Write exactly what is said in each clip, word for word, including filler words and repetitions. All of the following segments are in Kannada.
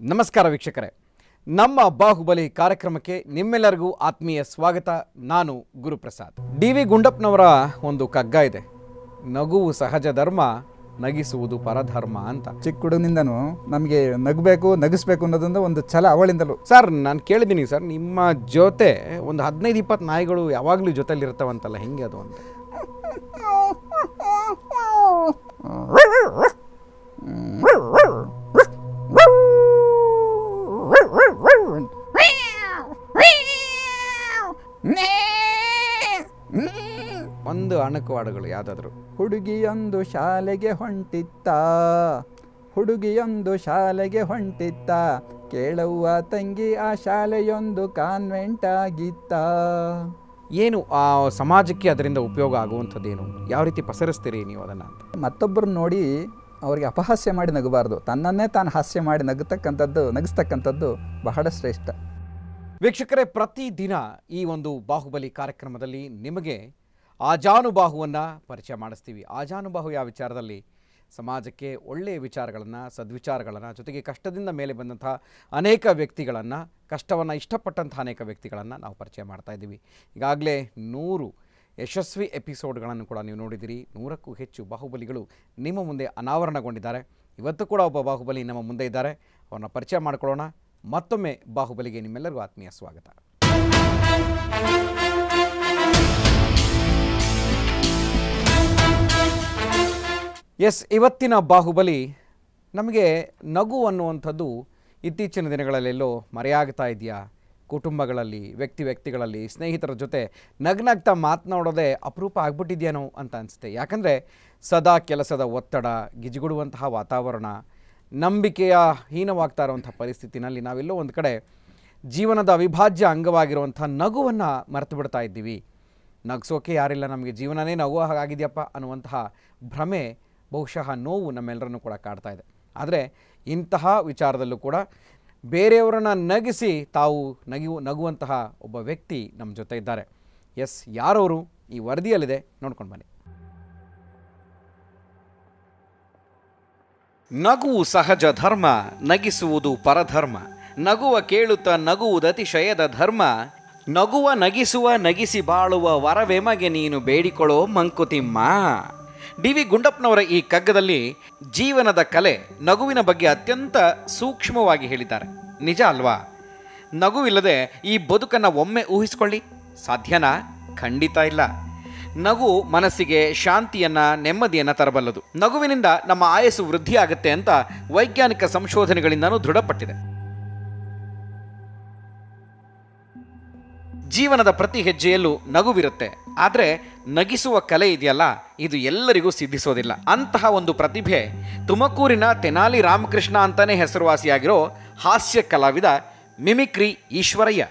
ನಮಸ್ಕಾರ ವೀಕ್ಷಕರೇ, ನಮ್ಮ ಬಾಹುಬಲಿ ಕಾರ್ಯಕ್ರಮಕ್ಕೆ ನಿಮ್ಮೆಲ್ಲರಿಗೂ ಆತ್ಮೀಯ ಸ್ವಾಗತ. ನಾನು ಗುರುಪ್ರಸಾದ್. ಡಿ ವಿ ಗುಂಡಪ್ಪನವರ ಒಂದು ಕಗ್ಗ ಇದೆ, ನಗುವು ಸಹಜ ಧರ್ಮ, ನಗಿಸುವುದು ಪರಧರ್ಮ ಅಂತ. ಚಿಕ್ಕ ಹುಡುಗನಿಂದನೂ ನಮಗೆ ನಗಬೇಕು ನಗಿಸ್ಬೇಕು ಅನ್ನೋದೊಂದು ಒಂದು ಛಲ ಅವಳಿಂದಲೂ. ಸರ್, ನಾನು ಕೇಳಿದ್ದೀನಿ ಸರ್, ನಿಮ್ಮ ಜೊತೆ ಒಂದು ಹದಿನೈದು ಇಪ್ಪತ್ತು ನಾಯಿಗಳು ಯಾವಾಗಲೂ ಜೊತೆಲಿ ಇರ್ತಾವಂತಲ್ಲ, ಹೆಂಗೆ ಅದು ಅಂತ? ಒಂದು ಅಣಕು ಹಾಡುಗಳು ಯಾವುದಾದ್ರು? ಹುಡುಗಿಯೊಂದು ಶಾಲೆಗೆ ಹೊಂಟಿತ್ತ, ಹುಡುಗಿಯೊಂದು ಶಾಲೆಗೆ ಹೊಂಟಿತ್ತ, ಕೇಳವ್ವ ತಂಗಿ ಆ ಶಾಲೆಯೊಂದು ಕಾನ್ವೆಂಟ್ ಆಗಿತ್ತ. ಏನು ಆ ಸಮಾಜಕ್ಕೆ ಅದರಿಂದ ಉಪಯೋಗ ಆಗುವಂಥದ್ದೇನು? ಯಾವ ರೀತಿ ಪಸರಿಸ್ತೀರಿ ನೀವು ಅದನ್ನು ಅಂತ? ಮತ್ತೊಬ್ಬರನ್ನ ನೋಡಿ ಅವರಿಗೆ ಅಪಹಾಸ್ಯ ಮಾಡಿ ನಗಬಾರ್ದು, ತನ್ನನ್ನೇ ತಾನು ಹಾಸ್ಯ ಮಾಡಿ ನಗತಕ್ಕಂಥದ್ದು ನಗಿಸ್ತಕ್ಕಂಥದ್ದು ಬಹಳ ಶ್ರೇಷ್ಠ. ವೀಕ್ಷಕರೇ, ಪ್ರತಿದಿನ ಈ ಒಂದು ಬಾಹುಬಲಿ ಕಾರ್ಯಕ್ರಮದಲ್ಲಿ ನಿಮಗೆ ಆಜಾನುಬಾಹುವನ್ನು ಪರಿಚಯ ಮಾಡಿಸ್ತೀವಿ. ಆಜಾನುಬಾಹು ಯಾವ ವಿಚಾರದಲ್ಲಿ? ಸಮಾಜಕ್ಕೆ ಒಳ್ಳೆಯ ವಿಚಾರಗಳನ್ನು, ಸದ್ವಿಚಾರಗಳನ್ನು, ಜೊತೆಗೆ ಕಷ್ಟದಿಂದ ಮೇಲೆ ಬಂದಂಥ ಅನೇಕ ವ್ಯಕ್ತಿಗಳನ್ನು, ಕಷ್ಟವನ್ನು ಇಷ್ಟಪಟ್ಟಂಥ ಅನೇಕ ವ್ಯಕ್ತಿಗಳನ್ನು ನಾವು ಪರಿಚಯ ಮಾಡ್ತಾ ಇದ್ದೀವಿ. ಈಗಾಗಲೇ ನೂರು ಯಶಸ್ವಿ ಎಪಿಸೋಡ್ಗಳನ್ನು ಕೂಡ ನೀವು ನೋಡಿದ್ದೀರಿ. ನೂರಕ್ಕೂ ಹೆಚ್ಚು ಬಾಹುಬಲಿಗಳು ನಿಮ್ಮ ಮುಂದೆ ಅನಾವರಣಗೊಂಡಿದ್ದಾರೆ. ಇವತ್ತು ಕೂಡ ಒಬ್ಬ ಬಾಹುಬಲಿ ನಮ್ಮ ಮುಂದೆ ಇದ್ದಾರೆ, ಅವ್ರನ್ನ ಪರಿಚಯ ಮಾಡ್ಕೊಳ್ಳೋಣ. ಮತ್ತೊಮ್ಮೆ ಬಾಹುಬಲಿಗೆ ನಿಮ್ಮೆಲ್ಲರಿಗೂ ಆತ್ಮೀಯ ಸ್ವಾಗತ. ಎಸ್, ಇವತ್ತಿನ ಬಾಹುಬಲಿ ನಮಗೆ ನಗು ಅನ್ನುವಂಥದ್ದು ಇತ್ತೀಚಿನ ದಿನಗಳಲ್ಲೆಲ್ಲೋ ಮರೆಯಾಗ್ತಾ ಇದೆಯಾ? ಕುಟುಂಬಗಳಲ್ಲಿ, ವ್ಯಕ್ತಿ ವ್ಯಕ್ತಿಗಳಲ್ಲಿ, ಸ್ನೇಹಿತರ ಜೊತೆ ನಗ್ನಗ್ತಾ ಮಾತನಾಡೋದೇ ಅಪರೂಪ ಆಗ್ಬಿಟ್ಟಿದೆಯೇನೋ ಅಂತ ಅನಿಸುತ್ತೆ. ಯಾಕಂದರೆ ಸದಾ ಕೆಲಸದ ಒತ್ತಡ, ಗಿಜಿಗುಡುವಂತಹ ವಾತಾವರಣ, ನಂಬಿಕೆಯ ಹೀನವಾಗ್ತಾ ಇರುವಂಥ ಪರಿಸ್ಥಿತಿನಲ್ಲಿ ನಾವೆಲ್ಲೋ ಒಂದು ಕಡೆ ಜೀವನದ ಅವಿಭಾಜ್ಯ ಅಂಗವಾಗಿರುವಂಥ ನಗುವನ್ನು ಮರೆತು ಬಿಡ್ತಾ ಇದ್ದೀವಿ. ನಗಿಸೋಕೆ ಯಾರಿಲ್ಲ, ನಮಗೆ ಜೀವನನೇ ನಗು ಹಾಗಾಗಿದೆಯಪ್ಪ ಅನ್ನುವಂತಹ ಭ್ರಮೆ, ಬಹುಶಃ ನೋವು ನಮ್ಮೆಲ್ಲರನ್ನು ಕೂಡ ಕಾಡ್ತಾ ಇದೆ. ಆದರೆ ಇಂತಹ ವಿಚಾರದಲ್ಲೂ ಕೂಡ ಬೇರೆಯವರನ್ನು ನಗಿಸಿ ತಾವು ನಗಿವು ನಗುವಂತಹ ಒಬ್ಬ ವ್ಯಕ್ತಿ ನಮ್ಮ ಜೊತೆ ಇದ್ದಾರೆ. ಎಸ್, ಯಾರವರು? ಈ ವರದಿಯಲ್ಲಿದೆ, ನೋಡ್ಕೊಂಡು ಬನ್ನಿ. ನಗುವು ಸಹಜ ಧರ್ಮ, ನಗಿಸುವುದು ಪರಧರ್ಮ. ನಗುವ ಕೇಳುತ್ತ ನಗುವುದತಿಶಯದ ಧರ್ಮ. ನಗುವ ನಗಿಸುವ ನಗಿಸಿ ಬಾಳುವ ವರವೆಮಗೆ ನೀನು ಬೇಡಿಕೊಳ್ಳೋ ಮಂಕುತಿಮ್ಮ. ಡಿ ವಿ ಗುಂಡಪ್ಪನವರ ಈ ಕಗ್ಗದಲ್ಲಿ ಜೀವನದ ಕಲೆ, ನಗುವಿನ ಬಗ್ಗೆ ಅತ್ಯಂತ ಸೂಕ್ಷ್ಮವಾಗಿ ಹೇಳಿದ್ದಾರೆ. ನಿಜ ಅಲ್ವಾ? ನಗುವಿಲ್ಲದೆ ಈ ಬದುಕನ್ನು ಒಮ್ಮೆ ಊಹಿಸ್ಕೊಳ್ಳಿ, ಸಾಧ್ಯನಾ? ಖಂಡಿತ ಇಲ್ಲ. ನಗು ಮನಸ್ಸಿಗೆ ಶಾಂತಿಯನ್ನು, ನೆಮ್ಮದಿಯನ್ನು ತರಬಲ್ಲದು. ನಗುವಿನಿಂದ ನಮ್ಮ ಆಯಸ್ಸು ವೃದ್ಧಿ ಆಗುತ್ತೆ ಅಂತ ವೈಜ್ಞಾನಿಕ ಸಂಶೋಧನೆಗಳಿಂದನೂ ದೃಢಪಟ್ಟಿದೆ. ಜೀವನದ ಪ್ರತಿ ಹೆಜ್ಜೆಯಲ್ಲೂ ನಗುವಿರುತ್ತೆ. ಆದರೆ ನಗಿಸುವ ಕಲೆ ಇದೆಯಲ್ಲ, ಇದು ಎಲ್ಲರಿಗೂ ಸಿದ್ಧಿಸೋದಿಲ್ಲ. ಅಂತಹ ಒಂದು ಪ್ರತಿಭೆ ತುಮಕೂರಿನ ತೆನಾಲಿ ರಾಮಕೃಷ್ಣ ಅಂತಾನೆ ಹೆಸರುವಾಸಿಯಾಗಿರೋ ಹಾಸ್ಯ ಕಲಾವಿದ ಮಿಮಿಕ್ರಿ ಈಶ್ವರಯ್ಯ.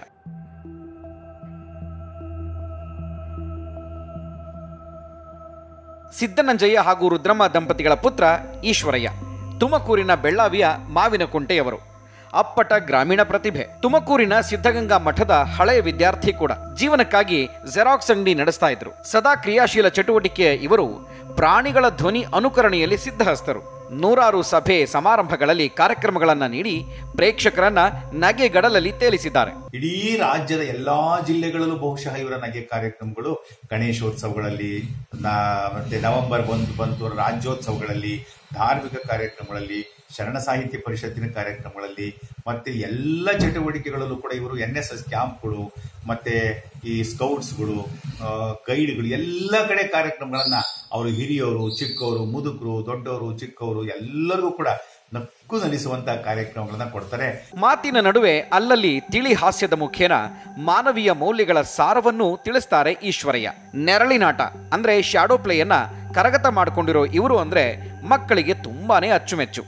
ಸಿದ್ದನಂಜಯ್ಯ ಹಾಗೂ ರುದ್ರಮ್ಮ ದಂಪತಿಗಳ ಪುತ್ರ ಈಶ್ವರಯ್ಯ. ತುಮಕೂರಿನ ಬೆಳ್ಳಾವಿಯ ಮಾವಿನಕುಂಟೆಯವರು. ಅಪ್ಪಟ ಗ್ರಾಮೀಣ ಪ್ರತಿಭೆ. ತುಮಕೂರಿನ ಸಿದ್ಧಗಂಗಾ ಮಠದ ಹಳೆಯ ವಿದ್ಯಾರ್ಥಿ ಕೂಡ. ಜೀವನಕ್ಕಾಗಿ ಜೆರಾಕ್ಸ್ ಅಂಗಡಿ ನಡೆಸ್ತಾ ಇದ್ರು. ಸದಾ ಕ್ರಿಯಾಶೀಲ ಚಟುವಟಿಕೆಯ ಇವರು ಪ್ರಾಣಿಗಳ ಧ್ವನಿ ಅನುಕರಣೆಯಲ್ಲಿ ಸಿದ್ಧಹಸ್ತರು. ನೂರಾರು ಸಭೆ ಸಮಾರಂಭಗಳಲ್ಲಿ ಕಾರ್ಯಕ್ರಮಗಳನ್ನು ನೀಡಿ ಪ್ರೇಕ್ಷಕರನ್ನ ನಗೆಗಡಲಲ್ಲಿ ತೇಲಿಸಿದ್ದಾರೆ. ಇಡೀ ರಾಜ್ಯದ ಎಲ್ಲಾ ಜಿಲ್ಲೆಗಳಲ್ಲೂ ಬಹುಶಃ ಇವರ ನಗೆ ಕಾರ್ಯಕ್ರಮಗಳು ಗಣೇಶೋತ್ಸವಗಳಲ್ಲಿ, ಮತ್ತೆ ನವೆಂಬರ್ ಒಂದು ಬಂತು ರಾಜ್ಯೋತ್ಸವಗಳಲ್ಲಿ, ಧಾರ್ಮಿಕ ಕಾರ್ಯಕ್ರಮಗಳಲ್ಲಿ, ಶರಣ ಸಾಹಿತ್ಯ ಪರಿಷತ್ತಿನ ಕಾರ್ಯಕ್ರಮಗಳಲ್ಲಿ, ಮತ್ತೆ ಎಲ್ಲ ಚಟುವಟಿಕೆಗಳಲ್ಲೂ ಕೂಡ ಇವರು ಎನ್ ಎಸ್ ಎಸ್ ಕ್ಯಾಂಪ್ಗಳು, ಮತ್ತೆ ಈ ಸ್ಕೌಟ್ಸ್ಗಳು, ಗೈಡ್ಗಳು, ಎಲ್ಲ ಕಡೆ ಕಾರ್ಯಕ್ರಮಗಳನ್ನ ಅವರು ಹಿರಿಯವರು, ಚಿಕ್ಕವರು, ಮುದುಕರು, ದೊಡ್ಡವರು, ಚಿಕ್ಕವರು ಎಲ್ಲರಿಗೂ ಕೂಡ ನಕ್ಕು ನಲಿಸುವಂತಹ ಕಾರ್ಯಕ್ರಮಗಳನ್ನ ಕೊಡ್ತಾರೆ. ಮಾತಿನ ನಡುವೆ ಅಲ್ಲಲ್ಲಿ ತಿಳಿ ಹಾಸ್ಯದ ಮುಖೇನ ಮಾನವೀಯ ಮೌಲ್ಯಗಳ ಸಾರವನ್ನು ತಿಳಿಸ್ತಾರೆ ಈಶ್ವರಯ್ಯ. ನೆರಳಿನಾಟ ಅಂದ್ರೆ ಶಾಡೋ ಪ್ಲೇಯನ್ನ ಕರಗತ ಮಾಡಿಕೊಂಡಿರೋ ಇವರು ಅಂದ್ರೆ ಮಕ್ಕಳಿಗೆ ತುಂಬಾನೇ ಅಚ್ಚುಮೆಚ್ಚು.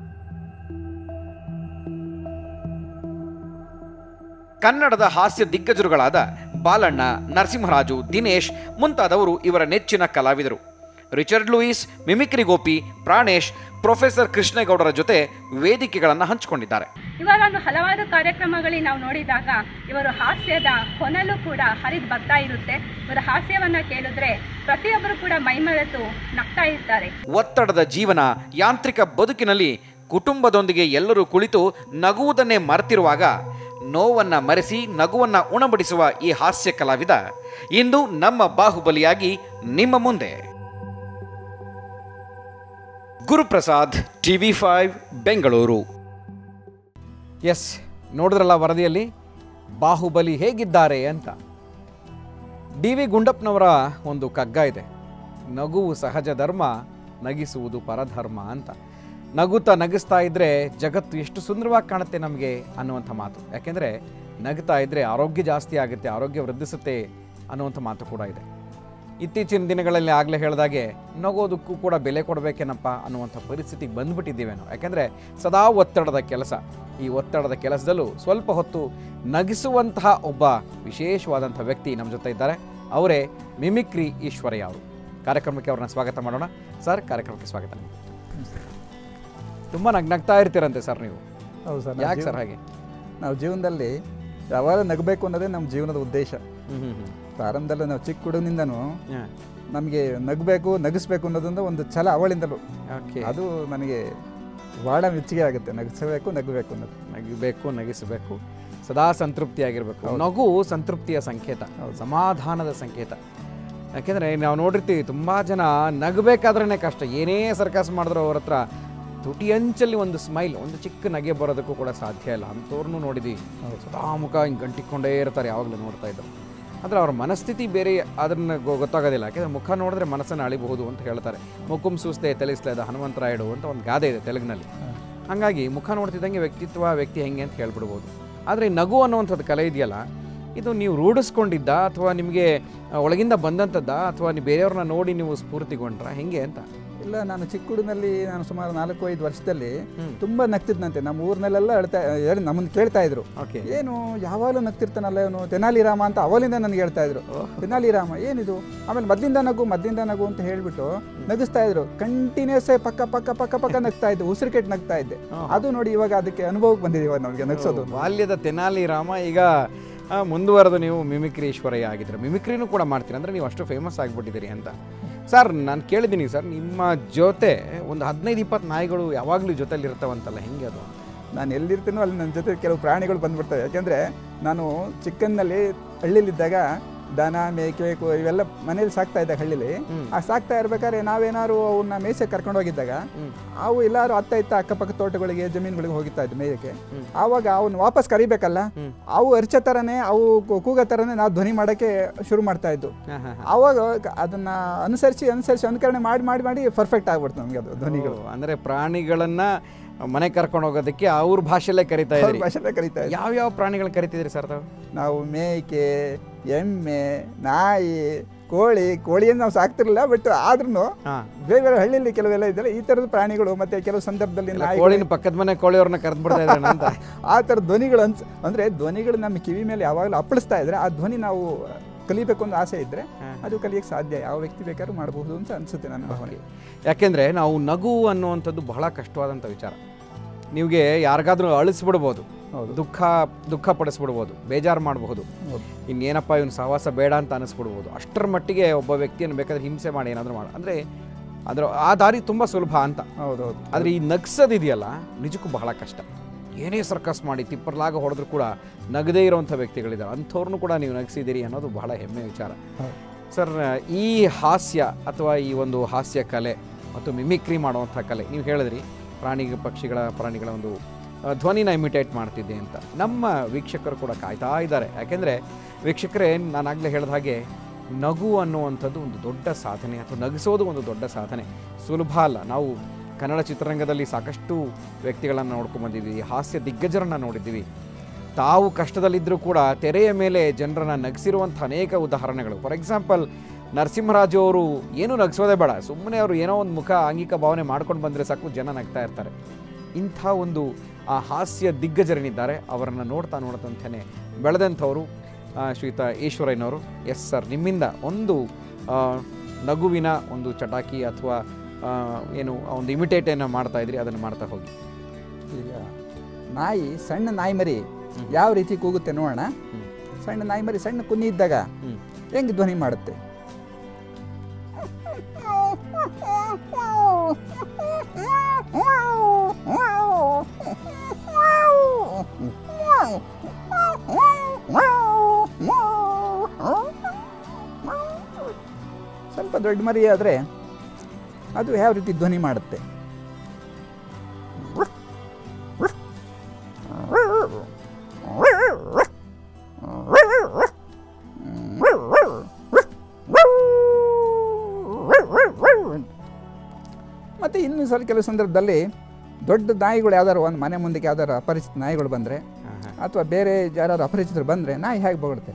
ಕನ್ನಡದ ಹಾಸ್ಯ ದಿಗ್ಗಜರುಗಳಾದ ಬಾಲಣ್ಣ, ನರಸಿಂಹರಾಜು, ದಿನೇಶ್ ಮುಂತಾದವರು ಇವರ ನೆಚ್ಚಿನ ಕಲಾವಿದರು. Richard Louis, mimicry Gopi, Pranesh, professor ಕೃಷ್ಣೇಗೌಡರ ಜೊತೆ ವೇದಿಕೆಗಳನ್ನು ಹಂಚಿಕೊಂಡಿದ್ದಾರೆ. ಇವಾಗ ಒಂದು ಹಲವಾರು ಕಾರ್ಯಕ್ರಮಗಳಲ್ಲಿ ನಾವು ನೋಡಿದಾಗ ಇವರು ಹಾಸ್ಯದ ಹೊನಲು ಕೂಡ ಹರಿದು ಬರ್ತಾ ಇರುತ್ತೆ. ಇವರ ಹಾಸ್ಯವನ್ನ ಕೇಳಿದ್ರೆ ಪ್ರತಿಯೊಬ್ಬರು ಕೂಡ ಮೈಮರೆತು ನಗ್ತಾ ಇರ್ತಾರೆ. ಒತ್ತಡದ ಜೀವನ, ಯಾಂತ್ರಿಕ ಬದುಕಿನಲ್ಲಿ ಕುಟುಂಬದೊಂದಿಗೆ ಎಲ್ಲರೂ ಕುಳಿತು ನಗುವುದನ್ನೇ ಮರೆತಿರುವಾಗ ನೋವನ್ನು ಮರೆಸಿ ನಗುವನ್ನು ಉಣಬಡಿಸುವ ಈ ಹಾಸ್ಯ ಕಲಾವಿದ ಇಂದು ನಮ್ಮ ಬಾಹುಬಲಿಯಾಗಿ ನಿಮ್ಮ ಮುಂದೆ. Guruprasad, TV five, Bengaluru. Yes, ನೋಡಿದ್ರಲ್ಲ ವರದಿಯಲ್ಲಿ ಬಾಹುಬಲಿ ಹೇಗಿದ್ದಾರೆ ಅಂತ. ಡಿ ವಿ ಗುಂಡಪ್ಪನವರ ಒಂದು ಕಗ್ಗ ಇದೆ, ನಗುವು ಸಹಜ ಧರ್ಮ, ನಗಿಸುವುದು ಪರಧರ್ಮ ಅಂತ. ನಗುತ್ತಾ ನಗಿಸ್ತಾ ಇದ್ದರೆ ಜಗತ್ತು ಎಷ್ಟು ಸುಂದರವಾಗಿ ಕಾಣುತ್ತೆ ನಮಗೆ ಅನ್ನುವಂಥ ಮಾತು. ಯಾಕೆಂದರೆ ನಗ್ತಾ ಇದ್ದರೆ ಆರೋಗ್ಯ ಜಾಸ್ತಿ ಆಗುತ್ತೆ, ಆರೋಗ್ಯ ವೃದ್ಧಿಸುತ್ತೆ ಅನ್ನುವಂಥ ಮಾತು ಕೂಡ ಇದೆ. ಇತ್ತೀಚಿನ ದಿನಗಳಲ್ಲಿ ಆಗಲೇ ಹೇಳಿದಾಗೆ ನಗೋದಕ್ಕೂ ಕೂಡ ಬೆಲೆ ಕೊಡಬೇಕೇನಪ್ಪ ಅನ್ನುವಂಥ ಪರಿಸ್ಥಿತಿಗೆ ಬಂದುಬಿಟ್ಟಿದ್ದೀವಿ ನಾವು. ಯಾಕೆಂದರೆ ಸದಾ ಒತ್ತಡದ ಕೆಲಸ. ಈ ಒತ್ತಡದ ಕೆಲಸದಲ್ಲೂ ಸ್ವಲ್ಪ ಹೊತ್ತು ನಗಿಸುವಂತಹ ಒಬ್ಬ ವಿಶೇಷವಾದಂಥ ವ್ಯಕ್ತಿ ನಮ್ಮ ಜೊತೆ ಇದ್ದಾರೆ. ಅವರೇ ಮಿಮಿಕ್ರಿ ಈಶ್ವರಯ್ಯ ಅವರು. ಕಾರ್ಯಕ್ರಮಕ್ಕೆ ಅವ್ರನ್ನ ಸ್ವಾಗತ ಮಾಡೋಣ. ಸರ್, ಕಾರ್ಯಕ್ರಮಕ್ಕೆ ಸ್ವಾಗತ. ತುಂಬ ನಗ್ನಗ್ತಾ ಇರ್ತೀರಂತೆ ಸರ್ ನೀವು. ಹೌದು ಸರ್. ಯಾಕೆ ಸರ್ ಹಾಗೆ? ನಾವು ಜೀವನದಲ್ಲಿ ಯಾವಾಗ ನಗಬೇಕು ಅನ್ನೋದೇ ನಮ್ಮ ಜೀವನದ ಉದ್ದೇಶ. ಹ್ಞೂ ಹ್ಞೂ ಪ್ರಾರಂಭದಲ್ಲಿ ನಾವು ಚಿಕ್ಕ ಹುಡುಗನಿಂದನೂ ನಮಗೆ ನಗಬೇಕು, ನಗಿಸ್ಬೇಕು ಅನ್ನೋದೊಂದು ಒಂದು ಛಲ ಅವಳಿಂದಲೂ. ಓಕೆ. ಅದು ನನಗೆ ಭಾಳ ಮೆಚ್ಚುಗೆ ಆಗುತ್ತೆ. ನಗಿಸಬೇಕು, ನಗಬೇಕು ಅನ್ನೋದು. ನಗಿಬೇಕು, ನಗಿಸಬೇಕು, ಸದಾ ಸಂತೃಪ್ತಿಯಾಗಿರಬೇಕು. ನಗು ಸಂತೃಪ್ತಿಯ ಸಂಕೇತ, ಸಮಾಧಾನದ ಸಂಕೇತ. ಯಾಕೆಂದರೆ ನಾವು ನೋಡಿರ್ತೀವಿ ತುಂಬ ಜನ ನಗಬೇಕಾದ್ರೇ ಕಷ್ಟ. ಏನೇ ಸರ್ಕಸ್ ಮಾಡಿದ್ರು ಅವ್ರ ಹತ್ರ ತುಟಿ ಅಂಚಲ್ಲಿ ಒಂದು ಸ್ಮೈಲ್, ಒಂದು ಚಿಕ್ಕ ನಗೆ ಬರೋದಕ್ಕೂ ಕೂಡ ಸಾಧ್ಯ ಇಲ್ಲ. ಅಂಥವ್ರನ್ನೂ ನೋಡಿದ್ವಿ. ಸದಾ ಮುಖ ಹಿಂಗೆ ಗಂಟಿಕೊಂಡೇ ಇರ್ತಾರೆ ಯಾವಾಗಲೂ ನೋಡ್ತಾ ಇದ್ರು. ಆದರೆ ಅವ್ರ ಮನಸ್ಥಿತಿ ಬೇರೆ, ಅದನ್ನು ಗೊತ್ತಾಗೋದಿಲ್ಲ. ಯಾಕೆಂದರೆ ಮುಖ ನೋಡಿದ್ರೆ ಮನಸ್ಸನ್ನು ಅಳಿಬಹುದು ಅಂತ ಹೇಳ್ತಾರೆ. ಮುಖಂ ಸೂಸ್ತೆ ತಿಳಿಸ್ಲೇದ ಹನುಮಂತರಾಯಡು ಅಂತ ಒಂದು ಗಾದೆ ಇದೆ ತೆಲುಗಿನಲ್ಲಿ. ಹಾಗಾಗಿ ಮುಖ ನೋಡ್ತಿದ್ದಂಗೆ ವ್ಯಕ್ತಿತ್ವ, ವ್ಯಕ್ತಿ ಹೆಂಗೆ ಅಂತ ಹೇಳ್ಬಿಡ್ಬೋದು. ಆದರೆ ನಗು ಅನ್ನುವಂಥದ್ದು ಕಲೆ ಇದೆಯಲ್ಲ, ಇದು ನೀವು ರೂಢಿಸ್ಕೊಂಡಿದ್ದ ಅಥವಾ ನಿಮಗೆ ಒಳಗಿಂದ ಬಂದಂಥದ್ದ ಅಥವಾ ನೀವು ಬೇರೆಯವ್ರನ್ನ ನೋಡಿ ನೀವು ಸ್ಫೂರ್ತಿಗೊಂಡ್ರ ಹೆಂಗೆ ಅಂತ? ಇಲ್ಲ, ನಾನು ಚಿಕ್ಕ ಹುಡುಗನಲ್ಲಿ ನಾನು ಸುಮಾರು ನಾಲ್ಕು ಐದು ವರ್ಷದಲ್ಲಿ ತುಂಬ ನಗ್ತಿದ್ನಂತೆ. ನಮ್ಮ ಊರಿನಲ್ಲೆಲ್ಲ ಹೇಳ್ತಾ ಹೇಳಿ ನಮ್ಮನ್ನು ಕೇಳ್ತಾ ಇದ್ರು, ಏನು ಯಾವಾಗಲೂ ನಗ್ತಿರ್ತಾನಲ್ಲ ಇವನು, ತೆನಾಲಿ ರಾಮ ಅಂತ ಅವಲಿಂದ ನನಗೆ ಹೇಳ್ತಾ ಇದ್ರು. ತೆನಾಲಿ ರಾಮ ಏನಿದು? ಆಮೇಲೆ ಮೊದಲಿಂದ ನಗು ಮೊದಲಿಂದ ನಗು ಅಂತ ಹೇಳ್ಬಿಟ್ಟು ನಗಿಸ್ತಾ ಇದ್ರು. ಕಂಟಿನ್ಯೂಸ್ ಪಕ್ಕ ಪಕ್ಕ ಪಕ್ಕ ಪಕ್ಕ ನಗ್ತಾ ಇದ್ದೆ, ಉಸಿರು ಕೆಟ್ಟು ನಗ್ತಾ ಇದ್ದೆ. ಅದು ನೋಡಿ ಇವಾಗ ಅದಕ್ಕೆ ಅನುಭವಕ್ಕೆ ಬಂದಿದೆ ಇವಾಗ ನಮಗೆ ನಗಿಸೋದು. ಬಾಲ್ಯದ ತೆನಾಲಿ ರಾಮ ಈಗ ಮುಂದುವರೆದು ನೀವು ಮಿಮಿಕ್ರಿ ಈಶ್ವರಯ್ಯ ಆಗಿದ್ರೆ, ಮಿಮಿಕ್ರಿನೂ ಕೂಡ ಮಾಡ್ತೀರಿ ಅಂದರೆ ನೀವು ಅಷ್ಟು ಫೇಮಸ್ ಆಗಿಬಿಟ್ಟಿದ್ದೀರಿ ಅಂತ. ಸರ್, ನಾನು ಕೇಳಿದ್ದೀನಿ ಸರ್, ನಿಮ್ಮ ಜೊತೆ ಒಂದು ಹದಿನೈದು ಇಪ್ಪತ್ತು ನಾಯಿಗಳು ಯಾವಾಗಲೂ ಜೊತೆಲಿ ಇರ್ತಾವಂತಲ್ಲ, ಹೆಂಗೆ ಅದು? ನಾನು ಎಲ್ಲಿರ್ತೀನೋ ಅಲ್ಲಿ ನನ್ನ ಜೊತೆ ಕೆಲವು ಪ್ರಾಣಿಗಳು ಬಂದ್ಬಿಡ್ತವೆ. ಯಾಕೆಂದರೆ ನಾನು ಚಿಕ್ಕನ್ನಲ್ಲಿ ಹಳ್ಳಿಲಿದ್ದಾಗ ದನ, ಮೇಕೆ, ಇವೆಲ್ಲ ಮನೇಲಿ ಸಾಕ್ತಾ ಇದ್ದಾಗ ಹಳ್ಳಿಲಿ, ಆ ಸಾಕ್ತಾ ಇರ್ಬೇಕಾದ್ರೆ ನಾವೇನಾದ್ರು ಅವನ್ನ ಮೇಯ್ಸಕ್ಕೆ ಕರ್ಕೊಂಡು ಹೋಗಿದ್ದಾಗ ಅವು ಎಲ್ಲಾರು ಅತ್ತ ಇತ್ತ ಅಕ್ಕಪಕ್ಕ ತೋಟಗಳಿಗೆ, ಜಮೀನುಗಳಿಗೆ ಹೋಗ್ತಾ ಇದ್ದ ಮೇಯಕ್ಕೆ. ಆವಾಗ ಅವನ್ನ ವಾಪಸ್ ಕರಿಬೇಕಲ್ಲ, ಅವು ಅರ್ಚ ಥರನೇ, ಅವು ಕೂಗ ಥರನೇ ನಾವು ಧ್ವನಿ ಮಾಡೋಕ್ಕೆ ಶುರು ಮಾಡ್ತಾ ಇದ್ದು. ಆವಾಗ ಅದನ್ನ ಅನುಸರಿಸಿ ಅನುಸರಿಸಿ ಅನುಕರಣೆ ಮಾಡಿ ಮಾಡಿ ಮಾಡಿ ಪರ್ಫೆಕ್ಟ್ ಆಗ್ಬಿಡ್ತು ನಮಗೆ ಅದು ಧ್ವನಿಗಳು. ಅಂದರೆ ಪ್ರಾಣಿಗಳನ್ನ ಮನೆ ಕರ್ಕೊಂಡು ಹೋಗೋದಕ್ಕೆ ಅವ್ರ ಭಾಷೆಲ್ಲೇ ಕರಿತಾ ಇದ್ರಿ? ಭಾಷೆಲ್ಲೇ ಕರಿತಾ ಇದ್ರಿ. ಯಾವ್ಯಾವ ಪ್ರಾಣಿಗಳನ್ನ ಕರಿತಿದ್ರಿ ಸರ್ ತಾವು? ನಾವು ಮೇಕೆ, ಎಮ್ಮೆ, ನಾಯಿ, ಕೋಳಿ. ಕೋಳಿಯನ್ನು ನಾವು ಸಾಕ್ತಿರಲಿಲ್ಲ, ಬಟ್ ಆದ್ರೂ ಬೇರೆ ಬೇರೆ ಹಳ್ಳಿಯಲ್ಲಿ ಕೆಲವೆಲ್ಲ ಇದ್ದಲ್ಲ ಈ ಥರದ ಪ್ರಾಣಿಗಳು. ಮತ್ತೆ ಕೆಲವು ಸಂದರ್ಭದಲ್ಲಿ ಕೋಳಿನ ಪಕ್ಕದ ಮನೆ ಕೋಳಿಯವ್ರನ್ನ ಕರೆದು ಬಿಡ್ತಾ ಇದ್ದಾರೆ ಅಂತ ಆ ಥರ ಧ್ವನಿಗಳು ಅನ್ಸ್ ಅಂದರೆ ಧ್ವನಿಗಳು ನಮ್ಮ ಕಿವಿ ಮೇಲೆ ಯಾವಾಗಲೂ ಅಪ್ಪಳಿಸ್ತಾ ಇದ್ರೆ ಆ ಧ್ವನಿ ನಾವು ಕಲಿಬೇಕು ಅಂತ ಆಸೆ ಇದ್ದರೆ ಅದು ಕಲಿಯಕ್ಕೆ ಸಾಧ್ಯ. ಯಾವ ವ್ಯಕ್ತಿ ಬೇಕಾದ್ರೂ ಮಾಡಬಹುದು ಅಂತ ಅನಿಸುತ್ತೆ ನನ್ನ ಭಾವನೆ. ಯಾಕೆಂದರೆ ನಾವು ನಗು ಅನ್ನುವಂಥದ್ದು ಬಹಳ ಕಷ್ಟವಾದಂಥ ವಿಚಾರ. ನಿಮಗೆ ಯಾರಿಗಾದ್ರೂ ಅಳಿಸ್ಬಿಡ್ಬೋದು, ದುಃಖ ದುಃಖ ಪಡಿಸ್ಬಿಡ್ಬೋದು, ಬೇಜಾರು ಮಾಡಬಹುದು, ಇನ್ನೇನಪ್ಪ ಇವನು ಸಹವಾಸ ಬೇಡ ಅಂತ ಅನಿಸ್ಬಿಡ್ಬೋದು. ಅಷ್ಟರ ಮಟ್ಟಿಗೆ ಒಬ್ಬ ವ್ಯಕ್ತಿಯನ್ನು ಬೇಕಾದ್ರೆ ಹಿಂಸೆ ಮಾಡಿ ಏನಾದರೂ ಮಾಡ ಅಂದರೆ ಅದರ ಆ ದಾರಿ ತುಂಬ ಸುಲಭ ಅಂತ. ಹೌದೌದು. ಆದರೆ ಈ ನಗ್ಸೋದಿದೆಯಲ್ಲ ನಿಜಕ್ಕೂ ಬಹಳ ಕಷ್ಟ. ಏನೇ ಸರ್ಕಸ್ ಮಾಡಿ ತಿಪ್ಪರ್ಲಾಗ ಹೊಡೆದ್ರು ಕೂಡ ನಗದೇ ಇರೋವಂಥ ವ್ಯಕ್ತಿಗಳಿದ್ದಾರೆ. ಅಂಥವ್ರನ್ನೂ ಕೂಡ ನೀವು ನಗಿಸಿದ್ದೀರಿ ಅನ್ನೋದು ಬಹಳ ಹೆಮ್ಮೆ ವಿಚಾರ. ಸರ್, ಈ ಹಾಸ್ಯ ಅಥವಾ ಈ ಒಂದು ಹಾಸ್ಯ ಕಲೆ ಮತ್ತು ಮಿಮಿಕ್ರಿ ಮಾಡುವಂಥ ಕಲೆ, ನೀವು ಹೇಳಿದ್ರಿ ಪ್ರಾಣಿ ಪಕ್ಷಿಗಳ ಪ್ರಾಣಿಗಳ ಒಂದು ಧ್ವನಿನ ಇಮಿಟೇಟ್ ಮಾಡ್ತಿದ್ದೆ ಅಂತ. ನಮ್ಮ ವೀಕ್ಷಕರು ಕೂಡ ಕಾಯ್ತಾ ಇದ್ದಾರೆ. ಯಾಕೆಂದರೆ ವೀಕ್ಷಕರೇ, ನಾನಾಗಲೇ ಹೇಳಿದ ಹಾಗೆ ನಗು ಅನ್ನುವಂಥದ್ದು ಒಂದು ದೊಡ್ಡ ಸಾಧನೆ, ಅಥವಾ ನಗಿಸೋದು ಒಂದು ದೊಡ್ಡ ಸಾಧನೆ, ಸುಲಭ ಅಲ್ಲ. ನಾವು ಕನ್ನಡ ಚಿತ್ರರಂಗದಲ್ಲಿ ಸಾಕಷ್ಟು ವ್ಯಕ್ತಿಗಳನ್ನು ನೋಡ್ಕೊಂಡ್ಬಂದಿದ್ದೀವಿ, ಹಾಸ್ಯ ದಿಗ್ಗಜರನ್ನು ನೋಡಿದ್ದೀವಿ. ತಾವು ಕಷ್ಟದಲ್ಲಿದ್ದರೂ ಕೂಡ ತೆರೆಯ ಮೇಲೆ ಜನರನ್ನು ನಗಿಸಿರುವಂಥ ಅನೇಕ ಉದಾಹರಣೆಗಳು. ಫಾರ್ ಎಕ್ಸಾಂಪಲ್, ನರಸಿಂಹರಾಜು ಅವರು ಏನೂ ನಗಿಸೋದೇ ಬೇಡ, ಸುಮ್ಮನೆ ಅವರು ಏನೋ ಒಂದು ಮುಖ ಆಂಗಿಕ ಭಾವನೆ ಮಾಡ್ಕೊಂಡು ಬಂದರೆ ಸಾಕು, ಜನ ನಗ್ತಾ ಇರ್ತಾರೆ. ಇಂಥ ಒಂದು ಆ ಹಾಸ್ಯ ದಿಗ್ಗಜರೇನಿದ್ದಾರೆ ಅವರನ್ನು ನೋಡ್ತಾ ನೋಡ್ತಂತಾನೆ ಬೆಳೆದಂಥವರು ಶ್ರೀಯುತ ಈಶ್ವರಯ್ಯನವರು. ಎಸ್ ಸರ್, ನಿಮ್ಮಿಂದ ಒಂದು ನಗುವಿನ ಒಂದು ಚಟಾಕಿ ಅಥವಾ ಏನು ಒಂದು ಇಮಿಟೇಟನ್ನು ಮಾಡ್ತಾ ಇದ್ರಿ, ಅದನ್ನು ಮಾಡ್ತಾ ಹೋಗಿ. ಈಗ ನಾಯಿ, ಸಣ್ಣ ನಾಯಿ ಮರಿ ಯಾವ ರೀತಿ ಕೂಗುತ್ತೆ ನೋಡೋಣ. ಸಣ್ಣ ನಾಯಿ ಮರಿ ಸಣ್ಣ ಕುನ್ನಿ ಇದ್ದಾಗ ಹೆಂಗೆ ಧ್ವನಿ ಮಾಡುತ್ತೆ? ಸ್ವಲ್ಪ ದೊಡ್ಡ ಮರಿ ಆದರೆ ಅದು ಯಾವ ರೀತಿ ಧ್ವನಿ ಮಾಡುತ್ತೆ. ಮತ್ತು ಇನ್ನು ಸ್ವಲ್ಪ ಕೆಲವು ಸಂದರ್ಭದಲ್ಲಿ ದೊಡ್ಡ ನಾಯಿಗಳು ಯಾವ್ದಾರು ಒಂದು ಮನೆ ಮುಂದಕ್ಕೆ ಯಾವ್ದಾರು ಅಪರಿಚಿತ ನಾಯಿಗಳು ಬಂದರೆ ಅಥವಾ ಬೇರೆ ಯಾರು ಅಪರಿಚಿತರು ಬಂದರೆ ನಾಯಿ ಹೇಗೆ ಬಗಳುತ್ತೆ.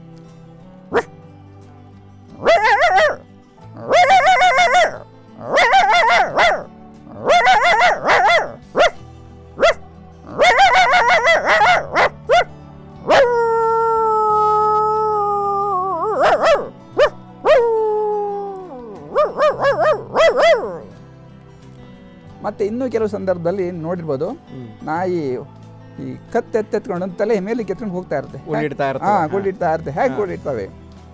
ಮತ್ತು ಇನ್ನೂ ಕೆಲವು ಸಂದರ್ಭದಲ್ಲಿ ನೋಡಿರ್ಬೋದು ನಾಯಿ ಈ ಕತ್ತು ಎತ್ತೆತ್ಕೊಂಡು ತಲೆ ಮೇಲೆ ಕೆತ್ಕೊಂಡು ಹೋಗ್ತಾ ಇರುತ್ತೆ. ಹಾಂ, ಗುಳ್ಳಿಡ್ತಾ ಇರುತ್ತೆ. ಹೇಗೆ ಗುಳ್ಳಿಡ್ತವೆ?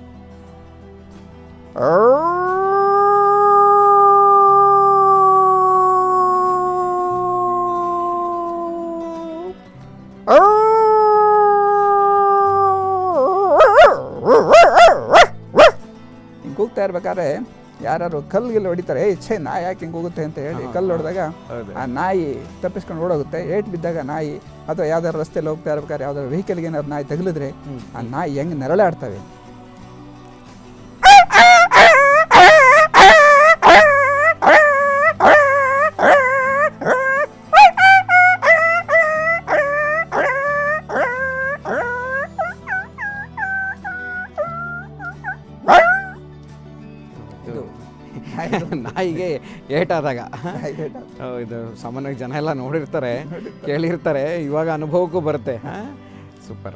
ಹಿಂಗೆ ಹೋಗ್ತಾ ಇರ್ಬೇಕಾದ್ರೆ ಯಾರು ಕಲ್ಲಿಗೆಲ್ಲ ಹೊಡಿತಾರೆ, ಏ ಛೇ ನಾಯಿ ಯಾಕೆ ಹಿಂಗೆ ಹೋಗುತ್ತೆ ಅಂತ ಹೇಳಿ ಕಲ್ಲು ಹೊಡೆದಾಗ ಆ ನಾಯಿ ತಪ್ಪಿಸ್ಕೊಂಡು ಓಡೋಗುತ್ತೆ. ಏಟ್ ಬಿದ್ದಾಗ ನಾಯಿ ಅಥವಾ ಯಾವ್ದಾದ್ರು ರಸ್ತೆಯಲ್ಲಿ ಹೋಗ್ತಾ ಇರ್ಬೇಕಾದ್ರೆ ಯಾವ್ದಾದ್ರು ವೆಹಿಕಲ್ಗೆ ಏನಾದ್ರು ನಾಯಿ ತಗಲಿದ್ರೆ ಆ ನಾಯಿ ಹೆಂಗೆ ನೆರಳಾಡ್ತವೆ. ನಾಯಿಗೆ ಏಟಾದಾಗ ಇದು ಸಾಮಾನ್ಯವಾಗಿ ಜನ ಎಲ್ಲ ನೋಡಿರ್ತಾರೆ, ಕೇಳಿರ್ತಾರೆ, ಇವಾಗ ಅನುಭವಕ್ಕೂ ಬರುತ್ತೆ. ಸೂಪರ್.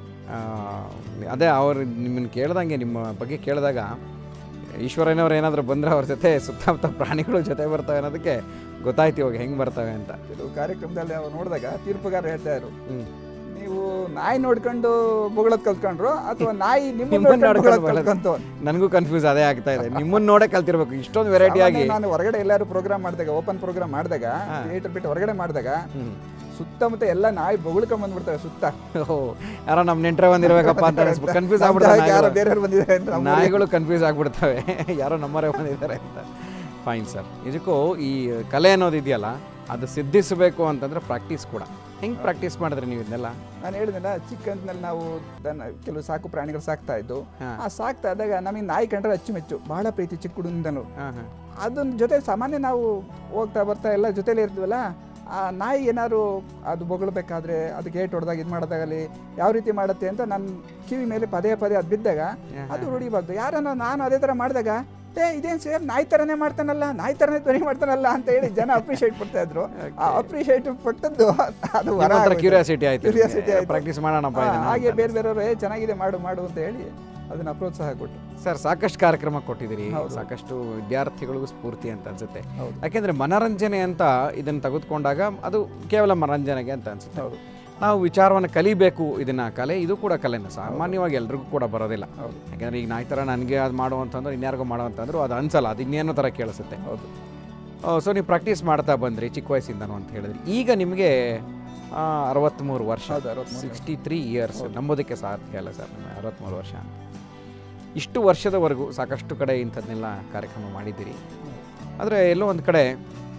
ಅದೇ ಅವ್ರು ನಿಮ್ಮನ್ನು ಕೇಳ್ದಂಗೆ, ನಿಮ್ಮ ಬಗ್ಗೆ ಕೇಳಿದಾಗ ಈಶ್ವರನವ್ರು ಏನಾದರೂ ಬಂದರೆ ಅವ್ರ ಜೊತೆ ಸುತ್ತಮುತ್ತ ಪ್ರಾಣಿಗಳು ಜೊತೆ ಬರ್ತವೆ ಅನ್ನೋದಕ್ಕೆ ಗೊತ್ತಾಯ್ತು ಇವಾಗ ಹೆಂಗೆ ಬರ್ತವೆ ಅಂತ. ಕೆಲವು ಕಾರ್ಯಕ್ರಮದಲ್ಲಿ ಅವ್ರು ನೋಡಿದಾಗ ತೀರ್ಪುಗಾರ ಹೇಳ್ತಾ ಇದ್ರು, ನೀವು ನಾಯಿ ನೋಡ್ಕೊಂಡು ಬೊಗಳದ್ ಕಲ್ತ್ಕೊಂಡ್ರು ಅಥವಾ ನಾಯಿ ನಿಮ್ಮನ್ನ ಕಲ್ತ್ಕೊಂತ. ನನಗೂ ಕನ್ಫ್ಯೂಸ್ ಅದೇ ಆಗ್ತಾ ಇದೆ. ನಿಮ್ಮನ್ನ ನೋಡೇ ಕಲ್ತಿರ್ಬೇಕು ಇಷ್ಟೊಂದು ವೆರೈಟಿ ಆಗಿ. ನಾನು ಹೊರಗಡೆ ಎಲ್ಲಾರು ಪ್ರೋಗ್ರಾಮ್ ಮಾಡಿದಾಗ, ಓಪನ್ ಪ್ರೋಗ್ರಾಮ್ ಮಾಡಿದಾಗ, ಥಿಯೇಟರ್ ಬಿಟ್ಟು ಹೊರಗಡೆ ಮಾಡಿದಾಗ ಸುತ್ತಮುತ್ತ ಎಲ್ಲ ನಾಯಿ ಬೊಗಳ್ಕೊಂಡ್ ಬಂದ್ಬಿಡ್ತವೆ ಸುತ್ತ. ಯಾರೋ ನಮ್ ನೆಂಟ್ರೆ ಬಂದಿರ್ಬೇಕಪ್ಪ ಅಂತ ಕನ್ಫ್ಯೂಸ್ ಆಗ್ಬಿಡ್ತಾರೆ. ಯಾರೋ ಬೇರೆಯವ್ರು ಬಂದಿದ್ದಾರೆ, ನಾಯಿಗಳು ಕನ್ಫ್ಯೂಸ್ ಆಗ್ಬಿಡ್ತವೆ, ಯಾರೋ ನಮ್ಮವರೇ ಬಂದಿದ್ದಾರೆ ಅಂತ. Fine sir. ಇದಕ್ಕೂ ಈ ಕಲೆ ಅನ್ನೋದು ಇದೆಯಲ್ಲ, ಅದು ಸಿದ್ಧಿಸಬೇಕು ಅಂತಂದ್ರೆ ಪ್ರಾಕ್ಟೀಸ್ ಕೂಡ. ಹೆಂಗೆ ಪ್ರಾಕ್ಟೀಸ್ ಮಾಡಿದ್ರಿ ನೀವು ಇದನ್ನೆಲ್ಲ? ನಾನು ಹೇಳಿದ್ನಲ್ಲ, ಚಿಕ್ಕಂದಿನಲ್ಲಿ ನಾವು ದನ ಕೆಲವು ಸಾಕು ಪ್ರಾಣಿಗಳು ಸಾಕ್ತಾ ಇದ್ದು. ಆ ಸಾಕ್ತಾ ಇದ್ದಾಗ ನಮಗೆ ನಾಯಿ ಕಂಡ್ರೆ ಅಚ್ಚುಮೆಚ್ಚು, ಬಹಳ ಪ್ರೀತಿ ಚಿಕ್ಕ ಹುಡುಗಂದನು. ಅದನ್ನ ಜೊತೆ ಸಾಮಾನ್ಯ ನಾವು ಹೋಗ್ತಾ ಬರ್ತಾ ಎಲ್ಲ ಜೊತೆಲೇ ಇರ್ತೀವಲ್ಲ, ಆ ನಾಯಿ ಏನಾದ್ರು ಅದು ಬೊಗಳ್ಬೇಕಾದ್ರೆ ಅದಕ್ಕೆ ಏಟ್ ಹೊಡೆದಾಗ ಇದು ಮಾಡೋದಾಗಲಿ ಯಾವ ರೀತಿ ಮಾಡುತ್ತೆ ಅಂತ ನನ್ನ ಕಿವಿ ಮೇಲೆ ಪದೇ ಪದೇ ಅದು ಬಿದ್ದಾಗ ಅದು ರೂಢಿಬಾರ್ದು. ಯಾರನ್ನ ನಾನು ಅದೇ ಥರ ಮಾಡಿದಾಗ, ಏ ಇದೇನು ಸೇಮ್ ನಾಯಿ ಥರನೇ ಮಾಡ್ತಾನಲ್ಲ, ನಾಯಿ ಥರನೇ ಧ್ವನಿ ಮಾಡ್ತಾನಲ್ಲ ಅಂತ ಹೇಳಿ ಜನ ಅಪ್ರಿಷಿಯೇಟ್ ಪಡ್ತಾ ಇದ್ರು. ಆ ಅಪ್ರಿಷಿಯೇಟ್ ಪಟ್ಟದ್ದು ಅದು ಕ್ಯೂರಿಯಾಸಿಟಿ ಆಯ್ತು, ಕ್ಯೂರಿಯಾಸಿಟಿ ಆಯ್ತು, ಪ್ರಾಕ್ಟೀಸ್ ಮಾಡೋಣಪ್ಪ. ಹಾಗೆ ಬೇರೆ ಬೇರೆಯವರು ಏ ಚೆನ್ನಾಗಿದೆ ಮಾಡು ಮಾಡು ಅಂತ ಹೇಳಿ ಅದನ್ನ ಪ್ರೋತ್ಸಾಹ ಕೊಟ್ಟು. ಸರ್, ಸಾಕಷ್ಟು ಕಾರ್ಯಕ್ರಮ ಕೊಟ್ಟಿದ್ದೀರಿ, ಸಾಕಷ್ಟು ವಿದ್ಯಾರ್ಥಿಗಳಿಗೂ ಸ್ಫೂರ್ತಿ ಅಂತ ಅನ್ಸುತ್ತೆ. ಯಾಕೆಂದ್ರೆ ಮನರಂಜನೆ ಅಂತ ಇದನ್ನು ತೆಗೆದುಕೊಂಡಾಗ ಅದು ಕೇವಲ ಮನರಂಜನೆಗೆ ಅಂತ ಅನ್ಸುತ್ತೆ. ನಾವು ವಿಚಾರವನ್ನು ಕಲಿಬೇಕು. ಇದನ್ನ ಕಲೆ, ಇದು ಕೂಡ ಕಲೆನ ಸಾಮಾನ್ಯವಾಗಿ ಎಲ್ರಿಗೂ ಕೂಡ ಬರೋದಿಲ್ಲ. ಯಾಕೆಂದ್ರೆ ಈಗ ನಾಯಿ ಥರ ನನಗೆ ಅದು ಮಾಡುವಂತಂದ್ರೆ ಇನ್ಯಾರಿಗೂ ಮಾಡುವಂತಂದ್ರು ಅದು ಅನ್ಸಲ್ಲ, ಅದು ಇನ್ನೇನೋ ಥರ ಕೇಳಿಸುತ್ತೆ. ಹೌದು. ಸೊ ನೀವು ಪ್ರಾಕ್ಟೀಸ್ ಮಾಡ್ತಾ ಬಂದ್ರಿ ಚಿಕ್ಕ ವಯಸ್ಸಿಂದನೂ ಅಂತ ಹೇಳಿದ್ರಿ. ಈಗ ನಿಮಗೆ ಅರವತ್ತ್ಮೂರು ವರ್ಷ, ಸಿಕ್ಸ್ಟಿ ತ್ರೀ ಇಯರ್ಸ್ ನಂಬೋದಕ್ಕೆ ಸಾಧ್ಯ ಅಲ್ಲ ಸರ್. ಅರವತ್ತ್ಮೂರು ವರ್ಷ, ಇಷ್ಟು ವರ್ಷದವರೆಗೂ ಸಾಕಷ್ಟು ಕಡೆ ಇಂಥದ್ದನ್ನೆಲ್ಲ ಕಾರ್ಯಕ್ರಮ ಮಾಡಿದ್ದೀರಿ. ಆದರೆ ಎಲ್ಲೋ ಒಂದು ಕಡೆ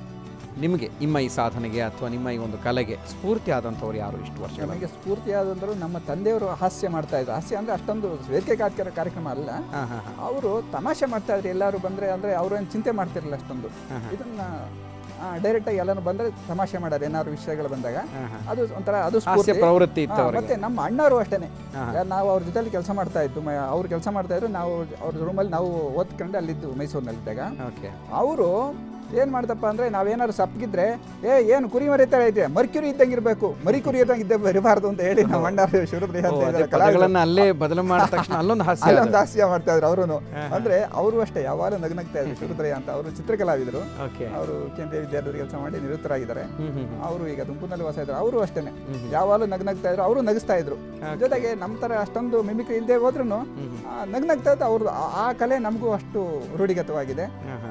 ನಿಮಗೆ ನಿಮ್ಮ ಈ ಸಾಧನೆಗೆ ಅಥವಾ ನಿಮ್ಮ ಈ ಒಂದು ಕಲೆಗೆ ಸ್ಫೂರ್ತಿ ಆದಂಥವ್ರು ಯಾರು ಇಷ್ಟು ವರ್ಷ? ನಮಗೆ ಸ್ಫೂರ್ತಿ ಆದಂಥವ್ರು ನಮ್ಮ ತಂದೆಯವರು ಹಾಸ್ಯ ಮಾಡ್ತಾ ಇದ್ರು. ಹಾಸ್ಯ ಅಂದರೆ ಅಷ್ಟೊಂದು ವೇದಿಕೆ ಕಾರ್ಯಕ್ರಮ ಅಲ್ಲ, ಅವರು ತಮಾಷೆ ಮಾಡ್ತಾ ಇದ್ರು. ಎಲ್ಲರೂ ಬಂದರೆ ಅಂದರೆ ಅವ್ರೇನು ಚಿಂತೆ ಮಾಡ್ತಿರಲಿಲ್ಲ ಅಷ್ಟೊಂದು. ಇದನ್ನ ಡೈರೆಕ್ಟಾಗಿ ಎಲ್ಲರೂ ಬಂದರೆ ತಮಾಷೆ ಮಾಡೋರು ಏನಾದ್ರು ವಿಷಯಗಳು ಬಂದಾಗ ಅದು ಒಂಥರ ಅದು ಹಾಸ್ಯ ಪ್ರವೃತ್ತಿ ಇತ್ತು. ಮತ್ತೆ ನಮ್ಮ ಅಣ್ಣವರು ಅಷ್ಟೇ, ನಾವು ಅವ್ರ ಜೊತೆಲಿ ಕೆಲಸ ಮಾಡ್ತಾ ಇದ್ದು. ಅವ್ರು ಕೆಲಸ ಮಾಡ್ತಾ ಇದ್ರು, ನಾವು ಅವ್ರ ರೂಮಲ್ಲಿ ನಾವು ಓದ್ಕೊಂಡು ಅಲ್ಲಿದ್ದು ಮೈಸೂರಿನಲ್ಲಿದ್ದಾಗ ಅವರು ಏನು ಮಾಡ್ದಪ್ಪ ಅಂದರೆ ನಾವೇನಾದ್ರು ಸಪ್ಪಗಿದ್ರೆ, ಏ ಏನು ಕುರಿ ಮರಿತಾ ಐತೆ, ಮರ್ಕ್ಯುರಿ ಇದ್ದಂಗೆ ಇರಬೇಕು, ಮರಿ ಕುರಿ ಇದ್ದಂಗೆ ಇದ್ದ ಬರಬಾರ್ದು ಅಂತ ಹೇಳಿ ನಮ್ಮ ಅಣ್ಣ ಶಿವರುದ್ರಿ ಅಲ್ಲೇ ಬದಲು ಮಾಡಿದ ತಕ್ಷಣ ಅಲ್ಲೊಂದು ಹಾಸ್ಯ ಅಲ್ಲೊಂದು ಹಾಸ್ಯ ಮಾಡ್ತಾ ಇದ್ರು ಅವರು. ಅಂದರೆ ಅವರು ಅಷ್ಟೇ ಯಾವಾಗಲೂ ನಗ್ನಗ್ತಾ ಇದ್ರು. ಶಿವರುದ್ರಯ್ಯ ಅಂತ ಅವರು ಚಿತ್ರಕಲಾವಿದರು, ಅವರು ಕೇಂದ್ರೀಯ ವಿದ್ಯಾಲಯದಲ್ಲಿ ಕೆಲಸ ಮಾಡಿ ನಿವೃತ್ತರಾಗಿದ್ದಾರೆ. ಅವರು ಈಗ ತುಮಕೂರಿನಲ್ಲಿ ವಾಸ ಇದ್ರು. ಅವರು ಅಷ್ಟೇ ಯಾವಾಗಲೂ ನಗ್ನಗ್ತಾ ಇದ್ರು, ಅವರು ನಗಿಸ್ತಾ ಇದ್ರು. ಜೊತೆಗೆ ನಮ್ಮ ಥರ ಅಷ್ಟೊಂದು ಮಿಮಿಕ್ರಿ ಇಲ್ಲದೆ ಹೋದ್ರೂ ನಗ್ನಗ್ತಾ ಇದ್ದು. ಅವ್ರದ್ದು ಆ ಕಲೆ ನಮಗೂ ಅಷ್ಟು ರೂಢಿಗತವಾಗಿದೆ.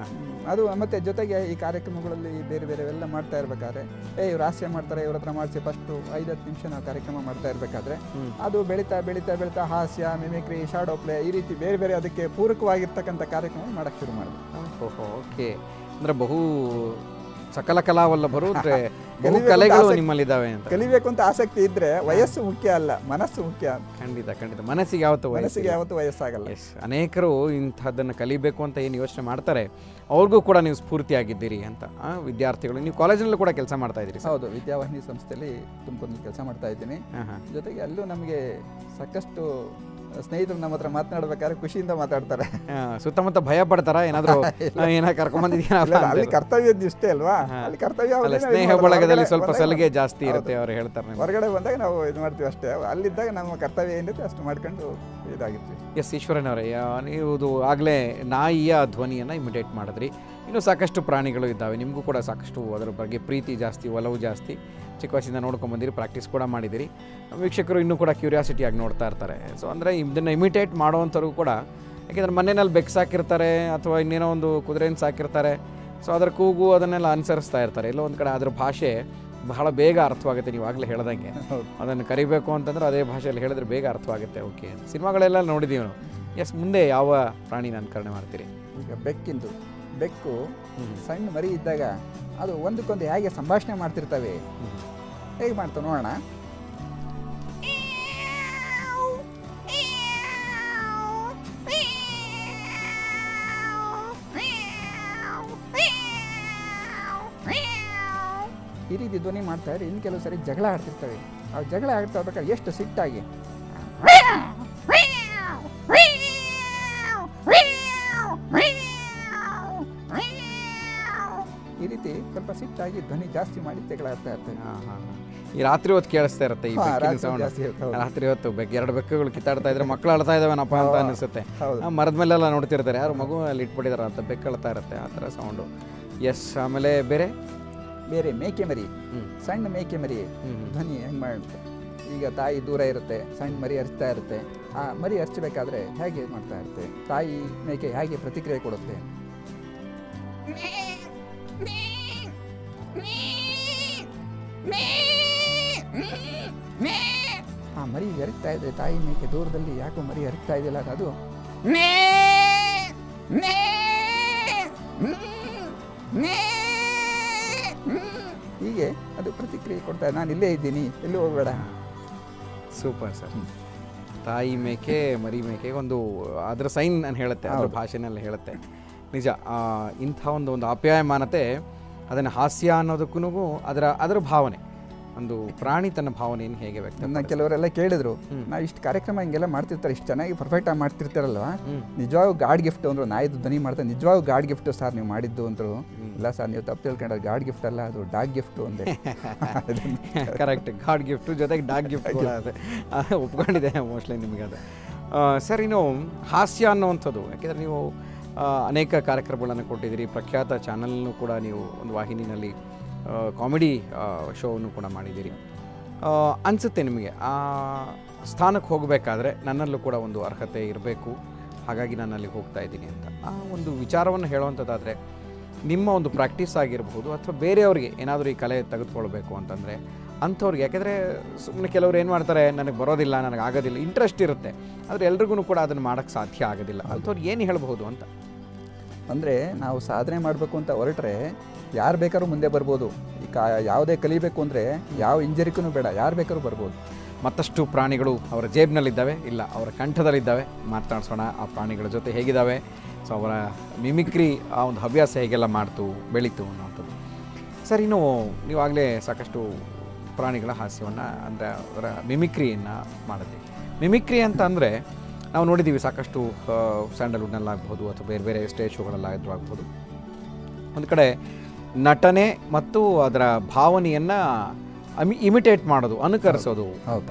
ಅದು ಮತ್ತು ಜೊತೆಗೆ ಈ ಕಾರ್ಯಕ್ರಮಗಳಲ್ಲಿ ಬೇರೆ ಬೇರೆ ಎಲ್ಲ ಮಾಡ್ತಾ ಇರಬೇಕಾದ್ರೆ ಏ ಇವ್ರು ಹಾಸ್ಯ ಮಾಡ್ತಾರೆ ಇವ್ರ ಹತ್ರ ಮಾಡಿಸಿ ಫಸ್ಟು ಐದು ಹತ್ತು ನಿಮಿಷ ನಾವು ಕಾರ್ಯಕ್ರಮ ಮಾಡ್ತಾ ಇರಬೇಕಾದ್ರೆ ಅದು ಬೆಳೀತಾ ಬೆಳೀತಾ ಬೆಳೀತಾ ಹಾಸ್ಯ ಮಿಮಿಕ್ರಿ ಶಾಡೋ ಪ್ಲೇ ಈ ರೀತಿ ಬೇರೆ ಬೇರೆ ಅದಕ್ಕೆ ಪೂರಕವಾಗಿರ್ತಕ್ಕಂಥ ಕಾರ್ಯಕ್ರಮ ಮಾಡೋಕ್ಕೆ ಶುರು ಮಾಡಿದೆ. ಓಹೋ, ಓಕೆ. ಅಂದರೆ ಬಹು ಸಕಲ ಕಲಾವಲ್ಲಭರು ಅಂದರೆ ಬಹು ಕಲೆಗಳು ನಿಮ್ಮಲ್ಲಿದ್ದಾವೆ ಅಂತ. ಕಲಿಬೇಕು ಅಂತ ಆಸಕ್ತಿ ಇದ್ರೆ ವಯಸ್ಸು ಮುಖ್ಯ ಅಲ್ಲ, ಮನಸ್ಸು ಮುಖ್ಯ. ಖಂಡಿತ ಖಂಡಿತ. ಮನಸ್ಸಿಗೆ ಯಾವತ್ತು ಮನಸ್ಸಿಗೆ ಯಾವತ್ತು ವಯಸ್ಸಾಗಲ್ಲ. ಎಸ್, ಅನೇಕರು ಇಂಥದ್ದನ್ನು ಕಲಿಬೇಕು ಅಂತ ಏನು ಯೋಚನೆ ಮಾಡ್ತಾರೆ ಅವ್ರಿಗೂ ಕೂಡ ನೀವು ಸ್ಫೂರ್ತಿಯಾಗಿದ್ದೀರಿ ಅಂತ. ವಿದ್ಯಾರ್ಥಿಗಳು, ನೀವು ಕಾಲೇಜಿನಲ್ಲೂ ಕೂಡ ಕೆಲಸ ಮಾಡ್ತಾ ಇದ್ದೀರಿ? ಹೌದು, ವಿದ್ಯಾವಾಹಿನಿ ಸಂಸ್ಥೆಯಲ್ಲಿ ತುಮಕೂರಿನಲ್ಲಿ ಕೆಲಸ ಮಾಡ್ತಾ ಇದ್ದೀನಿ. ಜೊತೆಗೆ ಅಲ್ಲೂ ನಮಗೆ ಸಾಕಷ್ಟು ಸ್ನೇಹಿತರು ನಮ್ಮ ಹತ್ರ ಮಾತನಾಡ್ಬೇಕಾದ್ರೆ ಖುಷಿಯಿಂದ ಮಾತಾಡ್ತಾರೆ. ಸುತ್ತಮುತ್ತ ಭಯ ಪಡ್ತಾರ ಏನಾದ್ರು ಏನ ಕರ್ಕೊಂಡ್ಬಂದಿದ್ದೀರಾ? ಅಲ್ಲಿ ಕರ್ತವ್ಯ ಇಷ್ಟೇ ಅಲ್ವಾ, ಅಲ್ಲಿ ಕರ್ತವ್ಯ ಸ್ನೇಹ ಬಳಗದಲ್ಲಿ ಸ್ವಲ್ಪ ಸಲಿಗೆ ಜಾಸ್ತಿ ಇರುತ್ತೆ ಅವ್ರು ಹೇಳ್ತಾರೆ. ಹೊರಗಡೆ ಬಂದಾಗ ನಾವು ಇದು ಮಾಡ್ತೀವಿ ಅಷ್ಟೇ, ಅಲ್ಲಿದ್ದಾಗ ನಮ್ಮ ಕರ್ತವ್ಯ ಏನಿರುತ್ತೆ ಅಷ್ಟು ಮಾಡ್ಕೊಂಡು ಇದಾಗಿರ್ತೀವಿ. ಎಸ್ ಈಶ್ವರನವರೇ, ನೀವು ಆಗಲೇ ನಾಯಿಯ ಧ್ವನಿಯನ್ನು ಇಮಿಟೇಟ್ ಮಾಡಿದ್ರಿ. ಇನ್ನೂ ಸಾಕಷ್ಟು ಪ್ರಾಣಿಗಳು ಇದ್ದಾವೆ, ನಿಮಗೂ ಕೂಡ ಸಾಕಷ್ಟು ಅದರ ಬಗ್ಗೆ ಪ್ರೀತಿ ಜಾಸ್ತಿ, ಒಲವು ಜಾಸ್ತಿ. ಚಿಕ್ಕ ವಯಸ್ಸಿಂದ ನೋಡ್ಕೊಂಬಂದಿರಿ, ಪ್ರಾಕ್ಟೀಸ್ ಕೂಡ ಮಾಡಿದ್ದೀರಿ. ವೀಕ್ಷಕರು ಇನ್ನೂ ಕೂಡ ಕ್ಯೂರಿಯಾಸಿಟಿಯಾಗಿ ನೋಡ್ತಾ ಇರ್ತಾರೆ. ಸೊ ಅಂದರೆ ಇದನ್ನು ಇಮಿಟೇಟ್ ಮಾಡೋವಂಥವ್ರು ಕೂಡ, ಯಾಕೆಂದರೆ ಮನೆಯಲ್ಲಿ ಬೆಕ್ಕು ಸಾಕಿರ್ತಾರೆ ಅಥವಾ ಇನ್ನೇನೋ ಒಂದು ಕುದುರೆನ ಸಾಕಿರ್ತಾರೆ. ಸೊ ಅದರ ಕೂಗು ಅದನ್ನೆಲ್ಲ ಅನುಸರಿಸ್ತಾ ಇರ್ತಾರೆ. ಎಲ್ಲೋ ಒಂದು ಕಡೆ ಅದರ ಭಾಷೆ ಬಹಳ ಬೇಗ ಅರ್ಥವಾಗುತ್ತೆ. ನೀವು ಆಗಲೇ ಹೇಳ್ದಂಗೆ ಅದನ್ನು ಕರಿಬೇಕು ಅಂತಂದ್ರೆ ಅದೇ ಭಾಷೆಯಲ್ಲಿ ಹೇಳಿದ್ರೆ ಬೇಗ ಅರ್ಥವಾಗುತ್ತೆ. ಓಕೆ, ಸಿನಿಮಾಗಳೆಲ್ಲ ನೋಡಿದ್ದೀವಿ ನಾವು. ಎಸ್, ಮುಂದೆ ಯಾವ ಪ್ರಾಣಿನ ಅನುಕರಣೆ ಮಾಡ್ತೀರಿ? ಈಗ ಬೆಕ್ಕಿಂದು ಬೆಕ್ಕು ಸಣ್ಣ ಮರಿ ಇದ್ದಾಗ ಅದು ಒಂದಕ್ಕೊಂದು ಹೇಗೆ ಸಂಭಾಷಣೆ ಮಾಡ್ತಿರ್ತವೆ, ಹೇಗೆ ಮಾಡ್ತಾವೆ ನೋಡೋಣ. ಈ ರೀತಿ ಧ್ವನಿ ಮಾಡ್ತಾ ಇದ್ರೆ ಇನ್ನು ಕೆಲವು ಸರಿ ಜಗಳ ಆಡ್ತಿರ್ತವೆ. ಆ ಜಗಳ ಆಡ್ತಾ ಇರ್ಬೇಕಾದ್ರೆ ಎಷ್ಟು ಸಿಟ್ಟಾಗಿ ಈ ರೀತಿ ಸ್ವಲ್ಪ ಸಿಟ್ಟಾಗಿ ಧ್ವನಿ ಜಾಸ್ತಿ ಮಾಡಿ ಜಗಳ ಆಡ್ತಾ ಇರ್ತವೆ. ಈ ರಾತ್ರಿ ಹೊತ್ತು ಕೇಳಿಸ್ತಾ ಇರುತ್ತೆ ಈ ಬೆಕ್ಕಿನ ಸೌಂಡ್. ರಾತ್ರಿ ಹೊತ್ತು ಬೆಕ್ಕ ಎರಡು ಬೆಕ್ಕುಗಳು ಕಿತ್ತಾಡ್ತಾ ಇದ್ರೆ ಮಕ್ಕಳು ಅಳ್ತಾ ಇದಾವೇನಪ್ಪ ಅಂತ ಅನಿಸುತ್ತೆ. ಮರದ ಮೇಲೆಲ್ಲ ನೋಡ್ತಿರ್ತಾರೆ, ಯಾರು ಮಗು ಅಲ್ಲಿ ಇಟ್ಬಿಟ್ಟಿದಾರ ಅಂತ ಬೆಕ್ಕು ಅಳ್ತಾ ಇರುತ್ತೆ, ಆ ಥರ ಸೌಂಡು. ಎಸ್, ಆಮೇಲೆ ಬೇರೆ ಬೇರೆ ಮೇಕೆ ಮರಿ, ಸಣ್ಣ ಮೇಕೆ ಮರಿ ಧ್ವನಿ ಹೆಂಗೆ ಮಾಡುತ್ತೆ. ಈಗ ತಾಯಿ ದೂರ ಇರುತ್ತೆ, ಸಣ್ಣ ಮರಿ ಹರಿಸ್ತಾ ಇರುತ್ತೆ. ಆ ಮರಿ ಹರಿಸಬೇಕಾದ್ರೆ ಹೇಗೆ ಮಾಡ್ತಾ ಇರುತ್ತೆ, ತಾಯಿ ಮೇಕೆ ಹೇಗೆ ಪ್ರತಿಕ್ರಿಯೆ ಕೊಡುತ್ತೆ. ಆ ಮರಿ ಹರಿತಾ ಇದೆ, ತಾಯಿ ಮೇಕೆ ದೂರದಲ್ಲಿ ಯಾಕೋ ಮರಿ ಹರಿತಾ ಇದೆಯಲ್ಲ ಅದು ಹೀಗೆ ಅದು ಪ್ರತಿಕ್ರಿಯೆ ಕೊಡ್ತಾ, ನಾನು ಇಲ್ಲೇ ಇದ್ದೀನಿ, ಎಲ್ಲೂ ಹೋಗಬೇಡ. Super sir. ತಾಯಿ ಮೇಕೆ ಮರಿ ಮೇಕೆ ಒಂದು ಅದರ ಸೈನ್ ನಾನು ಹೇಳುತ್ತೆ, ಅದರ ಭಾಷೆನಲ್ಲಿ ಹೇಳುತ್ತೆ. ನಿಜ, ಇಂಥ ಒಂದು ಒಂದು ಆಪ್ಯಾಯಮಾನತೆ, ಅದನ್ನು ಹಾಸ್ಯ ಅನ್ನೋದಕ್ಕೂ ಅದರ ಅದರ ಭಾವನೆ, ಒಂದು ಪ್ರಾಣಿ ತನ್ನ ಭಾವನೆಯನ್ನು ಹೇಗೆ ವ್ಯಕ್ತ. ನನ್ನ ಕೆಲವರೆಲ್ಲ ಕೇಳಿದ್ರು, ನಾವು ಇಷ್ಟು ಕಾರ್ಯಕ್ರಮ ಹಿಂಗೆಲ್ಲ ಮಾಡ್ತಿರ್ತಾರೆ, ಇಷ್ಟು ಚೆನ್ನಾಗಿ ಪರ್ಫೆಕ್ಟಾಗಿ ಮಾಡ್ತಿರ್ತಾರಲ್ವ, ನಿಜವಾಗೂ ಗಾಡ್ ಗಿಫ್ಟ್ ಅಂದರು. ನಾಯಿದು ಧ್ವನಿ ಮಾಡ್ತಾರೆ, ನಿಜವಾಗೂ ಗಾಡ್ ಗಿಫ್ಟು ಸರ್ ನೀವು ಮಾಡಿದ್ದು ಅಂದರು. ಇಲ್ಲ ಸರ್, ನೀವು ತಪ್ಪು ತಿಳ್ಕೊಂಡ್ರೆ ಗಾಡ್ ಗಿಫ್ಟ್ ಅಲ್ಲ, ಅದು ಡಾಗ್ ಗಿಫ್ಟು ಅಂದೆ. ಕರೆಕ್ಟ್, ಗಾಡ್ ಗಿಫ್ಟು ಜೊತೆಗೆ ಡಾಗ್ ಗಿಫ್ಟ್ ಕೂಡ ಅದೇ ಒಪ್ಕೊಂಡಿದೆ ಮೋಸ್ಟ್ಲಿ ನಿಮಗೆ ಅದು. ಸರ್, ಇನ್ನು ಹಾಸ್ಯ ಅನ್ನುವಂಥದ್ದು, ಯಾಕೆಂದರೆ ನೀವು ಅನೇಕ ಕಾರ್ಯಕ್ರಮಗಳನ್ನು ಕೊಟ್ಟಿದ್ದೀರಿ, ಪ್ರಖ್ಯಾತ ಚಾನಲ್ನೂ ಕೂಡ ನೀವು ಒಂದು ವಾಹಿನಿನಲ್ಲಿ ಕಾಮಿಡಿ ಶೋವನ್ನು ಕೂಡ ಮಾಡಿದ್ದೀರಿ. ಅನಿಸುತ್ತೆ ನಿಮಗೆ ಆ ಸ್ಥಾನಕ್ಕೆ ಹೋಗಬೇಕಾದ್ರೆ ನನ್ನಲ್ಲೂ ಕೂಡ ಒಂದು ಅರ್ಹತೆ ಇರಬೇಕು, ಹಾಗಾಗಿ ನಾನು ಅಲ್ಲಿಗೆ ಹೋಗ್ತಾ ಇದ್ದೀನಿ ಅಂತ ಆ ಒಂದು ವಿಚಾರವನ್ನು ಹೇಳುವಂಥದ್ದಾದರೆ ನಿಮ್ಮ ಒಂದು ಪ್ರಾಕ್ಟೀಸ್ ಆಗಿರಬಹುದು ಅಥವಾ ಬೇರೆಯವ್ರಿಗೆ ಏನಾದರೂ ಈ ಕಲೆ ತೆಗೆದುಕೊಳ್ಬೇಕು ಅಂತಂದರೆ ಅಂಥವ್ರಿಗೆ, ಯಾಕೆಂದರೆ ಸುಮ್ಮನೆ ಕೆಲವ್ರು ಏನು ಮಾಡ್ತಾರೆ, ನನಗೆ ಬರೋದಿಲ್ಲ, ನನಗೆ ಆಗೋದಿಲ್ಲ, ಇಂಟ್ರೆಸ್ಟ್ ಇರುತ್ತೆ, ಆದರೆ ಎಲ್ರಿಗೂ ಕೂಡ ಅದನ್ನು ಮಾಡೋಕ್ಕೆ ಸಾಧ್ಯ ಆಗೋದಿಲ್ಲ, ಅಂಥವ್ರಿಗೆ ಏನು ಹೇಳ್ಬಹುದು ಅಂತ. ಅಂದರೆ ನಾವು ಸಾಧನೆ ಮಾಡಬೇಕು ಅಂತ ಹೊರಟ್ರೆ ಯಾರು ಬೇಕಾದ್ರೂ ಮುಂದೆ ಬರ್ಬೋದು. ಈ ಕಾ ಯಾವುದೇ ಕಲಿಬೇಕು ಅಂದರೆ ಯಾವ ಇಂಜರಿಕೂ ಬೇಡ, ಯಾರು ಬೇಕಾದ್ರೂ ಬರ್ಬೋದು. ಮತ್ತಷ್ಟು ಪ್ರಾಣಿಗಳು ಅವರ ಜೇಬ್ನಲ್ಲಿದ್ದಾವೆ, ಇಲ್ಲ ಅವರ ಕಂಠದಲ್ಲಿದ್ದಾವೆ. ಮಾತನಾಡಿಸೋಣ ಆ ಪ್ರಾಣಿಗಳ ಜೊತೆ ಹೇಗಿದ್ದಾವೆ, ಸೊ ಅವರ ಮಿಮಿಕ್ರಿ ಆ ಒಂದು ಹವ್ಯಾಸ ಹೇಗೆಲ್ಲ ಮಾಡ್ತು ಬೆಳೀತು ಅನ್ನೋಂಥದ್ದು. ಸರ್, ಇನ್ನು ನೀವಾಗಲೇ ಸಾಕಷ್ಟು ಪ್ರಾಣಿಗಳ ಹಾಸ್ಯವನ್ನು ಅಂದರೆ ಅವರ ಮಿಮಿಕ್ರಿಯನ್ನು ಮಾಡಿದ್ವಿ. ಮಿಮಿಕ್ರಿ ಅಂತ ಅಂದರೆ ನಾವು ನೋಡಿದ್ದೀವಿ ಸಾಕಷ್ಟು ಸ್ಯಾಂಡಲ್ವುಡ್ನಲ್ಲಾಗ್ಬೋದು ಅಥವಾ ಬೇರೆ ಬೇರೆ ಸ್ಟೇಜ್ ಶೋಗಳಲ್ಲಾದರೂ ಆಗ್ಬೋದು. ಒಂದು ಕಡೆ ನಟನೆ ಮತ್ತು ಅದರ ಭಾವನೆಯನ್ನು ಅಮಿ ಇಮಿಟೇಟ್ ಮಾಡೋದು, ಅನುಕರಿಸೋದು. ಹೌದಾ?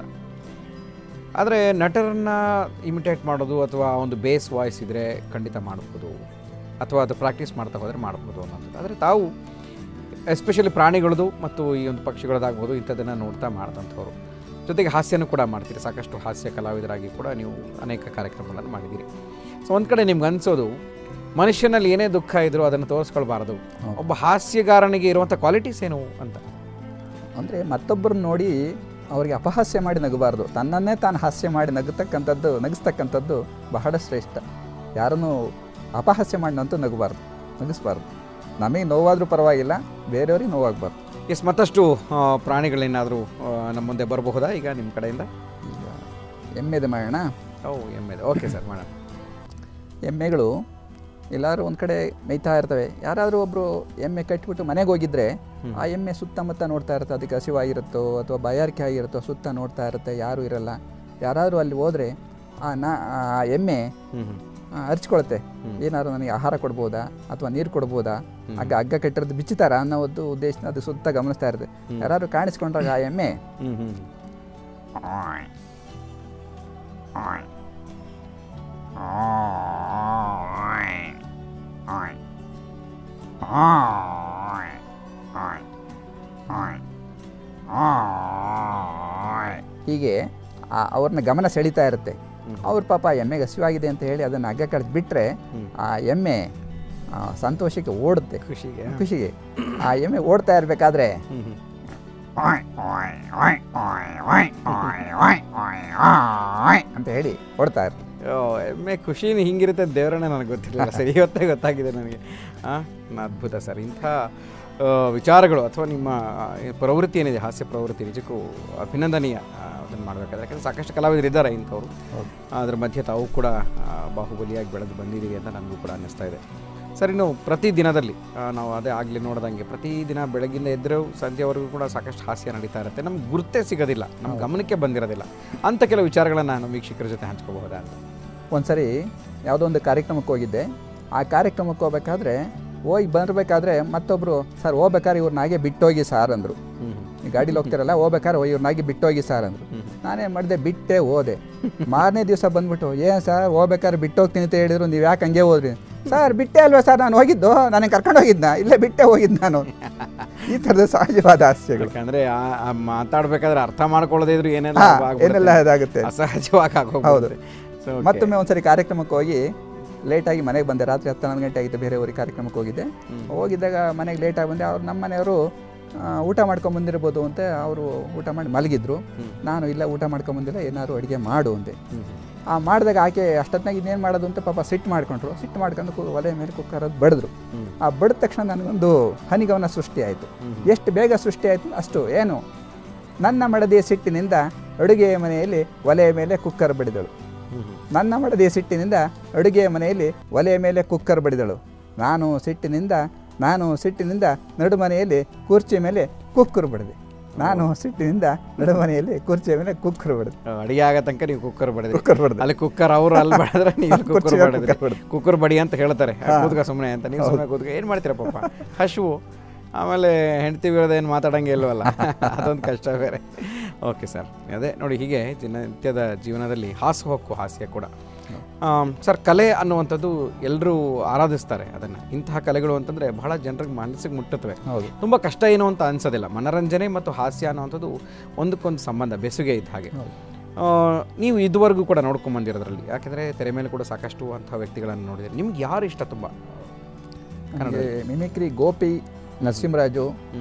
ಆದರೆ ನಟರನ್ನು ಇಮಿಟೇಟ್ ಮಾಡೋದು ಅಥವಾ ಒಂದು ಬೇಸ್ ವಾಯ್ಸ್ ಇದ್ದರೆ ಖಂಡಿತ ಮಾಡ್ಬೋದು, ಅಥವಾ ಅದು ಪ್ರಾಕ್ಟೀಸ್ ಮಾಡ್ತಾ ಹೋದರೆ ಮಾಡ್ಬೋದು ಅನ್ನೋದು. ಆದರೆ ತಾವು ಎಸ್ಪೆಷಲಿ ಪ್ರಾಣಿಗಳದು ಮತ್ತು ಈ ಒಂದು ಪಕ್ಷಿಗಳದಾಗ್ಬೋದು ಇಂಥದ್ದನ್ನು ನೋಡ್ತಾ ಮಾಡ್ದಂಥವ್ರು, ಜೊತೆಗೆ ಹಾಸ್ಯನೂ ಕೂಡ ಮಾಡ್ತೀರಿ. ಸಾಕಷ್ಟು ಹಾಸ್ಯ ಕಲಾವಿದರಾಗಿ ಕೂಡ ನೀವು ಅನೇಕ ಕಾರ್ಯಕ್ರಮಗಳನ್ನು ಮಾಡಿದ್ದೀರಿ. ಸೊ ಒಂದು ಕಡೆ ನಿಮ್ಗೆ ಅನಿಸೋದು ಮನುಷ್ಯನಲ್ಲಿ ಏನೇ ದುಃಖ ಇದ್ರೂ ಅದನ್ನು ತೋರಿಸ್ಕೊಳ್ಬಾರ್ದು. ಒಬ್ಬ ಹಾಸ್ಯಗಾರನಿಗೆ ಇರುವಂಥ ಕ್ವಾಲಿಟೀಸ್ ಏನು ಅಂತ ಅಂದರೆ ಮತ್ತೊಬ್ಬರನ್ನ ನೋಡಿ ಅವರಿಗೆ ಅಪಹಾಸ್ಯ ಮಾಡಿ ನಗಬಾರ್ದು, ತನ್ನನ್ನೇ ತಾನು ಹಾಸ್ಯ ಮಾಡಿ ನಗತಕ್ಕಂಥದ್ದು ನಗಿಸ್ತಕ್ಕಂಥದ್ದು ಬಹಳ ಶ್ರೇಷ್ಠ. ಯಾರನ್ನು ಅಪಹಾಸ್ಯ ಮಾಡಿನಂತೂ ನಗಬಾರ್ದು, ನಗಿಸ್ಬಾರ್ದು. ನಮಗೆ ನೋವಾದರೂ ಪರವಾಗಿಲ್ಲ, ಬೇರೆಯವ್ರಿಗೆ ನೋವಾಗಬಾರ್ದು. ಎಸ್, ಮತ್ತಷ್ಟು ಪ್ರಾಣಿಗಳೇನಾದರೂ ನಮ್ಮ ಮುಂದೆ ಬರಬಹುದಾ ಈಗ ನಿಮ್ಮ ಕಡೆಯಿಂದ? ಈಗ ಎಮ್ಮೆದು ಮಾಡೋಣ. ಓ, ಎಮ್ಮೆದು, ಓಕೆ ಸರ್, ಮಾಡೋಣ. ಎಮ್ಮೆಗಳು ಎಲ್ಲರೂ ಒಂದು ಕಡೆ ಮೇಯ್ತಾ ಇರ್ತವೆ. ಯಾರಾದರೂ ಒಬ್ಬರು ಎಮ್ಮೆ ಕಟ್ಟಿಬಿಟ್ಟು ಮನೆಗೆ ಹೋಗಿದ್ರೆ ಆ ಎಮ್ಮೆ ಸುತ್ತಮುತ್ತ ನೋಡ್ತಾ ಇರುತ್ತೆ, ಅದಕ್ಕೆ ಹಸಿವಾಗಿರುತ್ತೋ ಅಥವಾ ಬಾಯಾರಿಕೆ ಆಗಿರುತ್ತೋ ಸುತ್ತ ನೋಡ್ತಾ ಇರುತ್ತೆ, ಯಾರೂ ಇರಲ್ಲ. ಯಾರಾದರೂ ಅಲ್ಲಿ ಹೋದರೆ ಆ ನಾ ಆ ಎಮ್ಮೆ ಅರ್ಚ್ಕೊಳುತ್ತೆ, ಏನಾದ್ರು ನನಗೆ ಆಹಾರ ಕೊಡ್ಬೋದಾ ಅಥವಾ ನೀರು ಕೊಡ್ಬೋದಾ, ಹಗ್ಗ ಹಗ್ಗ ಕಟ್ಟಿರೋದು ಬಿಚ್ಚುತ್ತಾರ ಅನ್ನೋದು ಉದ್ದೇಶನ ಅದು ಸುತ್ತ ಗಮನಿಸ್ತಾ ಇರುತ್ತೆ. ಯಾರಾದ್ರು ಕಾಣಿಸ್ಕೊಂಡ್ರಾಗ ಆ ಎಮ್ಮೆ ಹೀಗೆ ಅವ್ರನ್ನ ಗಮನ ಸೆಳೀತಾ ಇರುತ್ತೆ. ಅವ್ರ ಪಾಪ ಎಮ್ಮೆಗೆ ಹಸಿವಾಗಿದೆ ಅಂತ ಹೇಳಿ ಅದನ್ನು ಹಗ್ಗ ಕಡ್ದು ಬಿಟ್ಟರೆ ಆ ಎಮ್ಮೆ ಸಂತೋಷಕ್ಕೆ ಓಡುತ್ತೆ, ಖುಷಿಗೆ ಖುಷಿಗೆ ಆ ಎಮ್ಮೆ ಓಡ್ತಾ ಇರಬೇಕಾದ್ರೆ ಅಂತ ಹೇಳಿ ಓಡ್ತಾ ಇರುತ್ತೆ. ಎಮ್ಮೆ ಖುಷಿನ ಹಿಂಗಿರುತ್ತೆ ದೇವರನ್ನ ನನಗೆ ಗೊತ್ತಿರಲಿಲ್ಲ ಸರ್, ಇವತ್ತೇ ಗೊತ್ತಾಗಿದೆ ನನಗೆ. ಹಾಂ, ಅದ್ಭುತ ಸರ್. ಇಂಥ ವಿಚಾರಗಳು ಅಥವಾ ನಿಮ್ಮ ಪ್ರವೃತ್ತಿ ಏನಿದೆ, ಹಾಸ್ಯ ಪ್ರವೃತ್ತಿ ನಿಜಕ್ಕೂ ಅಭಿನಂದನೀಯ. ಅದನ್ನು ಮಾಡಬೇಕಾದ್ರೆ ಯಾಕಂದರೆ ಸಾಕಷ್ಟು ಕಲಾವಿದರು ಇದ್ದಾರೆ ಇಂಥವ್ರು. ಅದ್ರ ಮಧ್ಯೆ ತಾವು ಕೂಡ ಬಾಹುಬಲಿಯಾಗಿ ಬೆಳೆದು ಬಂದಿದ್ದೀವಿ ಅಂತ ನನಗೂ ಕೂಡ ಅನ್ನಿಸ್ತಾ ಇದೆ ಸರ್. ಇನ್ನು ಪ್ರತಿ ದಿನದಲ್ಲಿ ನಾವು ಅದೇ ಆಗಲಿ ನೋಡ್ದಂಗೆ ಪ್ರತಿದಿನ ಬೆಳಗ್ಗಿಂದ ಎದ್ದರೂ ಸಂಜೆವರೆಗೂ ಕೂಡ ಸಾಕಷ್ಟು ಹಾಸ್ಯ ನಡೀತಾ ಇರುತ್ತೆ. ನಮ್ಗೆ ಗುರುತೇ ಸಿಗೋದಿಲ್ಲ, ನಮ್ಮ ಗಮನಕ್ಕೆ ಬಂದಿರೋದಿಲ್ಲ. ಅಂಥ ಕೆಲವು ವಿಚಾರಗಳನ್ನು ನಾನು ವೀಕ್ಷಕರ ಜೊತೆ ಹಂಚ್ಕೋಬಹುದಾ ಅಂತ. ಒಂದು ಸರಿ ಯಾವುದೋ ಒಂದು ಕಾರ್ಯಕ್ರಮಕ್ಕೆ ಹೋಗಿದ್ದೆ. ಆ ಕಾರ್ಯಕ್ರಮಕ್ಕೆ ಹೋಗ್ಬೇಕಾದ್ರೆ ಹೋಗಿ ಬರಬೇಕಾದ್ರೆ ಮತ್ತೊಬ್ಬರು ಸರ್ ಹೋಗ್ಬೇಕಾದ್ರೆ ಇವ್ರನ್ನಾಗೆ ಬಿಟ್ಟೋಗಿ ಸಾರ್ ಅಂದರು. ಈ ಗಾಡೀಲಿ ಹೋಗ್ತಿರಲ್ಲ, ಹೋಗ್ಬೇಕಾದ್ರೆ ಇವ್ರನ್ನಾಗಿ ಬಿಟ್ಟೋಗಿ ಸಾರ್ ಅಂದರು. ನಾನೇನು ಮಾಡಿದೆ, ಬಿಟ್ಟೆ ಹೋದೆ. ಮಾರನೇ ದಿವಸ ಬಂದ್ಬಿಟ್ಟು ಏನು ಸರ್ ಹೋಗ್ಬೇಕಾದ್ರೆ ಬಿಟ್ಟೋಗ್ತೀನಿ ಅಂತ ಹೇಳಿದ್ರು, ನೀವು ಯಾಕೆ ಹಂಗೆ ಹೋದ್ರಿ? ಸರ್ ಬಿಟ್ಟೆ ಅಲ್ವಾ ಸರ್ ನಾನು ಹೋಗಿದ್ದು, ನನಗೆ ಕರ್ಕೊಂಡು ಹೋಗಿದ್ನ, ಇಲ್ಲೇ ಬಿಟ್ಟೆ ಹೋಗಿದ್ದು ನಾನು. ಈ ಥರದ ಸಹಜವಾದ ಹಾಸ್ಯಗಳು. ಯಾಕಂದರೆ ಮಾತಾಡಬೇಕಾದ್ರೆ ಅರ್ಥ ಮಾಡ್ಕೊಳ್ಳೋದೇ ಇದ್ರು ಏನೆಲ್ಲ ಏನೆಲ್ಲ ಇದಾಗುತ್ತೆ, ಅಸಹಜವಾಗಿ ಆಗೋದು. ಹೌದು. ಮತ್ತೊಮ್ಮೆ ಒಂದ್ಸರಿ ಕಾರ್ಯಕ್ರಮಕ್ಕೆ ಹೋಗಿ ಲೇಟಾಗಿ ಮನೆಗೆ ಬಂದೆ. ರಾತ್ರಿ ಹತ್ತು ಹನ್ನೊಂದು ಗಂಟೆ ಆಗಿತ್ತು. ಬೇರೆ ಊರಿಗೆ ಕಾರ್ಯಕ್ರಮಕ್ಕೆ ಹೋಗಿದ್ದೆ. ಹೋಗಿದ್ದಾಗ ಮನೆಗೆ ಲೇಟಾಗಿ ಬಂದೆ. ಅವ್ರು ನಮ್ಮ ಮನೆಯವರು ಊಟ ಮಾಡ್ಕೊಂಡು ಬಂದಿರ್ಬೋದು ಅಂತ ಅವರು ಊಟ ಮಾಡಿ ಮಲಗಿದ್ರು. ನಾನು ಇಲ್ಲ ಊಟ ಮಾಡ್ಕೊಂಡು ಬಂದಿಲ್ಲ, ಏನಾದ್ರು ಅಡುಗೆ ಮಾಡು ಅಂತೆ. ಆ ಮಾಡಿದಾಗ ಆಕೆ ಅಷ್ಟೊತ್ತಿನಾಗ ಇನ್ನೇನು ಮಾಡೋದು ಅಂತ ಪಾಪ ಸಿಟ್ಟು ಮಾಡ್ಕೊಂಡ್ರು. ಸಿಟ್ಟು ಮಾಡ್ಕೊಂಡು ಒಲೆ ಮೇಲೆ ಕುಕ್ಕರದ್ದು ಬಡಿದ್ರು. ಆ ಬಡಿದ ತಕ್ಷಣ ನನಗೊಂದು ಹನಿಗವನ ಸೃಷ್ಟಿ ಆಯಿತು. ಎಷ್ಟು ಬೇಗ ಸೃಷ್ಟಿ ಆಯಿತು ಅಷ್ಟು ಏನು, ನನ್ನ ಮಡದಿಯ ಸಿಟ್ಟಿನಿಂದ ಅಡುಗೆಯ ಮನೆಯಲ್ಲಿ ಒಲೆಯ ಮೇಲೆ ಕುಕ್ಕರ್ ಬಡಿದಳು. ನನ್ನ ಮಡದಿಯ ಸಿಟ್ಟಿನಿಂದ ಅಡುಗೆಯ ಮನೆಯಲ್ಲಿ ಒಲೆಯ ಮೇಲೆ ಕುಕ್ಕರ್ ಬಡಿದಳು. ನಾನು ಸಿಟ್ಟಿನಿಂದ ನಾನು ಸಿಟ್ಟಿನಿಂದ ನಡುಮನೆಯಲ್ಲಿ ಕುರ್ಚಿ ಮೇಲೆ ಕುಕ್ಕರ್ ಬಡಿದೆ. ನಾನು ಸಿಟ್ಟಿನಿಂದ ನಡುಮನೆಯಲ್ಲಿ ಕುರ್ಚಿಯ ಮೇಲೆ ಕುಕ್ಕರ್ ಬಡಿದೆ. ಅಡಿಗೆ ಆಗೋ ತನಕ ನೀವು ಕುಕ್ಕರ್ ಬಡಿದೆ. ಕುಕ್ಕರ್ ಬಡಿದೆ. ಅಲ್ಲಿ ಕುಕ್ಕರ್ ಅವರು ಅಲ್ಲಿ ಬಡಿದ್ರೆ ನೀವು ಕುಕ್ಕರ್ ಬಡಿದ್ರೆ ಕುಕ್ಕರ್ ಬಡಿ ಅಂತ ಹೇಳ್ತಾರೆ. ಕೂತ್ಕ ಸುಮ್ಮನೆ ಅಂತ, ನೀವು ಸುಮ್ಮನೆ ಕೂತ್ಕ ಏನು ಮಾಡ್ತೀರ ಪಾಪ, ಹಶು. ಆಮೇಲೆ ಹೆಂಡತಿ ವಿರೋಧ ಏನು ಮಾತಾಡಂಗೆ ಇಲ್ವಲ್ಲ, ಅದೊಂದು ಕಷ್ಟ ಬೇರೆ. ಓಕೆ ಸರ್, ಅದೇ ನೋಡಿ, ಹೀಗೆ ದಿನನಿತ್ಯದ ಜೀವನದಲ್ಲಿ ಹಾಸ್ಯ ಹೊಕ್ಕು ಹಾಸ್ಯ ಕೂಡ ಸರ್. ಕಲೆ ಅನ್ನುವಂಥದ್ದು ಎಲ್ಲರೂ ಆರಾಧಿಸ್ತಾರೆ ಅದನ್ನು. ಇಂತಹ ಕಲೆಗಳು ಅಂತಂದರೆ ಬಹಳ ಜನರಿಗೆ ಮನಸ್ಸಿಗೆ ಮುಟ್ಟುತ್ತವೆ. ತುಂಬ ಕಷ್ಟ ಏನು ಅಂತ ಅನಿಸೋದಿಲ್ಲ. ಮನರಂಜನೆ ಮತ್ತು ಹಾಸ್ಯ ಅನ್ನುವಂಥದ್ದು ಒಂದಕ್ಕೊಂದು ಸಂಬಂಧ, ಬೆಸುಗೆ ಇದ್ದ ಹಾಗೆ. ನೀವು ಇದುವರೆಗೂ ಕೂಡ ನೋಡ್ಕೊಂಬಂದಿರೋದ್ರಲ್ಲಿ, ಯಾಕೆಂದರೆ ತೆರೆ ಮೇಲೆ ಕೂಡ ಸಾಕಷ್ಟು ಅಂಥ ವ್ಯಕ್ತಿಗಳನ್ನು ನೋಡಿದರೆ ನಿಮ್ಗೆ ಯಾರು ಇಷ್ಟ? ತುಂಬ ನನಗೆ ಮಿಮಿಕ್ರಿ ಗೋಪಿ, ನರಸಿಂಹರಾಜು,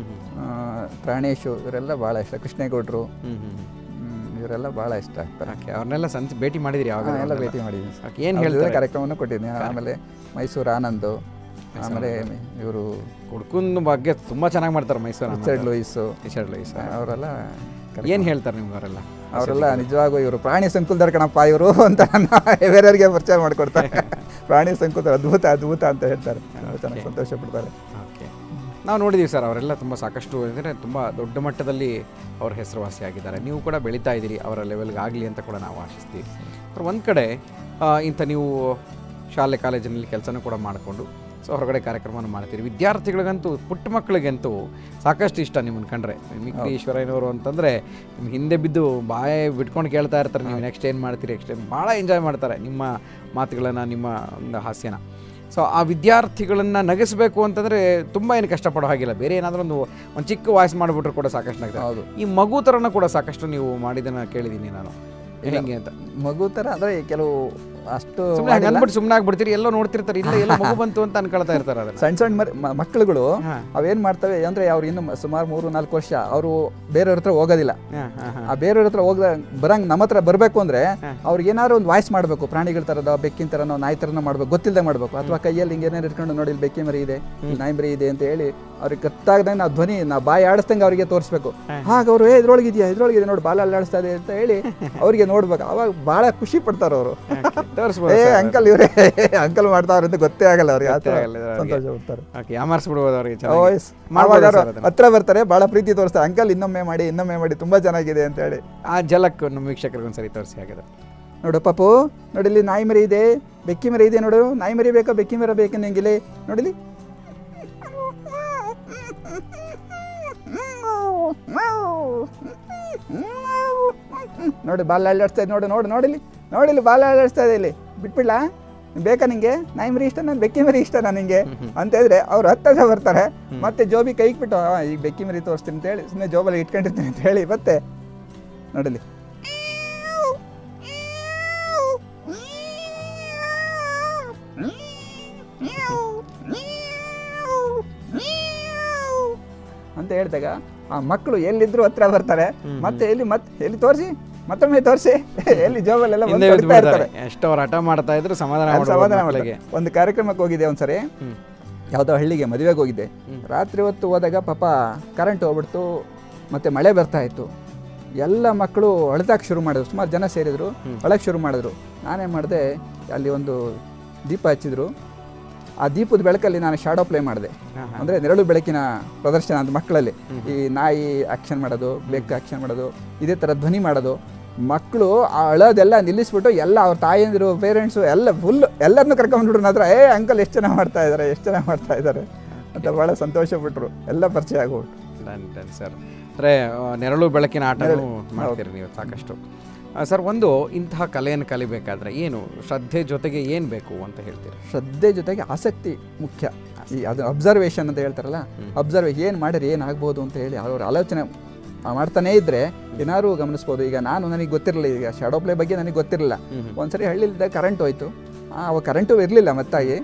ಪ್ರಾಣೇಶು ಇವರೆಲ್ಲ ಭಾಳ ಇಷ್ಟ. ಕೃಷ್ಣೇಗೌಡರು ಇವರೆಲ್ಲ ಭಾಳ ಇಷ್ಟ ಆಗ್ತಾರೆ. ಅವ್ರನ್ನೆಲ್ಲ ಸಂತ ಭೇಟಿ ಮಾಡಿದಿರಿ? ಯಾವಾಗ ಎಲ್ಲ ಭೇಟಿ ಮಾಡಿದ್ದೀನಿ. ಏನು ಹೇಳಿದ್ರೆ ಕಾರ್ಯಕ್ರಮವನ್ನು ಕೊಟ್ಟಿದ್ದೀನಿ. ಆಮೇಲೆ ಮೈಸೂರು ಆನಂದ್, ಆಮೇಲೆ ಇವರು ಹುಡ್ಕುನ ಬಗ್ಗೆ ತುಂಬ ಚೆನ್ನಾಗಿ ಮಾಡ್ತಾರೆ Mysuru. Richard Louis Richard Louis ಅವರೆಲ್ಲ ಏನು ಹೇಳ್ತಾರೆ ನಿಮ್ಗೆ? ಅವರೆಲ್ಲ ಅವರೆಲ್ಲ ನಿಜವಾಗೂ ಇವರು ಪ್ರಾಣಿ ಸಂಕುಲದವ್ರು ಕಣಪ್ಪ ಇವರು ಅಂತ ನನ್ನ ಬೇರೆಯವರಿಗೆ ಪರಿಚಯ ಮಾಡಿಕೊಡ್ತಾರೆ. ಪ್ರಾಣಿ ಸಂಕುಲದ ಅದ್ಭುತ ಅದ್ಭುತ ಅಂತ ಹೇಳ್ತಾರೆ. ಚೆನ್ನಾಗಿ ಸಂತೋಷ ಪಡ್ತಾರೆ. ಓಕೆ, ನಾವು ನೋಡಿದ್ದೀವಿ ಸರ್, ಅವರೆಲ್ಲ ತುಂಬ ಸಾಕಷ್ಟು ಅಂದರೆ ತುಂಬ ದೊಡ್ಡ ಮಟ್ಟದಲ್ಲಿ ಅವ್ರ ಹೆಸರುವಾಸಿಯಾಗಿದ್ದಾರೆ. ನೀವು ಕೂಡ ಬೆಳೀತಾ ಇದ್ದೀರಿ, ಅವರ ಲೆವೆಲ್ಗೆ ಆಗಲಿ ಅಂತ ಕೂಡ ನಾವು ಆಶಿಸ್ತೀವಿ. ಒಂದು ಕಡೆ ಇಂಥ ನೀವು ಶಾಲೆ ಕಾಲೇಜಿನಲ್ಲಿ ಕೆಲಸನೂ ಕೂಡ ಮಾಡಿಕೊಂಡು ಸೊ ಹೊರಗಡೆ ಕಾರ್ಯಕ್ರಮವನ್ನು ಮಾಡ್ತೀರಿ. ವಿದ್ಯಾರ್ಥಿಗಳಿಗಂತೂ, ಪುಟ್ಟ ಮಕ್ಕಳಿಗಂತೂ ಸಾಕಷ್ಟು ಇಷ್ಟ ನಿಮ್ಮನ್ನು ಕಂಡ್ರೆ. ಮಿಕ್ರಿ ಈಶ್ವರಯ್ಯನವರು ಅಂತಂದರೆ ನಿಮ್ಮ ಹಿಂದೆ ಬಿದ್ದು ಬಾಯೇ ಬಿಟ್ಕೊಂಡು ಕೇಳ್ತಾ ಇರ್ತಾರೆ, ನೀವು ನೆಕ್ಸ್ಟ್ ಏನು ಮಾಡ್ತೀರಿ, ನೆಕ್ಸ್ಟ್ ಏನು, ಭಾಳ ಎಂಜಾಯ್ ಮಾಡ್ತಾರೆ ನಿಮ್ಮ ಮಾತುಗಳನ್ನು, ನಿಮ್ಮ ಒಂದು ಹಾಸ್ಯನ. ಸೊ ಆ ವಿದ್ಯಾರ್ಥಿಗಳನ್ನು ನಗಿಸಬೇಕು ಅಂತಂದರೆ ತುಂಬ ಏನು ಕಷ್ಟಪಡೋ ಹಾಗಿಲ್ಲ. ಬೇರೆ ಏನಾದರೂ ಒಂದು ಒಂದು ಚಿಕ್ಕ ವಾಯ್ಸ್ ಮಾಡಿಬಿಟ್ರು ಕೂಡ ಸಾಕಷ್ಟು ನಗ್ತಾರೆ. ಹೌದು, ಈ ಮಗು ಥರನೂ ಕೂಡ ಸಾಕಷ್ಟು ನೀವು ಮಾಡಿದ್ದನ್ನು ಕೇಳಿದ್ದೀನಿ ನಾನು. ಹೇಗೆ ಅಂತ? ಮಗು ಥರ ಅಂದರೆ ಕೆಲವು ಅಷ್ಟು ಸುಮ್ಮನೆ ಹಾಗೆ ಅಂದ್ಬಿಟ್ಟು ಸುಮ್ಮನೆ ಆಗ್ಬಿಡ್ತೀರಿ, ಎಲ್ಲೋ ನೋಡ್ತಿರ್ತಾರೆ, ಇಲ್ಲ ಎಲ್ಲ ಮಗು ಬಂತು ಅಂತ ಅನ್ಕೊಳ್ತಾ ಇರ್ತಾರೆ ಅದನ್ನ. ಸಣ್ಣ ಸಣ್ಣ ಮರಿ ಮ- ಮಕ್ಕಳುಗಳು ಅವೇನ್ ಮಾಡ್ತವೆ ಅಂದ್ರೆ ಅವ್ರು ಇನ್ನು ಸುಮಾರು ಮೂರು ನಾಲ್ಕು ವರ್ಷ ಅವರು ಬೇರೆಯವ್ರ ಹತ್ರ ಹೋಗೋದಿಲ್ಲ. ಆ ಬೇರೆಯವ್ರ ಹತ್ರ ಹೋಗ ಬರಂಗ್ ನಮ್ಮ ಹತ್ರ ಬರಬೇಕು ಅಂದ್ರೆ ಅವ್ರಿಗೆ ಏನಾದ್ರು ಒಂದು ವಾಯ್ಸ್ ಮಾಡಬೇಕು, ಪ್ರಾಣಿಗಳ ತರದ, ಬೆಕ್ಕಿನ ತರನೋ ನಾಯಿ ತರನೋ ಮಾಡ್ಬೇಕು, ಗೊತ್ತಿಲ್ಲದೆ ಮಾಡ್ಬೇಕು. ಅಥವಾ ಕೈಯಲ್ಲಿ ಹಿಂಗೆ ಏನಾರು ಇಟ್ಕೊಂಡು ನೋಡಿ ಇಲ್ಲಿ ಬೆಕ್ಕಿ ಮರಿ ಇದೆ, ಇಲ್ಲಿ ನಾಯಿ ಮರಿ ಇದೆ ಅಂತ ಹೇಳಿ ಅವ್ರಿಗೆ ಗೊತ್ತಾಗದಂಗೆ ನಾವು ಧ್ವನಿ ನಾವು ಬಾಯಿ ಆಡಿಸ್ದಂಗೆ ಅವ್ರಿಗೆ ತೋರಿಸ್ಬೇಕು. ಹಾಗ ಅವರು ಏ ಇದ್ರೊಳಗೆ ಇದೆಯಾ ಇದ್ರೊಳಗಿದೆ ನೋಡಿ ಬಾಲ ಅಲ್ಲಾಡಿಸ್ತಾ ಇದೆ ಅಂತ ಹೇಳಿ ಅವ್ರಿಗೆ ನೋಡ್ಬೇಕು. ಅವಾಗ ಬಹಳ ಖುಷಿ ಪಡ್ತಾರ ಅವರು. ಏ ಅಂಕಲ್ ಇವರೇ ಅಂಕಲ್ ಮಾಡ್ತಾವ್ರೆ ಅಂತ ಗೊತ್ತೇ ಆಗಲ್ಲ ಅವ್ರಿಗೆ, ಆ ಥರ ಸಂತೋಷ ಪಡ್ತಾರೆ. ಯಾಮಾರಿಸ್ಬಿಡ್ಬೋದು ಅವ್ರಿಗೆ. ಅವಾಗ ಹತ್ರ ಬರ್ತಾರೆ, ಬಹಳ ಪ್ರೀತಿ ತೋರಿಸ್ತಾರೆ, ಅಂಕಲ್ ಇನ್ನೊಮ್ಮೆ ಮಾಡಿ ಇನ್ನೊಮ್ಮೆ ಮಾಡಿ ತುಂಬಾ ಚೆನ್ನಾಗಿದೆ ಅಂತ ಹೇಳಿ. ಆ ಜಲಕ್ ನಮ್ಮ ವೀಕ್ಷಕರಿಗೊಂದ್ಸರಿ ತೋರಿಸಿ ಹಾಗಾದ್ರೆ. ನೋಡು ಪಾಪು, ನೋಡಿಲಿ ನಾಯಿ ಮರಿ ಇದೆ, ಬೆಕ್ಕಿ ಮರಿ ಇದೆ ನೋಡು. ನಾಯಿ ಮರಿ ಬೇಕಾ ಬೆಕ್ಕಿ ಮರಿ ಬೇಕು ನಿಂಗಿಲ್ಲಿ ನೋಡಿಲಿ. ನೋಡಿ ಬಾಲ ಅಲ್ಲಾಡಿಸ್ತಾ ಇದೆ ನೋಡು ನೋಡು ನೋಡಿಲಿ ನೋಡಿಲಿ ಬಾಲ ಅಲ್ಲಾಡಿಸ್ತಾ ಇದೆ ಇಲ್ಲಿ. ಬಿಟ್ಬಿಡ್ಲಾ ಬೇಕಾ ನಿಂಗೆ ನಾಯಿ ಮರಿ ಇಷ್ಟ ನಾನು ಬೆಕ್ಕಿ ಮರಿ ಇಷ್ಟ ನಾನು ನಿಂಗೆ ಅಂತ ಹೇಳಿದ್ರೆ ಅವ್ರು ಹತ್ತದ ಬರ್ತಾರೆ. ಮತ್ತೆ ಜೋಬಿ ಕೈಗೆ ಬಿಟ್ಟು ಈಗ ಬೆಕ್ಕಿ ಮರಿ ತೋರಿಸ್ತೀನಿ ಅಂತ ಹೇಳಿ ಸುಮ್ಮನೆ ಜೋಬಲ್ಲಿ ಇಟ್ಕೊಂಡಿರ್ತೀನಿ ಅಂತ ಹೇಳಿ ಮತ್ತೆ ನೋಡಲಿ ಅಂತ ಹೇಳಿದಾಗ ಆ ಮಕ್ಕಳು ಎಲ್ಲಿದ್ರು ಹತ್ರ ಬರ್ತಾರೆ. ಮತ್ತೆ ಎಲ್ಲಿ ಮತ್ತೆ ಎಲ್ಲಿ ತೋರಿಸಿ ಮತ್ತೊಮ್ಮೆ ತೋರಿಸಿ ಎಲ್ಲಿ ಜೋಬಲ್ಲೆಲ್ಲ ಇರ್ತಾರೆ. ಎಷ್ಟು ಅವ್ರು ಹಠ ಮಾಡ್ತಾ ಇದ್ರು ಸಮಾಧಾನ ಸಮಾಧಾನ ಮಾಡಲಿಕ್ಕೆ. ಒಂದು ಕಾರ್ಯಕ್ರಮಕ್ಕೆ ಹೋಗಿದ್ದೆ ಒಂದ್ಸರಿ, ಯಾವುದೋ ಹಳ್ಳಿಗೆ ಮದುವೆಗೆ ಹೋಗಿದ್ದೆ. ರಾತ್ರಿ ಹೊತ್ತು ಹೋದಾಗ ಪಾಪ ಕರೆಂಟ್ ಹೋಗ್ಬಿಡ್ತು, ಮತ್ತೆ ಮಳೆ ಬರ್ತಾ ಇತ್ತು. ಎಲ್ಲ ಮಕ್ಕಳು ಅಳತಾಕ್ ಶುರು ಮಾಡಿದ್ರು, ಸುಮಾರು ಜನ ಸೇರಿದ್ರು, ಅಳಕ್ಕೆ ಶುರು ಮಾಡಿದ್ರು. ನಾನೇ ಮಾಡಿದೆ, ಅಲ್ಲಿ ಒಂದು ದೀಪ ಹಚ್ಚಿದ್ರು. ಆ ದೀಪದ ಬೆಳಕಲ್ಲಿ ನಾನು ಶಾಡೋ ಪ್ಲೇ ಮಾಡಿದೆ, ಅಂದರೆ ನೆರಳು ಬೆಳಕಿನ ಪ್ರದರ್ಶನ ಅಂತ ಮಕ್ಕಳಲ್ಲಿ. ಈ ನಾಯಿ ಆ್ಯಕ್ಷನ್ ಮಾಡೋದು, ಬೆಕ್ಕು ಆ್ಯಕ್ಷನ್ ಮಾಡೋದು, ಇದೇ ಥರ ಧ್ವನಿ ಮಾಡೋದು. ಮಕ್ಕಳು ಆ ಅಳೋದೆಲ್ಲ ನಿಲ್ಲಿಸ್ಬಿಟ್ಟು ಎಲ್ಲ ಅವ್ರ ತಾಯಂದಿರು ಪೇರೆಂಟ್ಸು ಎಲ್ಲ ಫುಲ್ ಎಲ್ಲರನ್ನೂ ಕರ್ಕೊಂಡ್ಬಿಟ್ರು ನನ್ನ ಹತ್ರ. ಏ ಅಂಕಲ್ ಎಷ್ಟು ಚೆನ್ನಾಗಿ ಮಾಡ್ತಾ ಇದ್ದಾರೆ ಎಷ್ಟು ಚೆನ್ನಾಗಿ ಮಾಡ್ತಾ ಇದ್ದಾರೆ ಅಂತ ಭಾಳ ಸಂತೋಷಪಟ್ಟರು. ಎಲ್ಲ ಪರಿಚಯ ಆಗೋಗ್ಬಿಟ್ಟು. ಸರ್ ಅಂದರೆ ನೆರಳು ಬೆಳಕಿನ ಆಟನೂ ಮಾಡ್ತೀರಿ ನೀವು ಸಾಕಷ್ಟು. ಸರ್, ಒಂದು ಇಂತಹ ಕಲೆಯನ್ನು ಕಲಿಬೇಕಾದ್ರೆ ಏನು ಶ್ರದ್ಧೆ ಜೊತೆಗೆ ಏನು ಬೇಕು ಅಂತ ಹೇಳ್ತೀರಿ? ಶ್ರದ್ಧೆ ಜೊತೆಗೆ ಆಸಕ್ತಿ ಮುಖ್ಯ. ಈ ಅದು ಅಬ್ಸರ್ವೇಷನ್ ಅಂತ ಹೇಳ್ತಾರಲ್ಲ, ಅಬ್ಸರ್ವ್ ಏನು ಮಾಡಿದ್ರೆ ಏನಾಗ್ಬೋದು ಅಂತ ಹೇಳಿ ಅವ್ರ ಆಲೋಚನೆ ಮಾಡ್ತಾನೇ ಇದ್ದರೆ ಏನಾದ್ರು ಗಮನಿಸ್ಬೋದು. ಈಗ ನಾನು ನನಗೆ ಗೊತ್ತಿರಲಿಲ್ಲ, ಈಗ ಶಾಡೋ ಪ್ಲೇ ಬಗ್ಗೆ ನನಗೆ ಗೊತ್ತಿರಲಿಲ್ಲ. ಒಂದ್ಸರಿ ಹಳ್ಳಿಲಿದ್ದಾಗ ಕರೆಂಟ್ ಹೋಯ್ತು, ಅವಾಗ ಕರೆಂಟು ಇರಲಿಲ್ಲ. ಮತ್ತಾಗಿ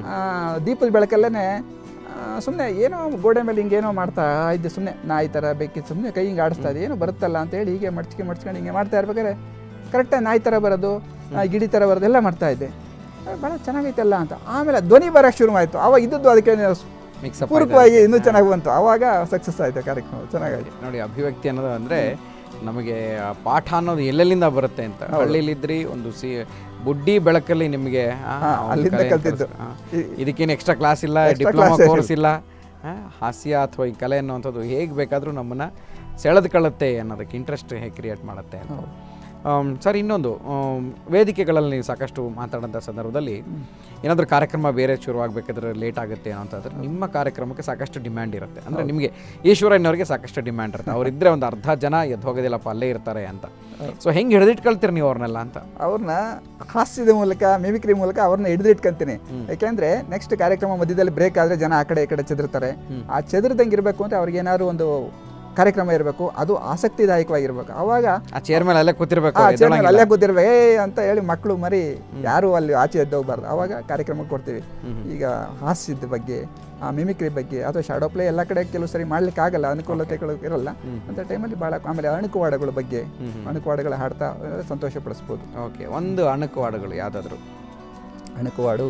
ದೀಪದ ಬೆಳಕಲ್ಲೇ ಸುಮ್ಮನೆ ಏನೋ ಗೋಡೆ ಮೇಲೆ ಹಿಂಗೇನೋ ಮಾಡ್ತಾ ಇದ್ದೆ, ಸುಮ್ಮನೆ ನಾಯಿ ಥರ ಬೇಕಿ ಸುಮ್ಮನೆ ಕೈ ಹಿಂಗೆ ಆಡಿಸ್ತಾ ಇದೆ, ಏನೋ ಬರುತ್ತಲ್ಲ ಅಂತೇಳಿ ಹೀಗೆ ಮಡ್ಚ್ಕೆ ಮಡ್ಚ್ಕೊಂಡು ಹಿಂಗೆ ಮಾಡ್ತಾ ಇರ್ಬೇಕಾದ್ರೆ ಕರೆಕ್ಟಾಗಿ ನಾಯಿ ಥರ ಬರೋದು, ಗಿಡಿ ಥರ ಬರೋದು ಎಲ್ಲ ಮಾಡ್ತಾ ಇದ್ದೆ. ಭಾಳ ಚೆನ್ನಾಗೈತಲ್ಲ ಅಂತ. ಆಮೇಲೆ ಧ್ವನಿ ಬರೋಕ್ಕೆ ಶುರು ಆಯಿತು. ಆವಾಗ ಇದ್ದದ್ದು ಅದಕ್ಕೆ ಪೂರಕವಾಗಿ ಇನ್ನೂ ಚೆನ್ನಾಗಿ ಬಂತು. ಆವಾಗ ಸಕ್ಸಸ್ ಆಯಿತು ಕಾರ್ಯಕ್ರಮ, ಚೆನ್ನಾಗಾಯ್ತು. ನೋಡಿ, ಅಭಿವ್ಯಕ್ತಿ ಅನ್ನೋದು ಅಂದರೆ ನಮಗೆ ಪಾಠ ಅನ್ನೋದು ಎಲ್ಲೆಲ್ಲಿಂದ ಬರುತ್ತೆ ಅಂತ. ಹಳ್ಳಿಲಿದ್ರಿ ಒಂದು ಸಿ ಬುಡ್ಡಿ ಬೆಳಕಲ್ಲಿ ನಿಮಗೆ ಅಲ್ಲಿಂದ ಕಲ್ತಿದ್ದು. ಇದಕ್ಕೇನು ಎಕ್ಸ್ಟ್ರಾ ಕ್ಲಾಸ್ ಇಲ್ಲ, ಡಿಪ್ಲೊಮಾ ಕೋರ್ಸ್ ಇಲ್ಲ. ಹಾಸ್ಯ ಅಥವಾ ಈ ಕಲೆ ಅನ್ನುವಂಥದ್ದು ಹೇಗೆ ಬೇಕಾದರೂ ನಮ್ಮನ್ನು ಸೆಳೆದುಕೊಳ್ಳುತ್ತೆ ಅನ್ನೋದಕ್ಕೆ, ಇಂಟ್ರೆಸ್ಟ್ ಹೇಗೆ ಕ್ರಿಯೇಟ್ ಮಾಡುತ್ತೆ ಅಂತ. ಸರ್, ಇನ್ನೊಂದು ವೇದಿಕೆಗಳಲ್ಲಿ ನೀವು ಸಾಕಷ್ಟು ಮಾತಾಡೋಂಥ ಸಂದರ್ಭದಲ್ಲಿ ಏನಾದರೂ ಕಾರ್ಯಕ್ರಮ ಬೇರೆ ಶುರುವಾಗಬೇಕಾದ್ರೆ ಲೇಟ್ ಆಗುತ್ತೆ ಏನೋ ಅಂತಂದರೆ ನಿಮ್ಮ ಕಾರ್ಯಕ್ರಮಕ್ಕೆ ಸಾಕಷ್ಟು ಡಿಮ್ಯಾಂಡ್ ಇರುತ್ತೆ. ಅಂದರೆ ನಿಮಗೆ ಈಶ್ವರಣ್ಣವ್ರಿಗೆ ಸಾಕಷ್ಟು ಡಿಮ್ಯಾಂಡ್ ಇರುತ್ತೆ. ಅವರಿದ್ದರೆ ಒಂದು ಅರ್ಧ ಜನ ಎದ್ದು ಹೋಗೋದಿಲ್ಲಪ್ಪ ಅಲ್ಲೇ ಇರ್ತಾರೆ ಅಂತ. ಸೊ ಹೆಂಗೆ ಹಿಡಿದಿಟ್ಕೊಳ್ತೀರಿ ನೀವು ಅವ್ರನ್ನೆಲ್ಲ ಅಂತ? ಅವ್ರನ್ನ ಹಾಸ್ಯದ ಮೂಲಕ, ಮಿಮಿಕ್ರಿ ಮೂಲಕ ಅವ್ರನ್ನ ಹಿಡಿದಿಟ್ಕೊಂತೀನಿ. ಯಾಕೆಂದರೆ ನೆಕ್ಸ್ಟ್ ಕಾರ್ಯಕ್ರಮ ಮಧ್ಯದಲ್ಲಿ ಬ್ರೇಕ್ ಆದರೆ ಜನ ಆ ಕಡೆ ಈ ಕಡೆ ಚೆದರ್ತಾರೆ. ಆ ಚೆದರ್ದಂಗೆ ಇರಬೇಕು ಅಂತ ಅವ್ರಿಗೆ ಏನಾದ್ರು ಒಂದು ಕಾರ್ಯಕ್ರಮ ಇರಬೇಕು, ಅದು ಆಸಕ್ತಿದಾಯಕವಾಗಿರ್ಬೇಕು. ಅವಾಗ ಆ ಚೇರ್ ಮೇಲೆ ಅಲ್ಲೇ ಕೂತಿರ್ಬೇಕು, ಅಲ್ಲೇ ಕೂತಿರ್ಬೇಕು ಏ ಅಂತ ಹೇಳಿ ಮಕ್ಕಳು ಮರಿ ಯಾರು ಅಲ್ಲಿ ಆಚೆ ಎದ್ದೋಗ್ಬಾರ್ದು. ಅವಾಗ ಕಾರ್ಯಕ್ರಮ ಕೊಡ್ತೀವಿ. ಈಗ ಹಾಸ್ಯದ ಬಗ್ಗೆ, ಆ ಮಿಮಿಕ್ರಿ ಬಗ್ಗೆ ಅಥವಾ ಶಾಡೋ ಪ್ಲೇ ಎಲ್ಲ ಕಡೆ ಕೆಲವು ಸರಿ ಮಾಡ್ಲಿಕ್ಕೆ ಆಗಲ್ಲ, ಅನುಕೂಲತೆಗಳು ಇರಲ್ಲ ಅಂತ ಟೈಮಲ್ಲಿ ಭಾಳ. ಆಮೇಲೆ ಅಣುಕುವಾಡಗಳ ಬಗ್ಗೆ, ಅಣುಕುವಾಡಗಳ ಹಾಡ್ತಾ ಸಂತೋಷ ಪಡಿಸ್ಬೋದು. ಓಕೆ, ಒಂದು ಅಣುಕುವಾಡಗಳು ಯಾವುದಾದ್ರು? ಅಣುಕುವಾಡು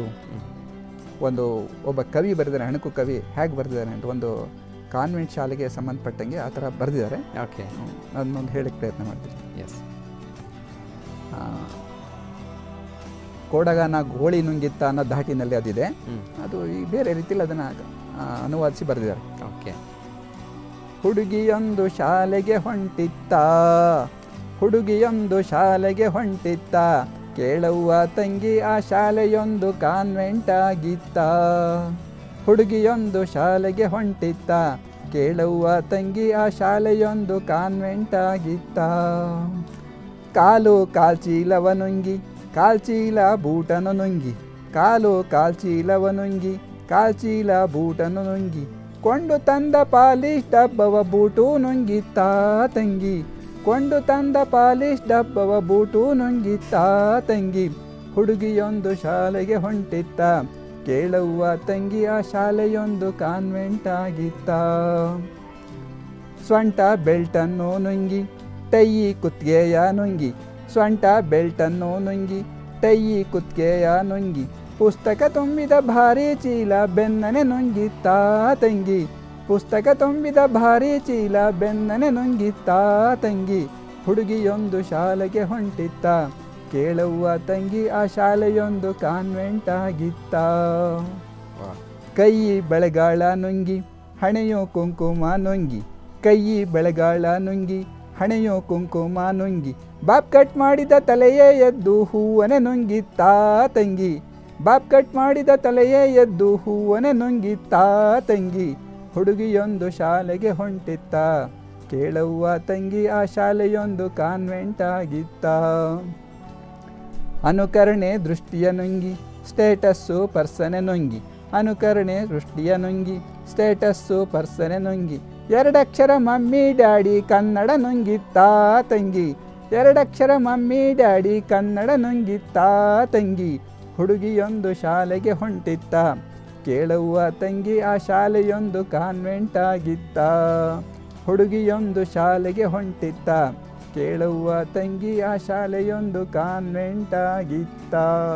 ಒಂದು ಒಬ್ಬ ಕವಿ ಬರೆದಿದ್ದಾನೆ, ಅಣುಕು ಕವಿ ಹೇಗೆ ಬರೆದಿದ್ದಾನೆ ಅಂತ. ಒಂದು ಕಾನ್ವೆಂಟ್ ಶಾಲೆಗೆ ಸಂಬಂಧಪಟ್ಟಂಗೆ ಆ ಥರ ಬರೆದಿದ್ದಾರೆ. ಓಕೆ, ಅದನ್ನೊಂದು ಹೇಳಕ್ಕೆ ಪ್ರಯತ್ನ ಮಾಡ್ತೀನಿ. ಎಸ್. ಕೋಡಗನ ಗೋಳಿ ನುಂಗಿತ್ತ ಅನ್ನೋ ಧಾಟಿನಲ್ಲಿ ಅದಿದೆ. ಅದು ಈ ಬೇರೆ ರೀತಿಯಲ್ಲಿ ಅದನ್ನು ಅನುವಾದಿಸಿ ಬರೆದಿದ್ದಾರೆ. ಓಕೆ. ಹುಡುಗಿಯೊಂದು ಶಾಲೆಗೆ ಹೊಂಟಿತ್ತ, ಹುಡುಗಿಯೊಂದು ಶಾಲೆಗೆ ಹೊಂಟಿತ್ತ, ಕೇಳವ್ವ ತಂಗಿ ಆ ಶಾಲೆಯೊಂದು ಕಾನ್ವೆಂಟ್ ಆಗಿತ್ತ. ಹುಡುಗಿಯೊಂದು ಶಾಲೆಗೆ ಹೊಂಟಿತ್ತ, ಕೇಳವ್ವ ತಂಗಿ ಆ ಶಾಲೆಯೊಂದು ಕಾನ್ವೆಂಟ್ ಆಗಿತ್ತ. ಕಾಲು ಕಾಲ್ಚೀಲವ ನುಂಗಿ, ಕಾಲ್ಚೀಲ ಬೂಟನು ನುಂಗಿ, ಕಾಲು ಕಾಲ್ಚೀಲವ ನುಂಗಿ, ಕಾಲ್ಚೀಲ ಬೂಟನು ನುಂಗಿ, ಕೊಂಡು ತಂದ ಪಾಲಿಶ್ ಡಬ್ಬವ ಬೂಟು ನುಂಗಿತ್ತ ತಂಗಿ, ಕೊಂಡು ತಂದ ಪಾಲಿಶ್ ಡಬ್ಬವ ಬೂಟು ನುಂಗಿತ್ತ ತಂಗಿ. ಹುಡುಗಿಯೊಂದು ಶಾಲೆಗೆ ಹೊಂಟಿತ್ತ, ಕೇಳವ್ವ ತಂಗಿ ಆ ಶಾಲೆಯೊಂದು ಕಾನ್ವೆಂಟ್ ಆಗಿತ್ತ. ಸ್ವಂಟ ಬೆಲ್ಟನ್ನು ನುಂಗಿ ಟೈಯಿ ಕುತ್ತಿಗೆಯ ನುಂಗಿ, ಸ್ವಂಟ ಬೆಲ್ಟನ್ನು ನುಂಗಿ ಟೈಯಿ ಕುತ್ತಿಗೆಯ ನುಂಗಿ, ಪುಸ್ತಕ ತುಂಬಿದ ಭಾರಿ ಚೀಲ ಬೆನ್ನನೆ ನುಂಗಿತ್ತ ತಂಗಿ, ಪುಸ್ತಕ ತುಂಬಿದ ಭಾರಿ ಚೀಲ ಬೆನ್ನನೆ ನುಂಗಿತ್ತ ತಂಗಿ. ಹುಡುಗಿಯೊಂದು ಶಾಲೆಗೆ ಹೊಂಟಿತ್ತ, ಕೇಳವ್ವ ತಂಗಿ ಆ ಶಾಲೆಯೊಂದು ಕಾನ್ವೆಂಟ್ ಆಗಿತ್ತ. ಕೈ ಬೆಳೆಗಾಳ ನುಂಗಿ ಹಣೆಯೋ ಕುಂಕುಮ ನುಂಗಿ, ಕೈ ಬೆಳೆಗಾಳ ನುಂಗಿ ಹಣೆಯೋ ಕುಂಕುಮ ನುಂಗಿ, ಬಾಪ್ ಕಟ್ ಮಾಡಿದ ತಲೆಯೇ ಎದ್ದು ಹೂವನೆ ನುಂಗಿತ್ತ ತಂಗಿ, ಬಾಪ್ ಕಟ್ ಮಾಡಿದ ತಲೆಯೇ ಎದ್ದು ಹೂವನೆ ನುಂಗಿತ್ತ ತಂಗಿ. ಹುಡುಗಿಯೊಂದು ಶಾಲೆಗೆ ಹೊಂಟಿತ್ತ, ಕೇಳವ್ವ ತಂಗಿ ಆ ಶಾಲೆಯೊಂದು ಕಾನ್ವೆಂಟ್ ಆಗಿತ್ತ. ಅನುಕರಣೆ ದೃಷ್ಟಿಯ ನುಂಗಿ ಸ್ಟೇಟಸ್ಸು ಪರ್ಸನೆ ನುಂಗಿ, ಅನುಕರಣೆ ದೃಷ್ಟಿಯ ನುಂಗಿ ಸ್ಟೇಟಸ್ಸು ಪರ್ಸನೆ ನುಂಗಿ, ಎರಡಕ್ಷರ ಮಮ್ಮಿ ಡ್ಯಾಡಿ ಕನ್ನಡ ನುಂಗಿತ್ತ ತಂಗಿ, ಎರಡಕ್ಷರ ಮಮ್ಮಿ ಡ್ಯಾಡಿ ಕನ್ನಡ ನುಂಗಿತ್ತ ತಂಗಿ. ಹುಡುಗಿಯೊಂದು ಶಾಲೆಗೆ ಹೊಂಟಿತ್ತ, ಕೇಳವ್ವ ತಂಗಿ ಆ ಶಾಲೆಯೊಂದು ಕಾನ್ವೆಂಟ್ ಆಗಿತ್ತ. ಹುಡುಗಿಯೊಂದು ಶಾಲೆಗೆ ಹೊಂಟಿತ್ತ, ಕೇಳವ್ವ ತಂಗಿ ಆ ಶಾಲೆಯೊಂದು ಕಾನ್ವೆಂಟ್ ಆಗಿತ್ತ.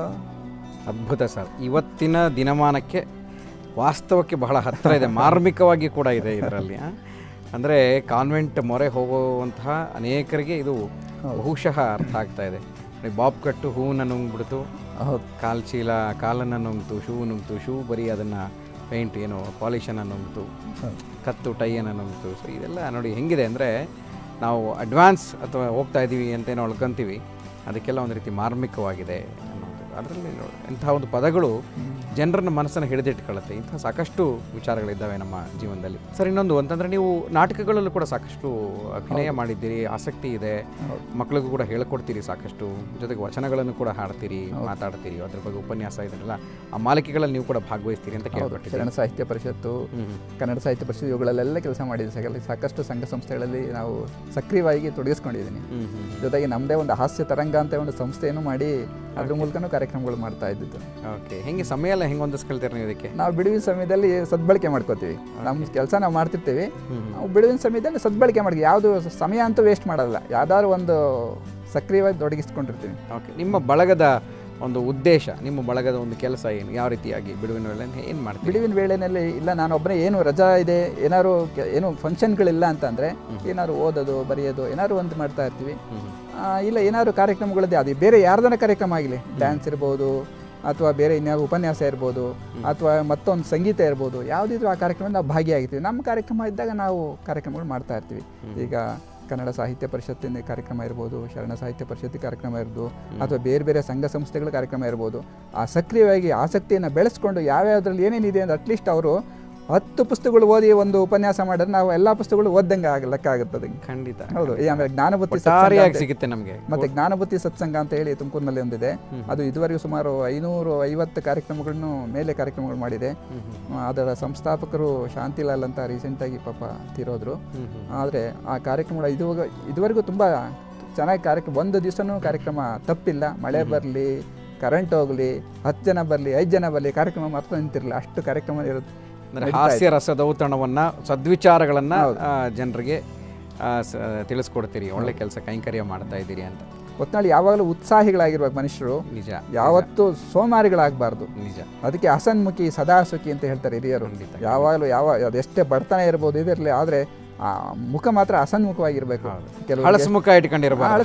ಅದ್ಭುತ ಸರ್. ಇವತ್ತಿನ ದಿನಮಾನಕ್ಕೆ ವಾಸ್ತವಕ್ಕೆ ಬಹಳ ಹತ್ತಿರ ಇದೆ, ಮಾರ್ಮಿಕವಾಗಿ ಕೂಡ ಇದೆ ಇದರಲ್ಲಿ. ಅಂದರೆ ಕಾನ್ವೆಂಟ್ ಮೊರೆ ಹೋಗುವಂತಹ ಅನೇಕರಿಗೆ ಇದು ಬಹುಶಃ ಅರ್ಥ ಆಗ್ತಾ ಇದೆ. ಬಾಬ್ ಕಟ್ಟು ಹೂವನ್ನು ನುಂಗ್ಬಿಡ್ತು, ಕಾಲು ಚೀಲ ಕಾಲನ್ನು ನುಂಗ್ತು, ಶೂ ನುಂಗ್ತು, ಶೂ ಬರೀ ಅದನ್ನು ಪೇಂಟ್ ಏನು ಪಾಲಿಷನ್ನು ನುಂಗ್ತು, ಕತ್ತು ಟೈಯನ್ನು ನುಂಗ್ತು. ಸೊ ಇದೆಲ್ಲ ನೋಡಿ ಹೆಂಗಿದೆ ಅಂದರೆ ನಾವು ಅಡ್ವಾನ್ಸ್ ಅಥವಾ ಹೋಗ್ತಾ ಇದ್ದೀವಿ ಅಂತೇನೋ ಅಳ್ಕೊಂತೀವಿ, ಅದಕ್ಕೆಲ್ಲ ಒಂದು ರೀತಿ ಮಾರ್ಮಿಕವಾಗಿದೆ ಅನ್ನೋದು. ಅದರಲ್ಲಿ ನೋಡಿ ಇಂಥ ಒಂದು ಪದಗಳು ಜನರನ್ನ ಮನಸ್ಸನ್ನು ಹಿಡಿದಿಟ್ಕೊಳ್ಳುತ್ತೆ. ಇಂಥ ಸಾಕಷ್ಟು ವಿಚಾರಗಳಿದ್ದಾವೆ ನಮ್ಮ ಜೀವನದಲ್ಲಿ. ಸರ್, ಇನ್ನೊಂದು ಅಂತಂದರೆ ನೀವು ನಾಟಕಗಳಲ್ಲೂ ಕೂಡ ಸಾಕಷ್ಟು ಅಭಿನಯ ಮಾಡಿದ್ದೀರಿ, ಆಸಕ್ತಿ ಇದೆ, ಮಕ್ಕಳಿಗೂ ಕೂಡ ಹೇಳ್ಕೊಡ್ತೀರಿ ಸಾಕಷ್ಟು, ಜೊತೆಗೆ ವಚನಗಳನ್ನು ಕೂಡ ಹಾಡ್ತೀರಿ, ಮಾತಾಡ್ತೀರಿ, ಅದ್ರ ಬಗ್ಗೆ ಉಪನ್ಯಾಸ ಇದೆಲ್ಲ ಆ ಮಾಲಿಕೆಗಳಲ್ಲಿ ನೀವು ಕೂಡ ಭಾಗವಹಿಸ್ತೀರಿ ಅಂತ ಕೇಳ್ಬಿಟ್ಟು. ಕನ್ನಡ ಸಾಹಿತ್ಯ ಪರಿಷತ್ತು, ಕನ್ನಡ ಸಾಹಿತ್ಯ ಪರಿಷತ್ ಇವುಗಳಲ್ಲೆಲ್ಲ ಕೆಲಸ ಮಾಡಿದ್ದೀವಿ. ಸಾಕಷ್ಟು ಸಂಘ ಸಂಸ್ಥೆಗಳಲ್ಲಿ ನಾವು ಸಕ್ರಿಯವಾಗಿ ತೊಡಗಿಸ್ಕೊಂಡಿದ್ದೀನಿ. ಜೊತೆಗೆ ನಮ್ಮದೇ ಒಂದು ಹಾಸ್ಯ ತರಂಗ ಅಂತ ಒಂದು ಸಂಸ್ಥೆಯನ್ನು ಮಾಡಿ ಅದ್ರ ಮೂಲಕನೂ ಕಾರ್ಯಕ್ರಮಗಳು ಮಾಡ್ತಾ ಇದ್ದಿದ್ದು. ಓಕೆ, ಹೆಂಗೆ ಸಮಯ ಎಲ್ಲ ಹೆಂಗೆ ಹೊಂದಿಸ್ಕೊಳ್ತೀರಿ ನೀವು ಇದಕ್ಕೆ? ನಾವು ಬಿಡುವಿನ ಸಮಯದಲ್ಲಿ ಸದ್ಬಳಕೆ ಮಾಡ್ಕೋತೀವಿ. ನಮ್ಮ ಕೆಲಸ ನಾವು ಮಾಡ್ತಿರ್ತೀವಿ, ನಾವು ಬಿಡುವಿನ ಸಮಯದಲ್ಲಿ ಸದ್ಬಳಕೆ ಮಾಡ್ತೀವಿ. ಯಾವುದು ಸಮಯ ಅಂತೂ ವೇಸ್ಟ್ ಮಾಡೋಲ್ಲ, ಯಾವ್ದಾದ್ರು ಒಂದು ಸಕ್ರಿಯವಾಗಿ ತೊಡಗಿಸ್ಕೊಂಡಿರ್ತೀವಿ. ಓಕೆ, ನಿಮ್ಮ ಬಳಗದ ಒಂದು ಉದ್ದೇಶ, ನಿಮ್ಮ ಬಳಗದ ಒಂದು ಕೆಲಸ ಏನು, ಯಾವ ರೀತಿಯಾಗಿ ಬಿಡುವಿನ ವೇಳೆ ಏನು ಮಾಡ್ತೀವಿ? ಬಿಡುವಿನ ವೇಳೆಯಲ್ಲಿ ಇಲ್ಲ ನಾನು ಒಬ್ಬನೇ ಏನು ರಜಾ ಇದೆ, ಏನಾದ್ರು ಏನು ಫಂಕ್ಷನ್ಗಳಿಲ್ಲ ಅಂತಂದರೆ ಏನಾದ್ರು ಓದೋದು ಬರೆಯೋದು ಏನಾದ್ರು ಒಂದು ಮಾಡ್ತಾ ಇರ್ತೀವಿ. ಇಲ್ಲ ಏನಾದ್ರು ಕಾರ್ಯಕ್ರಮಗಳದ್ದೇ ಅದು ಬೇರೆ ಯಾರ್ದನ ಕಾರ್ಯಕ್ರಮ ಆಗಲಿ, ಡ್ಯಾನ್ಸ್ ಇರ್ಬೋದು ಅಥವಾ ಬೇರೆ ಇನ್ಯಾವ ಉಪನ್ಯಾಸ ಇರ್ಬೋದು ಅಥವಾ ಮತ್ತೊಂದು ಸಂಗೀತ ಇರ್ಬೋದು, ಯಾವುದಿದ್ರು ಆ ಕಾರ್ಯಕ್ರಮದಲ್ಲಿ ನಾವು ಭಾಗಿಯಾಗಿರ್ತೀವಿ. ನಮ್ಮ ಕಾರ್ಯಕ್ರಮ ಇದ್ದಾಗ ನಾವು ಕಾರ್ಯಕ್ರಮಗಳು ಮಾಡ್ತಾ ಇರ್ತೀವಿ. ಈಗ ಕನ್ನಡ ಸಾಹಿತ್ಯ ಪರಿಷತ್ತಿನ ಕಾರ್ಯಕ್ರಮ ಇರ್ಬೋದು, ಶರಣ ಸಾಹಿತ್ಯ ಪರಿಷತ್ತಿ ಕಾರ್ಯಕ್ರಮ ಇರ್ಬೋದು, ಅಥವಾ ಬೇರೆ ಬೇರೆ ಸಂಘ ಸಂಸ್ಥೆಗಳ ಕಾರ್ಯಕ್ರಮ ಇರ್ಬೋದು. ಆ ಸಕ್ರಿಯವಾಗಿ ಆಸಕ್ತಿಯನ್ನು ಬೆಳೆಸ್ಕೊಂಡು ಯಾವ್ಯಾವುದ್ರಲ್ಲಿ ಏನೇನಿದೆ ಅಂದರೆ ಅಟ್ಲೀಸ್ಟ್ ಅವರು ಹತ್ತು ಪುಸ್ತಕಗಳು ಓದಿ ಒಂದು ಉಪನ್ಯಾಸ ಮಾಡಿದ್ರೆ ನಾವು ಎಲ್ಲ ಪುಸ್ತಕಗಳು ಓದ್ದಂಗೆ ಆಗ ಲೆಕ್ಕ ಆಗುತ್ತದೆ. ಖಂಡಿತ. ಹೌದು. ಆಮೇಲೆ ಜ್ಞಾನಬುತ್ತಿ ಸಿಗುತ್ತೆ ನಮಗೆ. ಮತ್ತೆ ಜ್ಞಾನಬುತ್ತಿ ಸತ್ಸಂಗ ಅಂತ ಹೇಳಿ ತುಮಕೂರಿನಲ್ಲಿ ಒಂದಿದೆ. ಅದು ಇದುವರೆಗೂ ಸುಮಾರು ಐನೂರು ಐವತ್ತು ಕಾರ್ಯಕ್ರಮಗಳನ್ನು ಮೇಲೆ ಕಾರ್ಯಕ್ರಮಗಳು ಮಾಡಿದೆ. ಅದರ ಸಂಸ್ಥಾಪಕರು ಶಾಂತಿಲಾಲ್ ಅಂತ ರೀಸೆಂಟಾಗಿ ಪಾಪ ತೀರೋದ್ರು. ಆದರೆ ಆ ಕಾರ್ಯಕ್ರಮಗಳು ಇದುವಾಗ ಇದುವರೆಗೂ ತುಂಬ ಚೆನ್ನಾಗಿ ಕಾರ್ಯಕ್ರಮ, ಒಂದು ದಿವಸನೂ ಕಾರ್ಯಕ್ರಮ ತಪ್ಪಿಲ್ಲ. ಮಳೆ ಬರಲಿ, ಕರೆಂಟ್ ಹೋಗಲಿ, ಹತ್ತು ಜನ ಬರಲಿ, ಐದು ಜನ ಬರಲಿ, ಕಾರ್ಯಕ್ರಮ ಮಾತ್ರ ನಿಂತಿರಲಿಲ್ಲ, ಅಷ್ಟು ಕಾರ್ಯಕ್ರಮ ಇರುತ್ತೆ. ಹಾಸ್ಯ ರಸದ ಔತಣವನ್ನು, ಸದ್ವಿಚಾರಗಳನ್ನು ಜನರಿಗೆ ತಿಳಿಸ್ಕೊಡ್ತೀರಿ, ಒಳ್ಳೆ ಕೆಲಸ ಕೈಂಕರ್ಯ ಮಾಡ್ತಾ ಇದ್ದೀರಿ ಅಂತ. ಒಟ್ನಲ್ಲಿ ಯಾವಾಗಲೂ ಉತ್ಸಾಹಿಗಳಾಗಿರ್ಬೇಕು ಮನುಷ್ಯರು, ನಿಜ. ಯಾವತ್ತೂ ಸೋಮಾರಿಗಳಾಗಬಾರ್ದು. ನಿಜ. ಅದಕ್ಕೆ ಹಸನ್ಮುಖಿ ಸದಾ ಸುಖಿ ಅಂತ ಹೇಳ್ತಾರೆ ಹಿರಿಯರು. ಯಾವಾಗಲೂ ಯಾವ ಅದೆಷ್ಟೇ ಬಡತನ ಇರ್ಬೋದು ಇದಿರಲಿ, ಆದರೆ ಆ ಮುಖ ಮಾತ್ರ ಹಸನ್ಮುಖವಾಗಿರ್ಬೇಕು. ಕೆಲವು ಹಳಸುಮುಖ ಇಟ್ಕೊಂಡಿರ್ಬಾರ್ದು,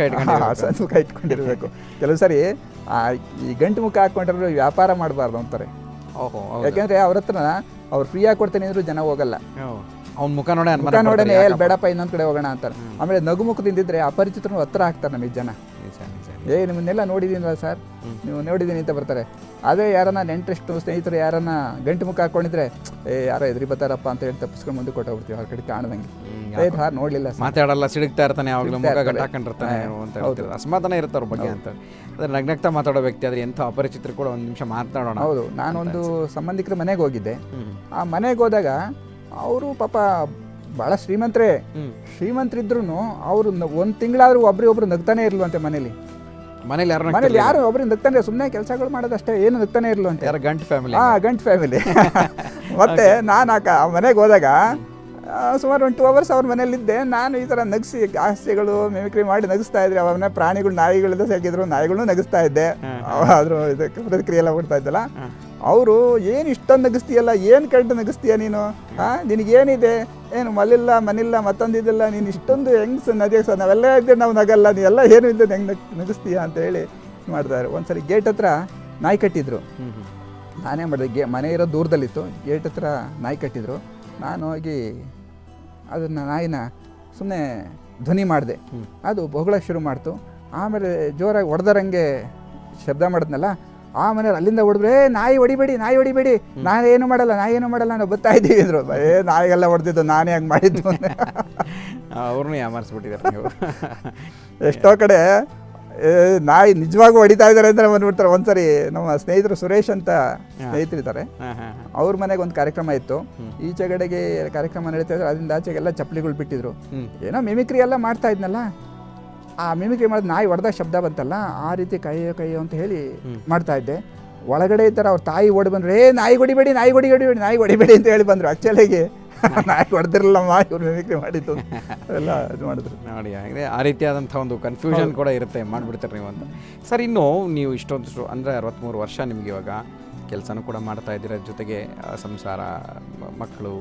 ಹಸನ್ಮುಖ ಇಟ್ಕೊಂಡಿರ್ಬೇಕು. ಕೆಲವು ಸರಿ ಈ ಗಂಟು ಮುಖ ಹಾಕೊಂಡ್ರೆ ವ್ಯಾಪಾರ ಮಾಡಬಾರ್ದು ಅಂತಾರೆ. ಯಾಕೆಂದ್ರೆ ಅವ್ರ ಹತ್ರ ಅವ್ರು ಫ್ರೀಯಾಗಿ ಕೊಡ್ತೇನೆ ಅಂದ್ರೂ ಜನ ಹೋಗಲ್ಲ. ಅವ್ನ ಮುಖ ನೋಡ ಮುಖ ನೋಡೇನೆ ಬೇಡಪ್ಪ ಇನ್ನೊಂದ್ ಕಡೆ ಹೋಗೋಣ ಅಂತಾರೆ. ಆಮೇಲೆ ನಗು ಮುಖದಿಂದಿದ್ರೆ ಅಪರಿಚಿತರು ಹತ್ರ ಹಾಕ್ತಾರೆ ನಮಗೆ ಜನ. ಏ ನಿಮ್ಮನ್ನೆಲ್ಲ ನೋಡಿದೀನಲ್ಲ ಸರ್, ನೀವು ನೋಡಿದೀನಿ ಅಂತ ಬರ್ತಾರೆ. ಅದೇ ಯಾರನ್ನ ನೆಂಟ್ರೆಸ್ಟ್ ಸ್ನೇಹಿತರು ಯಾರನ್ನ ಗಂಟು ಮುಖ ಹಾಕೊಂಡಿದ್ರೆ ಏ ಯಾರೋ ಎದ್ರಿ ಬರ್ತಾರಪ್ಪ ಅಂತ ಹೇಳಿ ತಪ್ಪಿಸ್ಕೊಂಡು ಮುಂದೆ ಕೊಟ್ಟೋಗ್ಬಿಡ್ತೀವಿ ಅವ್ರ ಕಡೆ ಕಾಣದಂಗೆ. ಏ ಹಾರ್ ನೋಡ್ಲಿಲ್ಲ, ಮಾತಾಡಲ್ಲ, ಸಿಡುಕ್ತಾ ಇರ್ತಾನೆ, ಯಾವಾಗಲೂ ಮುಖ ಗಂಟು ಹಾಕೊಂಡಿರ್ತಾನೆ ಅಂತ ಹೇಳ್ತಾರೆ. ಅಸಮಾಧಾನ ಇರುತ್ತೆ ಅವ್ರ ಬಗ್ಗೆ ಅಂತ. ಅದ್ರ ನಗ್ನಗ್ತಾ ಮಾತಾಡೋ ವ್ಯಕ್ತಿ ಆದ್ರೆ ಎಂಥ ಅಪರಿಚಿತರು ಕೂಡ ಒಂದು ನಿಮಿಷ ಮಾತಾಡೋಣ. ಹೌದು. ನಾನೊಂದು ಸಂಬಂಧಿಕರ ಮನೆಗೆ ಹೋಗಿದ್ದೆ. ಆ ಮನೆಗೆ ಹೋದಾಗ ಅವರು ಪಾಪ ಭಾಳ ಶ್ರೀಮಂತರೇ, ಶ್ರೀಮಂತರಿದ್ರು ಅವರು ಒಂದು ತಿಂಗಳಾದ್ರೂ ಒಬ್ರಿಗೊಬ್ರು ನಗ್ತಾನೆ ಇರ್ಲ್ವಂತೆ ಮನೇಲಿ. ಮನೇಲಿ ಯಾರು ಮನೇಲಿ ಯಾರು ಒಬ್ಬರು ನಗ್ತಾನೆ, ಸುಮ್ಮನೆ ಕೆಲಸಗಳು ಮಾಡೋದಷ್ಟೇ, ಏನು ನಗ್ತಾನೆ ಇರಲು ಅಂತ. ಯಾರು ಗಂಟು ಫ್ಯಾಮಿಲಿ? ಹಾಂ, ಗಂಟು ಫ್ಯಾಮಿಲಿ. ಮತ್ತೆ ನಾನು ಆ ಮನೆಗೆ ಹೋದಾಗ ಸುಮಾರು ಒಂದು ಟೂ ಅವರ್ಸ್ ಅವ್ರ ಮನೇಲಿದ್ದೆ. ನಾನು ಈ ಥರ ನಗಿಸಿ ಹಾಸ್ಯಗಳು ಮಿಮಿಕ್ರಿ ಮಾಡಿ ನಗಿಸ್ತಾ ಇದ್ದೆ. ಅವನ ಪ್ರಾಣಿಗಳು ನಾಯಿಗಳಿಂದ ಸಾಕಿದ್ರು, ನಾಯಿಗಳನ್ನೂ ನಗಿಸ್ತಾ ಇದ್ದೆ. ಆದರೂ ಇದಕ್ಕೆ ಪ್ರತಿಕ್ರಿಯೆ ಎಲ್ಲ ಕೊಡ್ತಾ ಇದ್ದಲ್ಲ. ಅವರು ಏನು ಇಷ್ಟೊಂದು ನಗಿಸ್ತೀಯಲ್ಲ, ಏನು ಕಂಡು ನಗಿಸ್ತೀಯ ನೀನು, ಹಾಂ ನಿನಗೇನಿದೆ, ಏನು ಮಲಿಲ್ಲ ಮನಿಲ್ಲ ಮತ್ತೊಂದಿದ್ದಿಲ್ಲ, ನೀನು ಇಷ್ಟೊಂದು ಹೆಂಗೆ ನದಿಗೆ ಸಹ ನಾವೆಲ್ಲ ಇದ್ದರೆ ನಾವು ನಗಲ್ಲ, ನೀವೆಲ್ಲ ಏನು ಇದ್ದರೆ ಹೆಂಗೆ ನಗ್ ನಗಿಸ್ತೀಯ ಅಂತೇಳಿ ಮಾಡ್ತಾರೆ. ಒಂದು ಸರಿ ಗೇಟ್ ಹತ್ರ ನಾಯಿ ಕಟ್ಟಿದ್ರು. ನಾನೇ ಮಾಡಿದೆ, ಗೆ ಮನೆ ಇರೋ ದೂರದಲ್ಲಿತ್ತು, ಗೇಟ್ ಹತ್ರ ನಾಯಿ ಕಟ್ಟಿದ್ರು. ನಾನು ಹೋಗಿ ಅದನ್ನು ನಾಯಿನ ಸುಮ್ಮನೆ ಧ್ವನಿ ಮಾಡಿದೆ. ಅದು ಬೊಗಳಕ್ಕೆ ಶುರು ಮಾಡ್ತು. ಆಮೇಲೆ ಜೋರಾಗಿ ಹೊಡೆದರಂಗೆ ಶಬ್ದ ಮಾಡಿದ್ನಲ್ಲ, ಆಮೇಲೆ ಅಲ್ಲಿಂದ ಹೊಡೆದ್ರೆ ನಾಯಿ ಹೊಡಿಬೇಡಿ ನಾಯಿ ಹೊಡಿಬೇಡಿ ನಾನು ಏನು ಮಾಡಲ್ಲ ನಾ ಏನು ಮಾಡಲ್ಲ ನಾವು ಬರ್ತಾ ಇದ್ದೀವಿ ಅಂದರು. ಏ ನಾಯಿಗೆಲ್ಲ ಹೊಡೆದಿದ್ದು ನಾನೇ ಹಂಗೆ ಮಾಡಿದ್ದು. ಅವ್ರನ್ನೂ ಯಾಮಾರಿಸ್ಬಿಟ್ಟಿದ್ದಾರೆ ನೀವು. ಎಷ್ಟೋ ಕಡೆ ನಾಯಿ ನಿಜವಾಗೂ ಹೊಡಿತಾ ಇದ್ದಾರೆ ಅಂತ ಬಂದ್ಬಿಡ್ತಾರೆ. ಒಂದ್ಸರಿ ನಮ್ಮ ಸ್ನೇಹಿತರು ಸುರೇಶ್ ಅಂತ ಸ್ನೇಹಿತರಿದ್ದಾರೆ, ಅವ್ರ ಮನೆಗೆ ಒಂದು ಕಾರ್ಯಕ್ರಮ ಇತ್ತು. ಈಚೆಗಡೆಗೆ ಕಾರ್ಯಕ್ರಮ ನಡೀತಾ ಇದ್ರು, ಅದರಿಂದ ಆಚೆಗೆಲ್ಲ ಚಪ್ಪಲಿಗಳು ಬಿಟ್ಟಿದ್ರು. ಏನೋ ಮಿಮಿಕ್ರಿ ಎಲ್ಲ ಮಾಡ್ತಾ ಇದ್ನಲ್ಲ, ಆ ಮಿಮಿಕ್ರಿ ಮಾಡಿದ ನಾಯಿ ಹೊಡೆದ ಶಬ್ದ ಬಂತಲ್ಲ, ಆ ರೀತಿ ಕೈಯೋ ಕೈಯೋ ಅಂತ ಹೇಳಿ ಮಾಡ್ತಾ ಇದ್ದೆ. ಒಳಗಡೆ ಇದ್ದಾರೆ ಅವ್ರ ತಾಯಿ ಓಡಿ ಬಂದ್ರು, ಏ ನಾಯಿ ಹೊಡಿಬೇಡಿ ನಾಯಿ ಹೊಡಿ ಹೊಡಿಬೇಡಿ ನಾಯಿ ಹೊಡಿಬೇಡಿ ಅಂತ ಹೇಳಿ ಬಂದರು. ಆ್ಯಕ್ಚುಲಿಗೆ ನಾಯಿ ಹೊಡೆದಿರಲಿಲ್ಲಮ್ಮ, ಇವ್ರು ಮಿಮಿಕ್ರಿ ಮಾಡಿದ್ದು ಎಲ್ಲ ಇದು ಮಾಡಿದ್ರು ನೋಡಿ. ಹಾಗೆ ಆ ರೀತಿಯಾದಂಥ ಒಂದು ಕನ್ಫ್ಯೂಷನ್ ಕೂಡ ಇರುತ್ತೆ, ಮಾಡಿಬಿಡ್ತಾರೆ ನೀವು ಅಂತ. ಸರ್, ಇನ್ನು ನೀವು ಇಷ್ಟೊಂದು ಅಂದರೆ ಅರವತ್ತ್ಮೂರು ವರ್ಷ ನಿಮಗೆ ಇವಾಗ ಕೆಲಸನೂ ಕೂಡ ಮಾಡ್ತಾ ಇದ್ದೀರ, ಜೊತೆಗೆ ಸಂಸಾರ, ಮಕ್ಕಳು,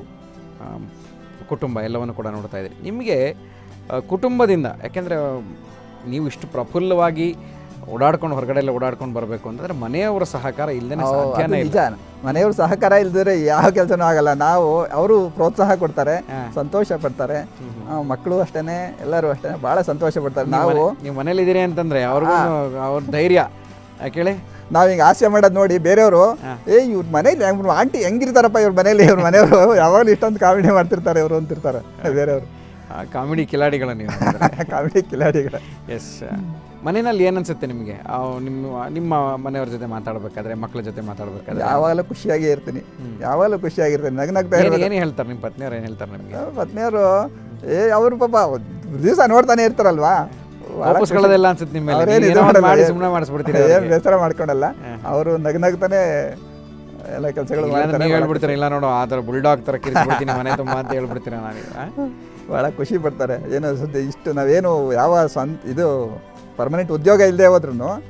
ಕುಟುಂಬ ಎಲ್ಲವನ್ನು ಕೂಡ ನೋಡ್ತಾ ಇದ್ದೀರಿ. ನಿಮಗೆ ಕುಟುಂಬದಿಂದ, ಯಾಕೆಂದರೆ ನೀವು ಇಷ್ಟು ಪ್ರಫುಲ್ಲವಾಗಿ ಓಡಾಡ್ಕೊಂಡು ಹೊರಗಡೆ ಎಲ್ಲ ಓಡಾಡ್ಕೊಂಡು ಬರಬೇಕು ಅಂತಂದರೆ ಮನೆಯವರ ಸಹಕಾರ ಇಲ್ಲದೇ ಸಾಧ್ಯನೇ ಇಲ್ಲ. ಮನೆಯವ್ರ ಸಹಕಾರ ಇಲ್ದಿದ್ರೆ ಯಾವ ಕೆಲಸನೂ ಆಗಲ್ಲ. ನಾವು ಅವರು ಪ್ರೋತ್ಸಾಹ ಕೊಡ್ತಾರೆ, ಸಂತೋಷ ಪಡ್ತಾರೆ, ಮಕ್ಕಳು ಅಷ್ಟೇ, ಎಲ್ಲರೂ ಅಷ್ಟೇ ಭಾಳ ಸಂತೋಷ ಪಡ್ತಾರೆ. ನಾವು ನೀವು ಮನೇಲಿದ್ದೀರಿ ಅಂತಂದರೆ ಅವ್ರಿಗೂ ಅವ್ರ ಧೈರ್ಯ ಕೇಳಿ. ನಾವು ಹಿಂಗೆ ಹಾಸ್ಯ ಮಾಡೋದು ನೋಡಿ ಬೇರೆಯವರು, ಏ ಇವ್ರ ಮನೇಲಿ ಆಂಟಿ ಹೆಂಗಿರ್ತಾರಪ್ಪ ಇವ್ರ ಮನೇಲಿ, ಇವ್ರ ಮನೆಯವರು ಯಾವಾಗಲೂ ಇಷ್ಟೊಂದು ಕಾಮಿಡಿ ಮಾಡ್ತಿರ್ತಾರೆ ಇವರು ಅಂತಿರ್ತಾರೆ ಬೇರೆಯವರು. ಕಾಮಿಡಿ ಕಿಲಾಡಿಗಳ ನೀವು, ಕಾಮಿಡಿ ಕಿಲಾಡಿಗಳ. ಎಸ್. ಮನೆಯಲ್ಲಿ ಏನು ಅನ್ಸುತ್ತೆ ನಿಮಗೆ? ನಿಮ್ಮ ನಿಮ್ಮ ಮನೆಯವ್ರ ಜೊತೆ ಮಾತಾಡಬೇಕಾದ್ರೆ, ಮಕ್ಕಳ ಜೊತೆ ಮಾತಾಡಬೇಕಾದ್ರೆ? ಯಾವಾಗಲೂ ಖುಷಿಯಾಗಿ ಇರ್ತೀನಿ, ಯಾವಾಗಲೂ ಖುಷಿಯಾಗಿರ್ತೀನಿ, ನಗ್ ನಗ್ತಾ ಇರ್ತೀನಿ. ಏನು ಹೇಳ್ತಾರೆ ನಿಮ್ಮ ಪತ್ನಿಯವ್ರು, ಏನು ಹೇಳ್ತಾರೆ ನಿಮಗೆ? ಪತ್ನಿಯವರು ಏ ಅವರು ಪಾಪ ದಿವಸ ನೋಡ್ತಾನೆ ಇರ್ತಾರಲ್ವಾ, ವಾಪಸ್ಗಳದೆಲ್ಲ ಅನ್ಸುತ್ತೆ ನಿಮ್ಮ ಸುಮ್ಮನೆ ಮಾಡಿಸ್ಬಿಡ್ತೀರಿ, ಏನು ಬೇಸರ ಮಾಡ್ಕೊಂಡಲ್ಲ. ಅವರು ನಗ್ ನಗ್ತಾನೆ ಎಲ್ಲ ಕೆಲಸಗಳು ಮಾಡ್ತಾರೆ. ಹೇಳ್ಬಿಡ್ತೀರ, ಇಲ್ಲ ನೋಡು ಆ ಥರ ಬುಲ್ಡಾಗ್ ಥರ ಕಿರಿಸ್ಬಿಡ್ತೀನಿ ಮನೆ ತುಂಬ ಅಂತ ಹೇಳ್ಬಿಡ್ತೀರ ನಾನು. ಭಾಳ ಖುಷಿ ಪಡ್ತಾರೆ. ಏನೋ ಸದ್ಯ ಇಷ್ಟು ನಾವೇನು ಯಾವ ಸ್ವಂತ ಇದು ಪರ್ಮನೆಂಟ್ ಉದ್ಯೋಗ ಇಲ್ಲದೆ ಹೋದ್ರೂ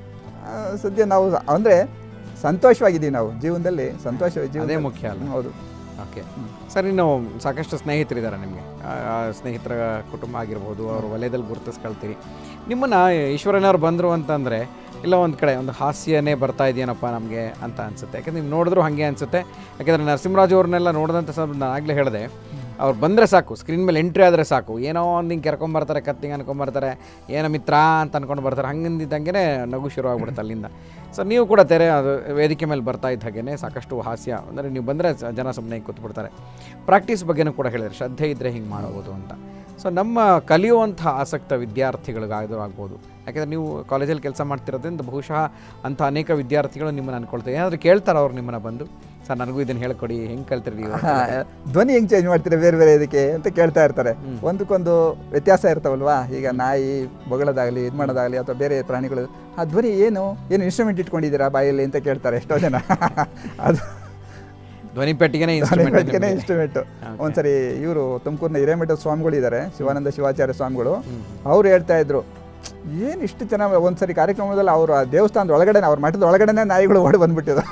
ಸದ್ಯ ನಾವು ಅಂದರೆ ಸಂತೋಷವಾಗಿದ್ದೀವಿ, ನಾವು ಜೀವನದಲ್ಲಿ ಸಂತೋಷವಾಗಿ, ಅದೇ ಮುಖ್ಯ ಅಲ್ಲ? ಹೌದು. ಓಕೆ ಸರ್, ಇನ್ನು ಸಾಕಷ್ಟು ಸ್ನೇಹಿತರಿದ್ದಾರೆ ನಿಮಗೆ, ಸ್ನೇಹಿತರ ಕುಟುಂಬ ಆಗಿರ್ಬೋದು, ಅವ್ರ ವಲಯದಲ್ಲಿ ಗುರುತಿಸ್ಕೊಳ್ತೀರಿ. ನಿಮ್ಮನ್ನು ಈಶ್ವರನವ್ರು ಬಂದರು ಅಂತಂದರೆ ಇಲ್ಲ ಒಂದು ಕಡೆ ಒಂದು ಹಾಸ್ಯನೇ ಬರ್ತಾ ಇದೆಯೇನಪ್ಪ ನಮಗೆ ಅಂತ ಅನಿಸುತ್ತೆ. ಯಾಕೆಂದ್ರೆ ನೀವು ನೋಡಿದ್ರು ಹಾಗೆ ಅನಿಸುತ್ತೆ. ಯಾಕೆಂದರೆ ನರಸಿಂಹರಾಜು ಅವ್ರನ್ನೆಲ್ಲ ನೋಡಿದಂಥ ಸ್ವಲ್ಪ ನಾನು ಆಗಲೇ ಹೇಳಿದೆ, ಅವ್ರು ಬಂದರೆ ಸಾಕು, ಸ್ಕ್ರೀನ್ ಮೇಲೆ ಎಂಟ್ರಿ ಆದರೆ ಸಾಕು, ಏನೋ ಒಂದು ಹಿಂಗೆ ಕೆರ್ಕೊಂಬರ್ತಾರೆ, ಕತ್ತಿಂಗೆ ಅನ್ಕೊಂಬರ್ತಾರೆ, ಏನೋ ಮಿತ್ರ ಅಂತ ಅಂದ್ಕೊಂಡು ಬರ್ತಾರೆ. ಹಂಗಿದ್ದಂಗೆ ನಗು ಶುರು ಆಗ್ಬಿಡುತ್ತೆ ಅಲ್ಲಿಂದ. ಸೊ ನೀವು ಕೂಡ ತೆರೆ ಅದು ವೇದಿಕೆ ಮೇಲೆ ಬರ್ತಾ ಇದ್ದ ಹಾಗೇ ಸಾಕಷ್ಟು ಹಾಸ್ಯ, ಅಂದರೆ ನೀವು ಬಂದರೆ ಜನ ಸುಮ್ಮನೆ ಕೂತ್ಬಿಡ್ತಾರೆ. ಪ್ರಾಕ್ಟೀಸ್ ಬಗ್ಗೆನೂ ಕೂಡ ಹೇಳಿದ್ರೆ ಶ್ರದ್ಧೆ ಇದ್ದರೆ ಹಿಂಗೆ ಮಾಡ್ಬೋದು ಅಂತ. ಸೊ ನಮ್ಮ ಕಲಿಯುವಂಥ ಆಸಕ್ತ ವಿದ್ಯಾರ್ಥಿಗಳಿಗಾದರೂ ಆಗ್ಬೋದು, ಯಾಕೆಂದರೆ ನೀವು ಕಾಲೇಜಲ್ಲಿ ಕೆಲಸ ಮಾಡ್ತಿರೋದ್ರಿಂದ ಬಹುಶಃ ಅಂಥ ಅನೇಕ ವಿದ್ಯಾರ್ಥಿಗಳು ನಿಮ್ಮನ್ನು ಅನ್ಕೊಳ್ತಾರೆ. ಏನಾದರೂ ಕೇಳ್ತಾರೆ ಅವ್ರು ನಿಮ್ಮನ್ನು ಬಂದು, ಸರ್ ನನಗೂ ಇದನ್ನು ಹೇಳ್ಕೊಡಿ, ಹೆಂಗೆ ಕಲ್ತೀರಿ ನೀವು, ಧ್ವನಿ ಹೆಂಗೆ ಚೇಂಜ್ ಮಾಡ್ತೀರಾ ಬೇರೆ ಬೇರೆ ಇದಕ್ಕೆ ಅಂತ ಕೇಳ್ತಾ ಇರ್ತಾರೆ. ಒಂದಕ್ಕೊಂದು ವ್ಯತ್ಯಾಸ ಇರ್ತಾವಲ್ವಾ, ಈಗ ನಾಯಿ ಬೊಗಳದಾಗಲಿ ಇದು ಮಾಡೋದಾಗಲಿ ಅಥವಾ ಬೇರೆ ಪ್ರಾಣಿಗಳು, ಆ ಧ್ವನಿ ಏನು ಏನು ಇನ್ಸ್ಟ್ರೂಮೆಂಟ್ ಇಟ್ಕೊಂಡಿದ್ದೀರಾ ಬಾಯಲ್ಲಿ ಅಂತ ಕೇಳ್ತಾರೆ ಎಷ್ಟೋ ಜನ. ಅದು ಧ್ವನಿ ಪೆಟ್ಟಿಗೆನೇ ಇನ್ಸ್ಟ್ರೂಮೆಂಟು. ಒಂದ್ಸರಿ ಇವರು ತುಮಕೂರಿನ ಹಿರೇಮಠದ ಸ್ವಾಮಿಗಳು ಇದ್ದಾರೆ, ಶಿವಾನಂದ ಶಿವಾಚಾರ್ಯ ಸ್ವಾಮಿಗಳು, ಅವ್ರು ಹೇಳ್ತಾ ಇದ್ರು, ಏನು ಇಷ್ಟು ಚೆನ್ನಾಗಿ ಒಂದ್ಸರಿ ಕಾರ್ಯಕ್ರಮದಲ್ಲಿ ಅವರು ಆ ದೇವಸ್ಥಾನದ ಒಳಗಡೆ, ಅವ್ರ ಮಠದ ಒಳಗಡೆನೇ ನಾಯಿಗಳು ಓಡಿ ಬಂದ್ಬಿಟ್ಟಿದ್ರು.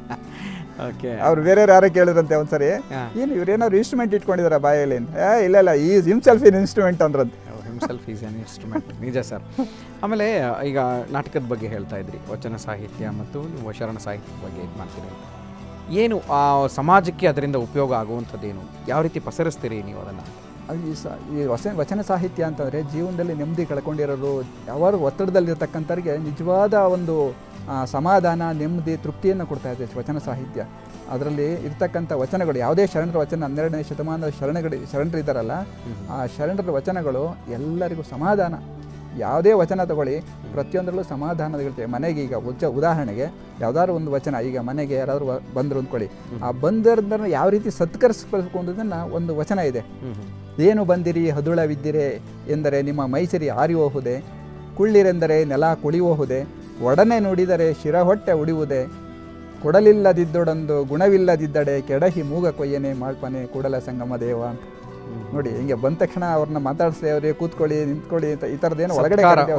ಅವ್ರು ಬೇರೆಯವ್ರು ಯಾರೋ ಕೇಳಿದ್ರಂತೆ ಒಂದ್ಸರಿ, ಏನು ಇವ್ರೇನಾದ್ರು ಇನ್ಸ್ಟ್ರೂಮೆಂಟ್ ಇಟ್ಕೊಂಡಿದಾರ ಬಾಯಲ್ಲಿ? ಏ ಇಲ್ಲ ಇಲ್ಲ, ಈಸ್ ಹಿಮ್ಸೆಲ್ಫ್ ಇನ್ ಇನ್ಸ್ಟ್ರೂಮೆಂಟ್ ಅಂದ್ರಂತೆ. ಹಿಮ್ಸೆಲ್ಫ್ ಈಸ್ ಎನ್ ಇನ್ಸ್ಟ್ರೂಮೆಂಟ್, ನಿಜ ಸರ್. ಆಮೇಲೆ ಈಗ ನಾಟಕದ ಬಗ್ಗೆ ಹೇಳ್ತಾ ಇದ್ರಿ, ವಚನ ಸಾಹಿತ್ಯ ಮತ್ತು ನೀವು ಶರಣ ಸಾಹಿತ್ಯದ ಬಗ್ಗೆ ಇದು ಮಾಡ್ತೀರಿ. ಏನು ಆ ಸಮಾಜಕ್ಕೆ ಅದರಿಂದ ಉಪಯೋಗ ಆಗುವಂಥದ್ದೇನು, ಯಾವ ರೀತಿ ಪಸರಿಸ್ತೀರಿ ನೀವು ಅದನ್ನು? ಈ ಸ ಈ ವಚನ ವಚನ ಸಾಹಿತ್ಯ ಅಂತಂದರೆ ಜೀವನದಲ್ಲಿ ನೆಮ್ಮದಿ ಕಳ್ಕೊಂಡಿರೋರು, ಯಾವಾರು ಒತ್ತಡದಲ್ಲಿರ್ತಕ್ಕಂಥವ್ರಿಗೆ ನಿಜವಾದ ಒಂದು ಸಮಾಧಾನ, ನೆಮ್ಮದಿ, ತೃಪ್ತಿಯನ್ನು ಕೊಡ್ತಾ ಇದೆ ವಚನ ಸಾಹಿತ್ಯ. ಅದರಲ್ಲಿ ಇರ್ತಕ್ಕಂಥ ವಚನಗಳು, ಯಾವುದೇ ಶರಣರ ವಚನ, ಹನ್ನೆರಡನೇ ಶತಮಾನದ ಶರಣಗಳು ಶರಣರು ಇದ್ದಾರಲ್ಲ, ಆ ಶರಣರ ವಚನಗಳು ಎಲ್ಲರಿಗೂ ಸಮಾಧಾನ. ಯಾವುದೇ ವಚನ ತಗೊಳ್ಳಿ, ಪ್ರತಿಯೊಂದರಲ್ಲೂ ಸಮಾಧಾನಗಳಿರ್ತವೆ. ಮನೆಗೆ ಈಗ ಉಜ್ಜ ಉದಾಹರಣೆಗೆ ಯಾವುದಾದ್ರು ಒಂದು ವಚನ, ಈಗ ಮನೆಗೆ ಯಾರಾದರೂ ಬಂದರು ಅಂದ್ಕೊಳ್ಳಿ, ಆ ಬಂದರನ್ನು ಯಾವ ರೀತಿ ಸತ್ಕರಿಸ್ಬೇಕು ಅನ್ನೋದನ್ನು ಒಂದು ವಚನ ಇದೆ. ಏನು ಬಂದಿರಿ ಹದುಳವಿದ್ದಿರೆ ಎಂದರೆ ನಿಮ್ಮ ಮೈಸರಿ ಆರಿ ಹೋಗುದೆ, ಕುಳ್ಳಿರೆಂದರೆ ನೆಲ ಕುಳಿಯುವುದೇ, ಒಡನೆ ನುಡಿದರೆ ಶಿರ ಹೊಟ್ಟೆ ಉಡಿಯುವುದೇ, ಕೊಡಲಿಲ್ಲದಿದ್ದೊಡೊಂದು ಗುಣವಿಲ್ಲದಿದ್ದಡೆ ಕೆಡಹಿ ಮೂಗ ಕೊಯ್ಯನೆ ಮಾಡ್ಪನೆ ಕೂಡಲ ಸಂಗಮ ದೇವ ಅಂತ. ನೋಡಿ ಹಿಂಗೆ ಬಂದ ತಕ್ಷಣ ಅವ್ರನ್ನ ಮಾತಾಡಿಸಿ ಅವ್ರಿಗೆ ಕೂತ್ಕೊಳ್ಳಿ ನಿಂತ್ಕೊಳ್ಳಿ ಅಂತ ಈ ಥರದ್ದೇನು ಒಳಗಡೆ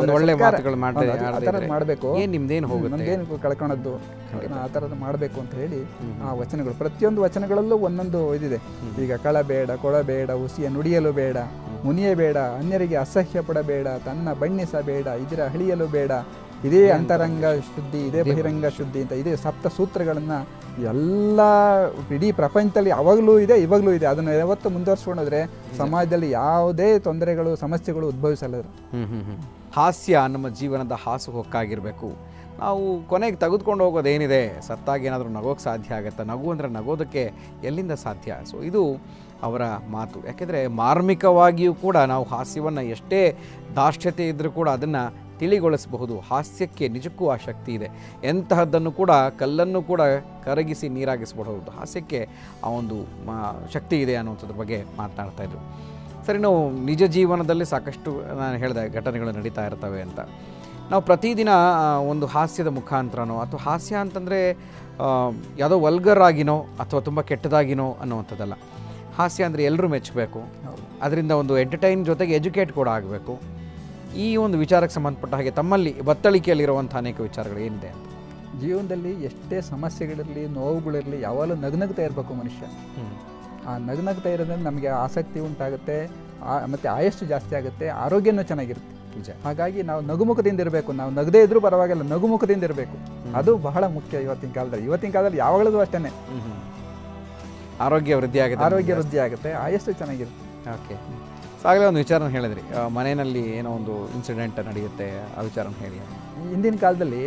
ಮಾಡಬೇಕು, ನಮ್ದೇನು ಕಳ್ಕೊಳದ್ದು ಆ ಥರದ್ದು ಮಾಡಬೇಕು ಅಂತ ಹೇಳಿ ಆ ವಚನಗಳು ಪ್ರತಿಯೊಂದು ವಚನಗಳಲ್ಲೂ ಒಂದೊಂದು ಇದಿದೆ. ಈಗ ಕಳಬೇಡ, ಕೊಳಬೇಡ, ಹುಸಿಯ ನುಡಿಯಲು ಬೇಡ, ಮುನಿಯ ಬೇಡ, ಅನ್ಯರಿಗೆ ಅಸಹ್ಯ ಪಡಬೇಡ, ತನ್ನ ಬಣ್ಣಿಸಬೇಡ, ಇದರ ಅಳಿಯಲು ಬೇಡ, ಇದೇ ಅಂತರಂಗ ಶುದ್ಧಿ, ಇದೇ ಬಹಿರಂಗ ಶುದ್ಧಿ ಅಂತ ಇದೇ ಸಪ್ತ ಸೂತ್ರಗಳನ್ನು ಎಲ್ಲ ಇಡೀ ಪ್ರಪಂಚದಲ್ಲಿ ಯಾವಾಗಲೂ ಇದೆ, ಇವಾಗಲೂ ಇದೆ. ಅದನ್ನು ಯಾವತ್ತು ಮುಂದುವರ್ಸ್ಕೊಂಡ್ರೆ ಸಮಾಜದಲ್ಲಿ ಯಾವುದೇ ತೊಂದರೆಗಳು ಸಮಸ್ಯೆಗಳು ಉದ್ಭವಿಸಲ್ಲ. ಹಾಸ್ಯ ನಮ್ಮ ಜೀವನದ ಹಾಸು ಹೊಕ್ಕಾಗಿರಬೇಕು. ನಾವು ಕೊನೆಗೆ ತೆಗೆದುಕೊಂಡು ಹೋಗೋದೇನಿದೆ, ಸತ್ತಾಗ ಏನಾದರೂ ನಗೋಕ್ಕೆ ಸಾಧ್ಯ ಆಗುತ್ತೆ. ನಗು ಅಂದರೆ ನಗೋದಕ್ಕೆ ಎಲ್ಲಿಂದ ಸಾಧ್ಯ? ಸೊ ಇದು ಅವರ ಮಾತು. ಯಾಕೆಂದರೆ ಮಾರ್ಮಿಕವಾಗಿಯೂ ಕೂಡ ನಾವು ಹಾಸ್ಯವನ್ನು ಎಷ್ಟೇ ದಾಷ್ಟ್ಯತೆ ಇದ್ದರೂ ಕೂಡ ಅದನ್ನು ತಿಳಿಗೊಳಿಸಬಹುದು. ಹಾಸ್ಯಕ್ಕೆ ನಿಜಕ್ಕೂ ಆ ಶಕ್ತಿ ಇದೆ. ಎಂತಹದ್ದನ್ನು ಕೂಡ ಕಲ್ಲನ್ನು ಕೂಡ ಕರಗಿಸಿ ನೀರಾಗಿಸ್ಬಿಡಬಹುದು. ಹಾಸ್ಯಕ್ಕೆ ಆ ಒಂದು ಶಕ್ತಿ ಇದೆ ಅನ್ನುವಂಥದ್ರ ಬಗ್ಗೆ ಮಾತನಾಡ್ತಾಯಿದ್ರು. ಸರಿ, ನಾವು ನಿಜ ಜೀವನದಲ್ಲಿ ಸಾಕಷ್ಟು ನಾನು ಹೇಳಿದೆ ಘಟನೆಗಳು ನಡೀತಾ ಇರ್ತವೆ ಅಂತ. ನಾವು ಪ್ರತಿದಿನ ಒಂದು ಹಾಸ್ಯದ ಮುಖಾಂತರನೋ ಅಥವಾ ಹಾಸ್ಯ ಅಂತಂದರೆ ಯಾವುದೋ ವಲ್ಗರ್ ಆಗಿನೋ ಅಥವಾ ತುಂಬ ಕೆಟ್ಟದಾಗಿನೋ ಅನ್ನುವಂಥದ್ದಲ್ಲ. ಹಾಸ್ಯ ಅಂದರೆ ಎಲ್ಲರೂ ಮೆಚ್ಚಬೇಕು, ಅದರಿಂದ ಒಂದು ಎಂಟರ್ಟೈನ್ ಜೊತೆಗೆ ಎಜುಕೇಟ್ ಕೂಡ ಆಗಬೇಕು. ಈ ಒಂದು ವಿಚಾರಕ್ಕೆ ಸಂಬಂಧಪಟ್ಟ ಹಾಗೆ ತಮ್ಮಲ್ಲಿ ಬತ್ತಳಿಕೆಯಲ್ಲಿರುವಂಥ ಅನೇಕ ವಿಚಾರಗಳು ಏನಿದೆ ಅಂತ? ಜೀವನದಲ್ಲಿ ಎಷ್ಟೇ ಸಮಸ್ಯೆಗಳಿರಲಿ, ನೋವುಗಳಿರಲಿ, ಯಾವಾಗಲೂ ನಗನಗ್ತಾ ಇರಬೇಕು ಮನುಷ್ಯ. ಆ ನಗನಗ್ತಾ ಇರೋದ್ರಿಂದ ನಮಗೆ ಆಸಕ್ತಿ ಉಂಟಾಗುತ್ತೆ, ಮತ್ತು ಆಯಸ್ಸು ಜಾಸ್ತಿ ಆಗುತ್ತೆ, ಆರೋಗ್ಯನೂ ಚೆನ್ನಾಗಿರುತ್ತೆ. ನಿಜ. ಹಾಗಾಗಿ ನಾವು ನಗುಮುಖದಿಂದ ಇರಬೇಕು. ನಾವು ನಗದೇ ಇದ್ರೂ ಪರವಾಗಿಲ್ಲ, ನಗುಮುಖದಿಂದ ಇರಬೇಕು. ಅದು ಬಹಳ ಮುಖ್ಯ ಇವತ್ತಿನ ಕಾಲದಲ್ಲಿ. ಇವತ್ತಿನ ಕಾಲದಲ್ಲಿ ಯಾವಾಗಲೂ ಅಷ್ಟೇ ಆರೋಗ್ಯ ವೃದ್ಧಿ ಆಗುತ್ತೆ, ಆರೋಗ್ಯ ವೃದ್ಧಿ ಆಗುತ್ತೆ, ಆಯಸ್ಸು ಚೆನ್ನಾಗಿರುತ್ತೆ. ಓಕೆ. ಸೊ ಆಗಲೇ ಒಂದು ವಿಚಾರನ ಹೇಳಿದ್ರಿ, ಮನೆಯಲ್ಲಿ ಏನೋ ಒಂದು ಇನ್ಸಿಡೆಂಟ್ ನಡೆಯುತ್ತೆ, ಆ ವಿಚಾರನ ಹೇಳಿ. ಹಿಂದಿನ ಕಾಲದಲ್ಲಿ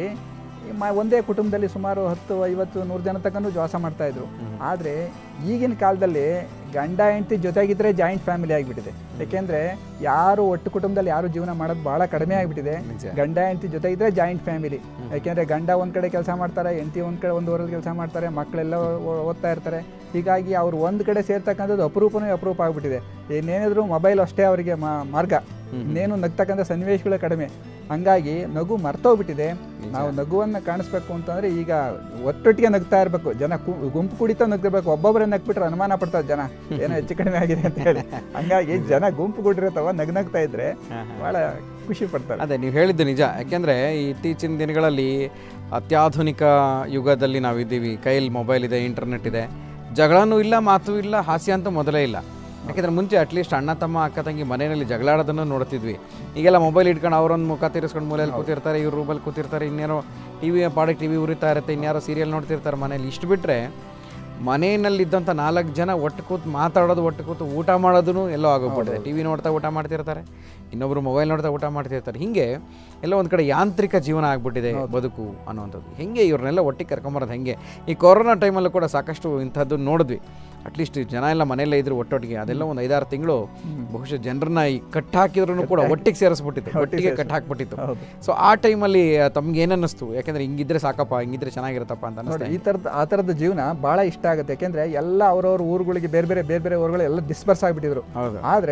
ಮ ಒಂದೇ ಕುಟುಂಬದಲ್ಲಿ ಸುಮಾರು ಹತ್ತು ಐವತ್ತು ನೂರು ಜನ ತಕ್ಕನೂ ವಾಸ ಮಾಡ್ತಾಯಿದ್ರು. ಆದರೆ ಈಗಿನ ಕಾಲದಲ್ಲಿ ಗಂಡ ಹೆಂಡತಿ ಜೊತೆಗಿದ್ರೆ ಜಾಯಿಂಟ್ ಫ್ಯಾಮಿಲಿ ಆಗಿಬಿಟ್ಟಿದೆ. ಯಾಕೆಂದರೆ ಯಾರು ಒಟ್ಟು ಕುಟುಂಬದಲ್ಲಿ ಯಾರು ಜೀವನ ಮಾಡೋದು ಭಾಳ ಕಡಿಮೆ ಆಗಿಬಿಟ್ಟಿದೆ. ಗಂಡ ಹೆಂಡತಿ ಜೊತೆಗಿದ್ರೆ ಜಾಯಿಂಟ್ ಫ್ಯಾಮಿಲಿ. ಯಾಕೆಂದರೆ ಗಂಡ ಒಂದು ಕಡೆ ಕೆಲಸ ಮಾಡ್ತಾರೆ, ಹೆಂಡತಿ ಒಂದು ಕಡೆ ಒಂದು ಊರಲ್ಲಿ ಕೆಲಸ ಮಾಡ್ತಾರೆ, ಮಕ್ಕಳೆಲ್ಲ ಓದ್ತಾ ಇರ್ತಾರೆ. ಹೀಗಾಗಿ ಅವರು ಒಂದು ಕಡೆ ಸೇರ್ತಕ್ಕಂಥದ್ದು ಅಪರೂಪನೇ ಅಪರೂಪ ಆಗಿಬಿಟ್ಟಿದೆ. ಏನೇನಿದ್ರು ಮೊಬೈಲ್ ಅಷ್ಟೇ ಅವರಿಗೆ ಮಾರ್ಗ, ಇನ್ನೇನು ನಗ್ತಕ್ಕಂಥ ಸನ್ನಿವೇಶಗಳೇ ಕಡಿಮೆ. ಹಂಗಾಗಿ ನಗು ಮರ್ತೋಗ್ಬಿಟ್ಟಿದೆ. ನಾವು ನಗುವನ್ನು ಕಾಣಿಸ್ಬೇಕು ಅಂತಂದರೆ ಈಗ ಒಟ್ಟೊಟ್ಟಿಗೆ ನಗ್ತಾ ಇರಬೇಕು. ಜನ ಗುಂಪು ಕುಡಿತಾ ನಗ್ತಿರ್ಬೇಕು. ಒಬ್ಬೊಬ್ಬರೇ ನಗ್ಬಿಟ್ರೆ ಅನುಮಾನ ಪಡ್ತಾರೆ ಜನ, ಏನೋ ಹೆಚ್ಚು ಕಡಿಮೆ ಆಗಿದೆ ಅಂತ ಹೇಳಿ. ಹಂಗಾಗಿ ಜನ ಗುಂಪು ಕೂಡಿರ್ತಾವ, ನಗ್ನಗ್ತಾ ಇದ್ರೆ ಭಾಳ ಖುಷಿ ಪಡ್ತಾರೆ. ಅದೇ ನೀವು ಹೇಳಿದ್ದು ನಿಜ. ಯಾಕೆಂದರೆ ಇತ್ತೀಚಿನ ದಿನಗಳಲ್ಲಿ ಅತ್ಯಾಧುನಿಕ ಯುಗದಲ್ಲಿ ನಾವಿದ್ದೀವಿ. ಕೈಯಲ್ಲಿ ಮೊಬೈಲ್ ಇದೆ, ಇಂಟರ್ನೆಟ್ ಇದೆ, ಜಗಳನೂ ಇಲ್ಲ, ಮಾತು ಇಲ್ಲ, ಹಾಸ್ಯ ಅಂತೂ ಮೊದಲೇ ಇಲ್ಲ. ಯಾಕೆಂದರೆ ಮುಂಚೆ ಅಟ್ಲೀಸ್ಟ್ ಅಣ್ಣ ತಮ್ಮ ಅಕ್ಕ ತಂಗಿ ಮನೆಯಲ್ಲಿ ಜಗಳಾಡೋದನ್ನು ನೋಡ್ತಿದ್ವಿ. ಈಗೆಲ್ಲ ಮೊಬೈಲ್ ಇಟ್ಕೊಂಡು ಅವರೊಂದು ಮುಖ ತಿರ್ಸ್ಕೊಂಡು ಮೂಲೆಯಲ್ಲಿ ಕೂತಿರ್ತಾರೆ, ಇವ್ರು ರೂಮಲ್ಲಿ ಕೂತಿರ್ತಾರೆ, ಇನ್ನೇನೋ ಟಿ ವಿ ಪಾಡಕ್ಕೆ ಟಿ ವಿ ಉರಿತಾ ಇರುತ್ತೆ, ಇನ್ಯಾರೋ ಸೀರಿಯಲ್ ನೋಡ್ತಿರ್ತಾರೆ ಮನೇಲಿ. ಇಷ್ಟು ಬಿಟ್ಟರೆ ಮನೆಯಲ್ಲಿದ್ದಂಥ ನಾಲ್ಕು ಜನ ಒಟ್ಟು ಕೂತು ಮಾತಾಡೋದು, ಒಟ್ಟು ಕೂತು ಊಟ ಮಾಡೋದೂ ಎಲ್ಲೋ ಆಗೋಗ್ಬಿಟ್ಟಿದೆ. ಟಿ ವಿ ನೋಡ್ತಾ ಊಟ ಮಾಡ್ತಿರ್ತಾರೆ, ಇನ್ನೊಬ್ಬರು ಮೊಬೈಲ್ ನೋಡ್ತಾ ಊಟ ಮಾಡ್ತಿರ್ತಾರೆ. ಹೀಗೆ ಎಲ್ಲ ಒಂದು ಕಡೆ ಯಾಂತ್ರಿಕ ಜೀವನ ಆಗಿಬಿಟ್ಟಿದೆ ಬದುಕು ಅನ್ನುವಂಥದ್ದು. ಹೇಗೆ ಇವ್ರನ್ನೆಲ್ಲ ಒಟ್ಟಿಗೆ ಕರ್ಕೊಂಬರೋದು ಹೆಂಗೆ? ಈ ಕೊರೋನಾ ಟೈಮಲ್ಲೂ ಕೂಡ ಸಾಕಷ್ಟು ಇಂಥದ್ದು ನೋಡಿದ್ವಿ. ಅಟ್ಲೀಸ್ಟ್ ಜನ ಎಲ್ಲ ಮನೆಯಲ್ಲೇ ಇದ್ರು ಒಟ್ಟೊಟ್ಟಿಗೆ. ಅದೆಲ್ಲ ಒಂದು ಐದಾರು ತಿಂಗಳು ಬಹುಶಃ ಜನರನ್ನ ಈ ಕಟ್ ಹಾಕಿದ್ರು ಕೂಡ ಒಟ್ಟಿಗೆ ಸೇರಿಸ್ಬಿಟ್ಟಿತ್ತು, ಒಟ್ಟಿಗೆ ಕಟ್ ಹಾಕ್ಬಿಟ್ಟಿತ್ತು. ಸೊ ಆ ಟೈಮಲ್ಲಿ ತಮ್ಗೆ ಏನನ್ನಿಸ್ತು? ಯಾಕೆಂದ್ರೆ ಹಿಂಗಿದ್ರೆ ಸಾಕಪ್ಪ, ಹಿಂಗಿದ್ರೆ ಚೆನ್ನಾಗಿರುತ್ತಪ್ಪ ಅಂತ ಅನಿಸ್ತು. ಈ ಥರದ ಆ ಥರದ ಜೀವನ ಭಾಳ ಇಷ್ಟ ಆಗುತ್ತೆ. ಯಾಕೆಂದರೆ ಎಲ್ಲ ಅವ್ರವ್ರ ಊರುಗಳಿಗೆ ಬೇರೆ ಬೇರೆ ಬೇರೆ ಬೇರೆ ಊರುಗಳು ಎಲ್ಲ ಡಿಸ್ಪರ್ಸ್ ಆಗಿಬಿಟ್ಟಿದ್ರು. ಆದರೆ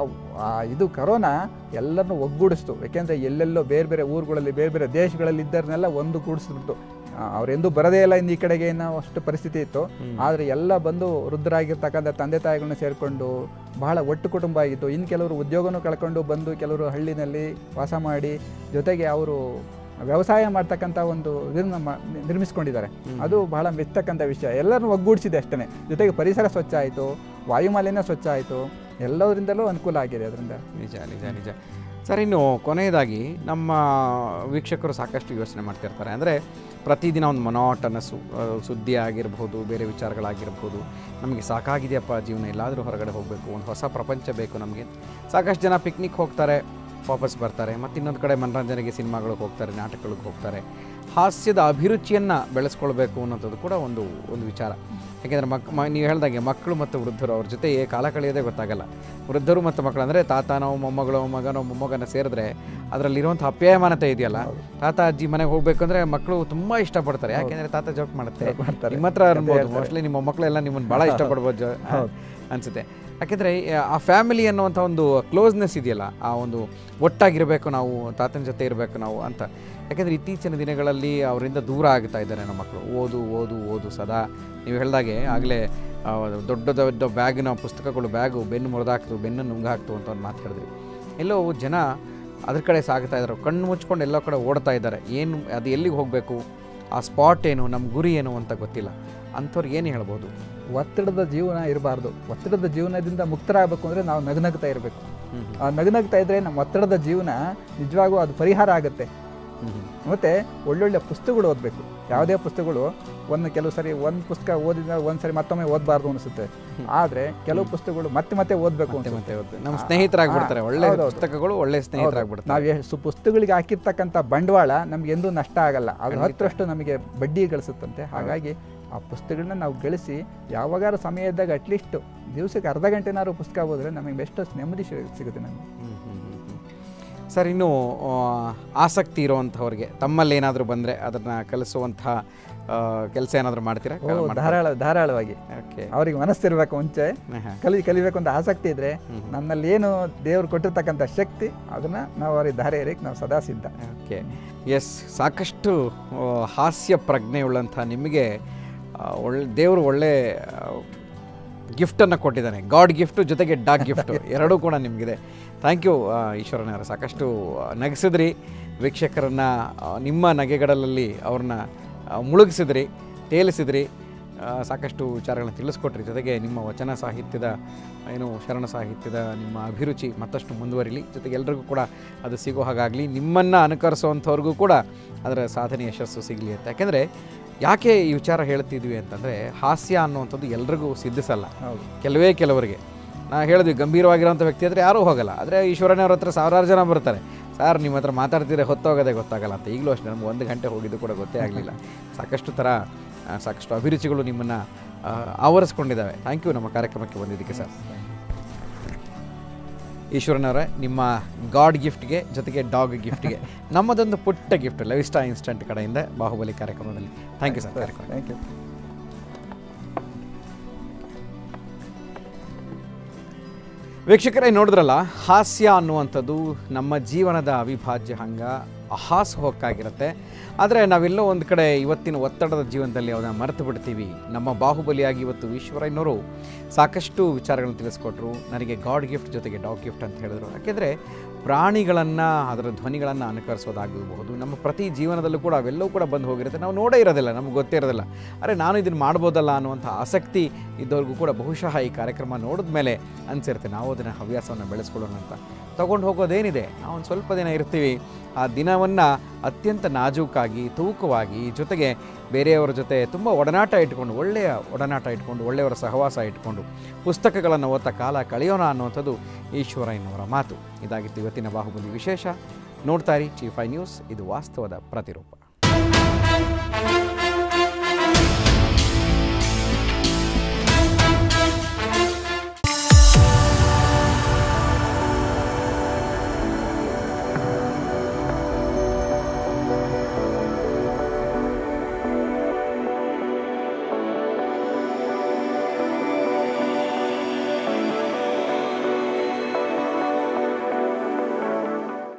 ಆ ಇದು ಕರೋನಾ ಎಲ್ಲರನ್ನೂ ಒಗ್ಗೂಡಿಸ್ತು. ಯಾಕೆಂದರೆ ಎಲ್ಲೆಲ್ಲೋ ಬೇರೆ ಬೇರೆ ಊರುಗಳಲ್ಲಿ ಬೇರೆ ಬೇರೆ ದೇಶಗಳಲ್ಲಿ ಇದ್ದರನ್ನೆಲ್ಲ ಒಂದು ಕೂಡಿಸ್ಬಿಟ್ಟು ಅವರೆಂದೂ ಬರದೇ ಇಲ್ಲ ಇನ್ನು ಈ ಕಡೆಗೆ ನಾವು ಅಷ್ಟು ಪರಿಸ್ಥಿತಿ ಇತ್ತು. ಆದರೆ ಎಲ್ಲ ಬಂದು ವೃದ್ಧರಾಗಿರ್ತಕ್ಕಂಥ ತಂದೆ ತಾಯಿಗಳನ್ನ ಸೇರಿಕೊಂಡು ಬಹಳ ಒಟ್ಟು ಕುಟುಂಬ ಆಗಿತ್ತು. ಇನ್ನು ಕೆಲವರು ಉದ್ಯೋಗನೂ ಕಳ್ಕೊಂಡು ಬಂದು ಕೆಲವರು ಹಳ್ಳಿನಲ್ಲಿ ವಾಸ ಮಾಡಿ ಜೊತೆಗೆ ಅವರು ವ್ಯವಸಾಯ ಮಾಡ್ತಕ್ಕಂಥ ಒಂದು ಇದನ್ನು ನಿರ್ಮಿಸ್ಕೊಂಡಿದ್ದಾರೆ. ಅದು ಬಹಳ ಮೆಚ್ಚತಕ್ಕಂಥ ವಿಷಯ. ಎಲ್ಲರನ್ನೂ ಒಗ್ಗೂಡಿಸಿದೆ ಅಷ್ಟೇ. ಜೊತೆಗೆ ಪರಿಸರ ಸ್ವಚ್ಛ ಆಯಿತು, ವಾಯುಮಾಲಿನ್ಯ ಸ್ವಚ್ಛ ಆಯಿತು, ಎಲ್ಲದರಿಂದಲೂ ಅನುಕೂಲ ಆಗಿದೆ ಅದರಿಂದ. ನಿಜ ನಿಜ ನಿಜ ಸರ್. ಇನ್ನು ಕೊನೆಯದಾಗಿ ನಮ್ಮ ವೀಕ್ಷಕರು ಸಾಕಷ್ಟು ಯೋಚನೆ ಮಾಡ್ತಿರ್ತಾರೆ. ಅಂದರೆ ಪ್ರತಿದಿನ ಒಂದು ಮೊನಾಟನಸ್ಸು ಸುದ್ದಿ ಆಗಿರ್ಬೋದು, ಬೇರೆ ವಿಚಾರಗಳಾಗಿರ್ಬೋದು, ನಮಗೆ ಸಾಕಾಗಿದೆಯಪ್ಪ ಜೀವನ, ಎಲ್ಲಾದರೂ ಹೊರಗಡೆ ಹೋಗಬೇಕು, ಒಂದು ಹೊಸ ಪ್ರಪಂಚ ಬೇಕು ನಮಗೆ. ಸಾಕಷ್ಟು ಜನ ಪಿಕ್ನಿಕ್ ಹೋಗ್ತಾರೆ, ವಾಪಸ್ ಬರ್ತಾರೆ. ಮತ್ತು ಇನ್ನೊಂದು ಕಡೆ ಮನರಂಜನೆಗೆ ಸಿನಿಮಾಗಳಿಗೆ ಹೋಗ್ತಾರೆ, ನಾಟಕಗಳಿಗೆ ಹೋಗ್ತಾರೆ. ಹಾಸ್ಯದ ಅಭಿರುಚಿಯನ್ನು ಬೆಳೆಸ್ಕೊಳ್ಬೇಕು ಅನ್ನೋಂಥದ್ದು ಕೂಡ ಒಂದು ಒಂದು ವಿಚಾರ. ಯಾಕೆಂದರೆ ಮಕ್ ಮ ನೀವು ಹೇಳ್ದಂಗೆ ಮಕ್ಕಳು ಮತ್ತು ವೃದ್ಧರು ಅವ್ರ ಜೊತೆ ಕಾಲ ಕಳೆಯೋದೇ ಗೊತ್ತಾಗಲ್ಲ. ವೃದ್ಧರು ಮತ್ತು ಮಕ್ಕಳು ಅಂದರೆ ತಾತನೋ ಮೊಮ್ಮಗಳು ಮಗನೋ ಮೊಮ್ಮಗನ ಸೇರಿದ್ರೆ ಅದರಲ್ಲಿರುವಂಥ ಅಪ್ಯಾಯಮಾನತೆ ಇದೆಯಲ್ಲ. ತಾತ ಅಜ್ಜಿ ಮನೆಗೆ ಹೋಗಬೇಕು ಅಂದರೆ ಮಕ್ಕಳು ತುಂಬ ಇಷ್ಟಪಡ್ತಾರೆ. ಯಾಕೆಂದರೆ ತಾತ ಜೋಕ್ ಮಾಡುತ್ತೆ. ನಿಮ್ಮ ಹತ್ರ ಅನ್ಬೋದು, ಮೋಸ್ಟ್ಲಿ ನಿಮ್ಮ ಮೊಮ್ಮಕ್ಕಳೆಲ್ಲ ನಿಮ್ಮನ್ನು ಭಾಳ ಇಷ್ಟಪಡ್ಬೋದು ಅನಿಸುತ್ತೆ. ಯಾಕೆಂದರೆ ಆ ಫ್ಯಾಮಿಲಿ ಅನ್ನುವಂಥ ಒಂದು ಕ್ಲೋಸ್ನೆಸ್ ಇದೆಯಲ್ಲ, ಆ ಒಂದು ಒಟ್ಟಾಗಿರಬೇಕು ನಾವು, ತಾತನ ಜೊತೆ ಇರಬೇಕು ನಾವು ಅಂತ. ಯಾಕೆಂದರೆ ಇತ್ತೀಚಿನ ದಿನಗಳಲ್ಲಿ ಅವರಿಂದ ದೂರ ಆಗ್ತಾ ಇದ್ದಾರೆ ನಮ್ಮ ಮಕ್ಕಳು. ಓದು ಓದು ಓದು ಸದಾ ನೀವು ಹೇಳಿದಾಗೆ ಆಗಲೇ ದೊಡ್ಡ ದೊಡ್ಡ ಬ್ಯಾಗಿನ ಪುಸ್ತಕಗಳು ಬ್ಯಾಗು ಬೆನ್ನು ಮುರಿದಾಕ್ತು, ಬೆನ್ನನ್ನು ನುಂಗಾಕ್ತು ಅಂತ ಒಂದು ಮಾತು ಹೇಳಿದ್ವಿ. ಎಲ್ಲೋ ಜನ ಅದ್ರ ಕಡೆ ಸಾಗ್ತಾ ಇದ್ದಾರೆ, ಕಣ್ಣು ಮುಚ್ಕೊಂಡು ಎಲ್ಲ ಕಡೆ ಓಡ್ತಾ ಇದ್ದಾರೆ. ಏನು ಅದು ಎಲ್ಲಿಗೆ ಹೋಗಬೇಕು, ಆ ಸ್ಪಾಟ್ ಏನು, ನಮ್ಮ ಗುರಿ ಏನು ಅಂತ ಗೊತ್ತಿಲ್ಲ. ಅಂಥವ್ರಿಗೆ ಏನು ಹೇಳ್ಬೋದು? ಒತ್ತಡದ ಜೀವನ ಇರಬಾರ್ದು. ಒತ್ತಡದ ಜೀವನದಿಂದ ಮುಕ್ತರಾಗಬೇಕು ಅಂದರೆ ನಾವು ನಗನಗ್ತಾ ಇರಬೇಕು. ಆ ನಗನಗ್ತಾ ಇದ್ದರೆ ನಮ್ಮ ಒತ್ತಡದ ಜೀವನ ನಿಜವಾಗೂ ಅದು ಪರಿಹಾರ ಆಗುತ್ತೆ. ಮತ್ತು ಒಳ್ಳೊಳ್ಳೆ ಪುಸ್ತಕಗಳು ಓದಬೇಕು. ಯಾವುದೇ ಪುಸ್ತಕಗಳು ಒಂದು ಕೆಲವು ಸರಿ ಒಂದು ಪುಸ್ತಕ ಓದಿದ ಒಂದು ಸರಿ ಮತ್ತೊಮ್ಮೆ ಓದಬಾರ್ದು ಅನಿಸುತ್ತೆ. ಆದರೆ ಕೆಲವು ಪುಸ್ತಕಗಳು ಮತ್ತೆ ಮತ್ತೆ ಓದಬೇಕು ಅಂತ ಮತ್ತೆ ನಮ್ಮ ಸ್ನೇಹಿತರಾಗ್ಬಿಡ್ತಾರೆ. ಒಳ್ಳೆ ಪುಸ್ತಕಗಳು ಒಳ್ಳೆ ಸ್ನೇಹಿತರಾಗ್ಬಿಡ್ತಾರೆ. ನಾವು ಎಷ್ಟು ಪುಸ್ತಕಗಳಿಗೆ ಹಾಕಿರ್ತಕ್ಕಂಥ ಬಂಡವಾಳ ನಮ್ಗೆ ಎಂದೂ ನಷ್ಟ ಆಗಲ್ಲ, ಅದು ಹತ್ತರಷ್ಟು ನಮಗೆ ಬಡ್ಡಿ ಗಳಿಸುತ್ತಂತೆ. ಹಾಗಾಗಿ ಆ ಪುಸ್ತಕಗಳನ್ನ ನಾವು ಗಳಿಸಿ ಯಾವಾಗಾರ ಸಮಯ ಇದ್ದಾಗ ಅಟ್ಲೀಸ್ಟ್ ದಿವಸಕ್ಕೆ ಅರ್ಧ ಗಂಟೆನಾದ್ರು ಪುಸ್ತಕ ಓದಿದ್ರೆ ನಮಗೆ ಬೆಸ್ಟ್ ನೆಮ್ಮದಿ ಸಿಗುತ್ತೆ ನಮಗೆ. ಸರ್, ಇನ್ನು ಆಸಕ್ತಿ ಇರುವಂಥವ್ರಿಗೆ ತಮ್ಮಲ್ಲಿ ಏನಾದರೂ ಬಂದರೆ ಅದನ್ನು ಕಲಿಸುವಂತಹ ಕೆಲಸ ಏನಾದರೂ ಮಾಡ್ತೀರಾ? ಧಾರಾಳ ಧಾರಾಳವಾಗಿ. ಓಕೆ, ಅವ್ರಿಗೆ ಮನಸ್ಸಿರ್ಬೇಕು, ಮುಂಚೆ ಕಲಿ ಕಲಿಬೇಕು ಅಂತ ಆಸಕ್ತಿ ಇದ್ದರೆ ನನ್ನಲ್ಲಿ ಏನು ದೇವರು ಕೊಟ್ಟಿರ್ತಕ್ಕಂಥ ಶಕ್ತಿ ಅದನ್ನು ನಾವು ಅವ್ರಿಗೆ ದಾರಿ ಏರಿಕೆ ನಾವು ಸದಾ ಸಿದ್ಧ. ಓಕೆ, ಎಸ್, ಸಾಕಷ್ಟು ಹಾಸ್ಯ ಪ್ರಜ್ಞೆಯುಳ್ಳಂಥ ನಿಮಗೆ ಒಳ್ಳೆ ದೇವರು ಒಳ್ಳೆ ಗಿಫ್ಟನ್ನು ಕೊಟ್ಟಿದ್ದಾನೆ. ಗಾಡ್ ಗಿಫ್ಟು ಜೊತೆಗೆ ಡಾಗ್ ಗಿಫ್ಟು ಎರಡೂ ಕೂಡ ನಿಮಗಿದೆ. ಥ್ಯಾಂಕ್ ಯು ಈಶ್ವರನವರ, ಸಾಕಷ್ಟು ನಗಿಸಿದ್ರಿ ವೀಕ್ಷಕರನ್ನು, ನಿಮ್ಮ ನಗೆಗಡಲಲ್ಲಿ ಅವ್ರನ್ನ ಮುಳುಗಿಸಿದ್ರಿ, ತೇಲಿಸಿದ್ರಿ, ಸಾಕಷ್ಟು ವಿಚಾರಗಳನ್ನ ತಿಳಿಸ್ಕೊಟ್ರಿ. ಜೊತೆಗೆ ನಿಮ್ಮ ವಚನ ಸಾಹಿತ್ಯದ ಏನು ಶರಣ ಸಾಹಿತ್ಯದ ನಿಮ್ಮ ಅಭಿರುಚಿ ಮತ್ತಷ್ಟು ಮುಂದುವರಿಲಿ, ಜೊತೆಗೆ ಎಲ್ರಿಗೂ ಕೂಡ ಅದು ಸಿಗೋ ಹಾಗಾಗಲಿ, ನಿಮ್ಮನ್ನು ಅನುಕರಿಸುವಂಥವ್ರಿಗೂ ಕೂಡ ಅದರ ಸಾಧನೆ ಯಶಸ್ಸು ಸಿಗಲಿ ಅಂತ. ಯಾಕೆಂದರೆ ಯಾಕೆ ಈ ವಿಚಾರ ಹೇಳ್ತಿದ್ವಿ ಅಂತಂದರೆ, ಹಾಸ್ಯ ಅನ್ನುವಂಥದ್ದು ಎಲ್ರಿಗೂ ಸಿದ್ಧಿಸಲ್ಲ, ಕೆಲವೇ ಕೆಲವರಿಗೆ. ನಾ ಹೇಳಿದ್ವಿ ಗಂಭೀರವಾಗಿರೋಂಥ ವ್ಯಕ್ತಿ ಹತ್ರ ಯಾರೂ ಹೋಗಲ್ಲ, ಆದರೆ ಈಶ್ವರನವ್ರ ಹತ್ರ ಸಾವಿರಾರು ಜನ ಬರ್ತಾರೆ. ಸರ್, ನಿಮ್ಮ ಹತ್ರ ಮಾತಾಡ್ತಿದ್ರೆ ಹೊತ್ತೋಗೋದೇ ಗೊತ್ತಾಗಲ್ಲ ಅಂತ. ಈಗಲೂ ಅಷ್ಟೇ, ನಮ್ಗೆ ಒಂದು ಗಂಟೆ ಹೋಗಿದ್ದು ಕೂಡ ಗೊತ್ತೇ ಆಗಲಿಲ್ಲ. ಸಾಕಷ್ಟು ಥರ ಸಾಕಷ್ಟು ಅಭಿರುಚಿಗಳು ನಿಮ್ಮನ್ನು ಆವರಿಸ್ಕೊಂಡಿದ್ದಾವೆ. ಥ್ಯಾಂಕ್ ಯು ನಮ್ಮ ಕಾರ್ಯಕ್ರಮಕ್ಕೆ ಬಂದಿದ್ದಕ್ಕೆ ಸರ್. ಈಶ್ವರನವರೇ, ನಿಮ್ಮ ಗಾಡ್ ಗಿಫ್ಟ್ಗೆ ಜೊತೆಗೆ ಡಾಗ್ ಗಿಫ್ಟ್ಗೆ ನಮ್ಮದೊಂದು ಪುಟ್ಟ ಗಿಫ್ಟ್ ಲೈವ್ ಸ್ಟಾರ್ ಇನ್ಸ್ಟಂಟ್ ಕಡೆಯಿಂದ ಬಾಹುಬಲಿ ಕಾರ್ಯಕ್ರಮದಲ್ಲಿ. Thank you sir. Thank you. ವೀಕ್ಷಕರೇ, ನೋಡಿದ್ರಲ್ಲ, ಹಾಸ್ಯ ಅನ್ನುವಂಥದ್ದು ನಮ್ಮ ಜೀವನದ ಅವಿಭಾಜ್ಯ ಅಂಗ, ಹಾಸುಹೊಕ್ಕಾಗಿರುತ್ತೆ. ಆದರೆ ನಾವೆಲ್ಲೋ ಒಂದು ಕಡೆ ಇವತ್ತಿನ ಒತ್ತಡದ ಜೀವನದಲ್ಲಿ ಅವನ್ನ ಮರೆತು ಬಿಡ್ತೀವಿ. ನಮ್ಮ ಬಾಹುಬಲಿಯಾಗಿ ಇವತ್ತು ಈಶ್ವರಯ್ಯನವರು ಸಾಕಷ್ಟು ವಿಚಾರಗಳನ್ನು ತಿಳಿಸ್ಕೊಟ್ರು. ನನಗೆ ಗಾಡ್ ಗಿಫ್ಟ್ ಜೊತೆಗೆ ಡಾಗ್ ಗಿಫ್ಟ್ ಅಂತ ಹೇಳಿದ್ರು. ಯಾಕೆಂದರೆ ಪ್ರಾಣಿಗಳನ್ನು ಅದರ ಧ್ವನಿಗಳನ್ನು ಅನುಕರಿಸೋದಾಗಬಹುದು. ನಮ್ಮ ಪ್ರತಿ ಜೀವನದಲ್ಲೂ ಕೂಡ ಅವೆಲ್ಲವೂ ಕೂಡ ಬಂದು ಹೋಗಿರುತ್ತೆ. ನಾವು ನೋಡೇ ಇರೋದಿಲ್ಲ, ನಮ್ಗೆ ಗೊತ್ತೇ ಇರೋದಿಲ್ಲ. ಅರೆ, ನಾನು ಇದನ್ನು ಮಾಡ್ಬೋದಲ್ಲ ಅನ್ನುವಂಥ ಆಸಕ್ತಿ ಇದ್ದವ್ರಿಗೂ ಕೂಡ ಬಹುಶಃ ಈ ಕಾರ್ಯಕ್ರಮ ನೋಡಿದ ಮೇಲೆ ಅನಿಸಿರುತ್ತೆ ನಾವು ಅದನ್ನು ಹವ್ಯಾಸವನ್ನು ಬೆಳೆಸ್ಕೊಳ್ಳೋಣ ಅಂತ. ತೊಗೊಂಡು ಹೋಗೋದೇನಿದೆ, ನಾವು ಒಂದು ಸ್ವಲ್ಪ ದಿನ ಇರ್ತೀವಿ. ಆ ದಿನವನ್ನು ಅತ್ಯಂತ ನಾಜೂಕಾಗಿ, ತೂಕವಾಗಿ, ಜೊತೆಗೆ ಬೇರೆಯವರ ಜೊತೆ ತುಂಬ ಒಡನಾಟ ಇಟ್ಕೊಂಡು, ಒಳ್ಳೆಯ ಒಡನಾಟ ಇಟ್ಕೊಂಡು, ಒಳ್ಳೆಯವರ ಸಹವಾಸ ಇಟ್ಕೊಂಡು ಪುಸ್ತಕಗಳನ್ನು ಓದ್ತಾ ಕಾಲ ಕಳೆಯೋಣ ಅನ್ನುವಂಥದ್ದು ಈಶ್ವರಯ್ಯನವರ ಮಾತು. ಇದಾಗಿತ್ತು ಇವತ್ತಿನ ಬಾಹುಬಲಿ ವಿಶೇಷ. ನೋಡ್ತಾ ಇರಿ ಟಿ ಫೈವ್ ನ್ಯೂಸ್, ಇದು ವಾಸ್ತವದ ಪ್ರತಿರೂಪ.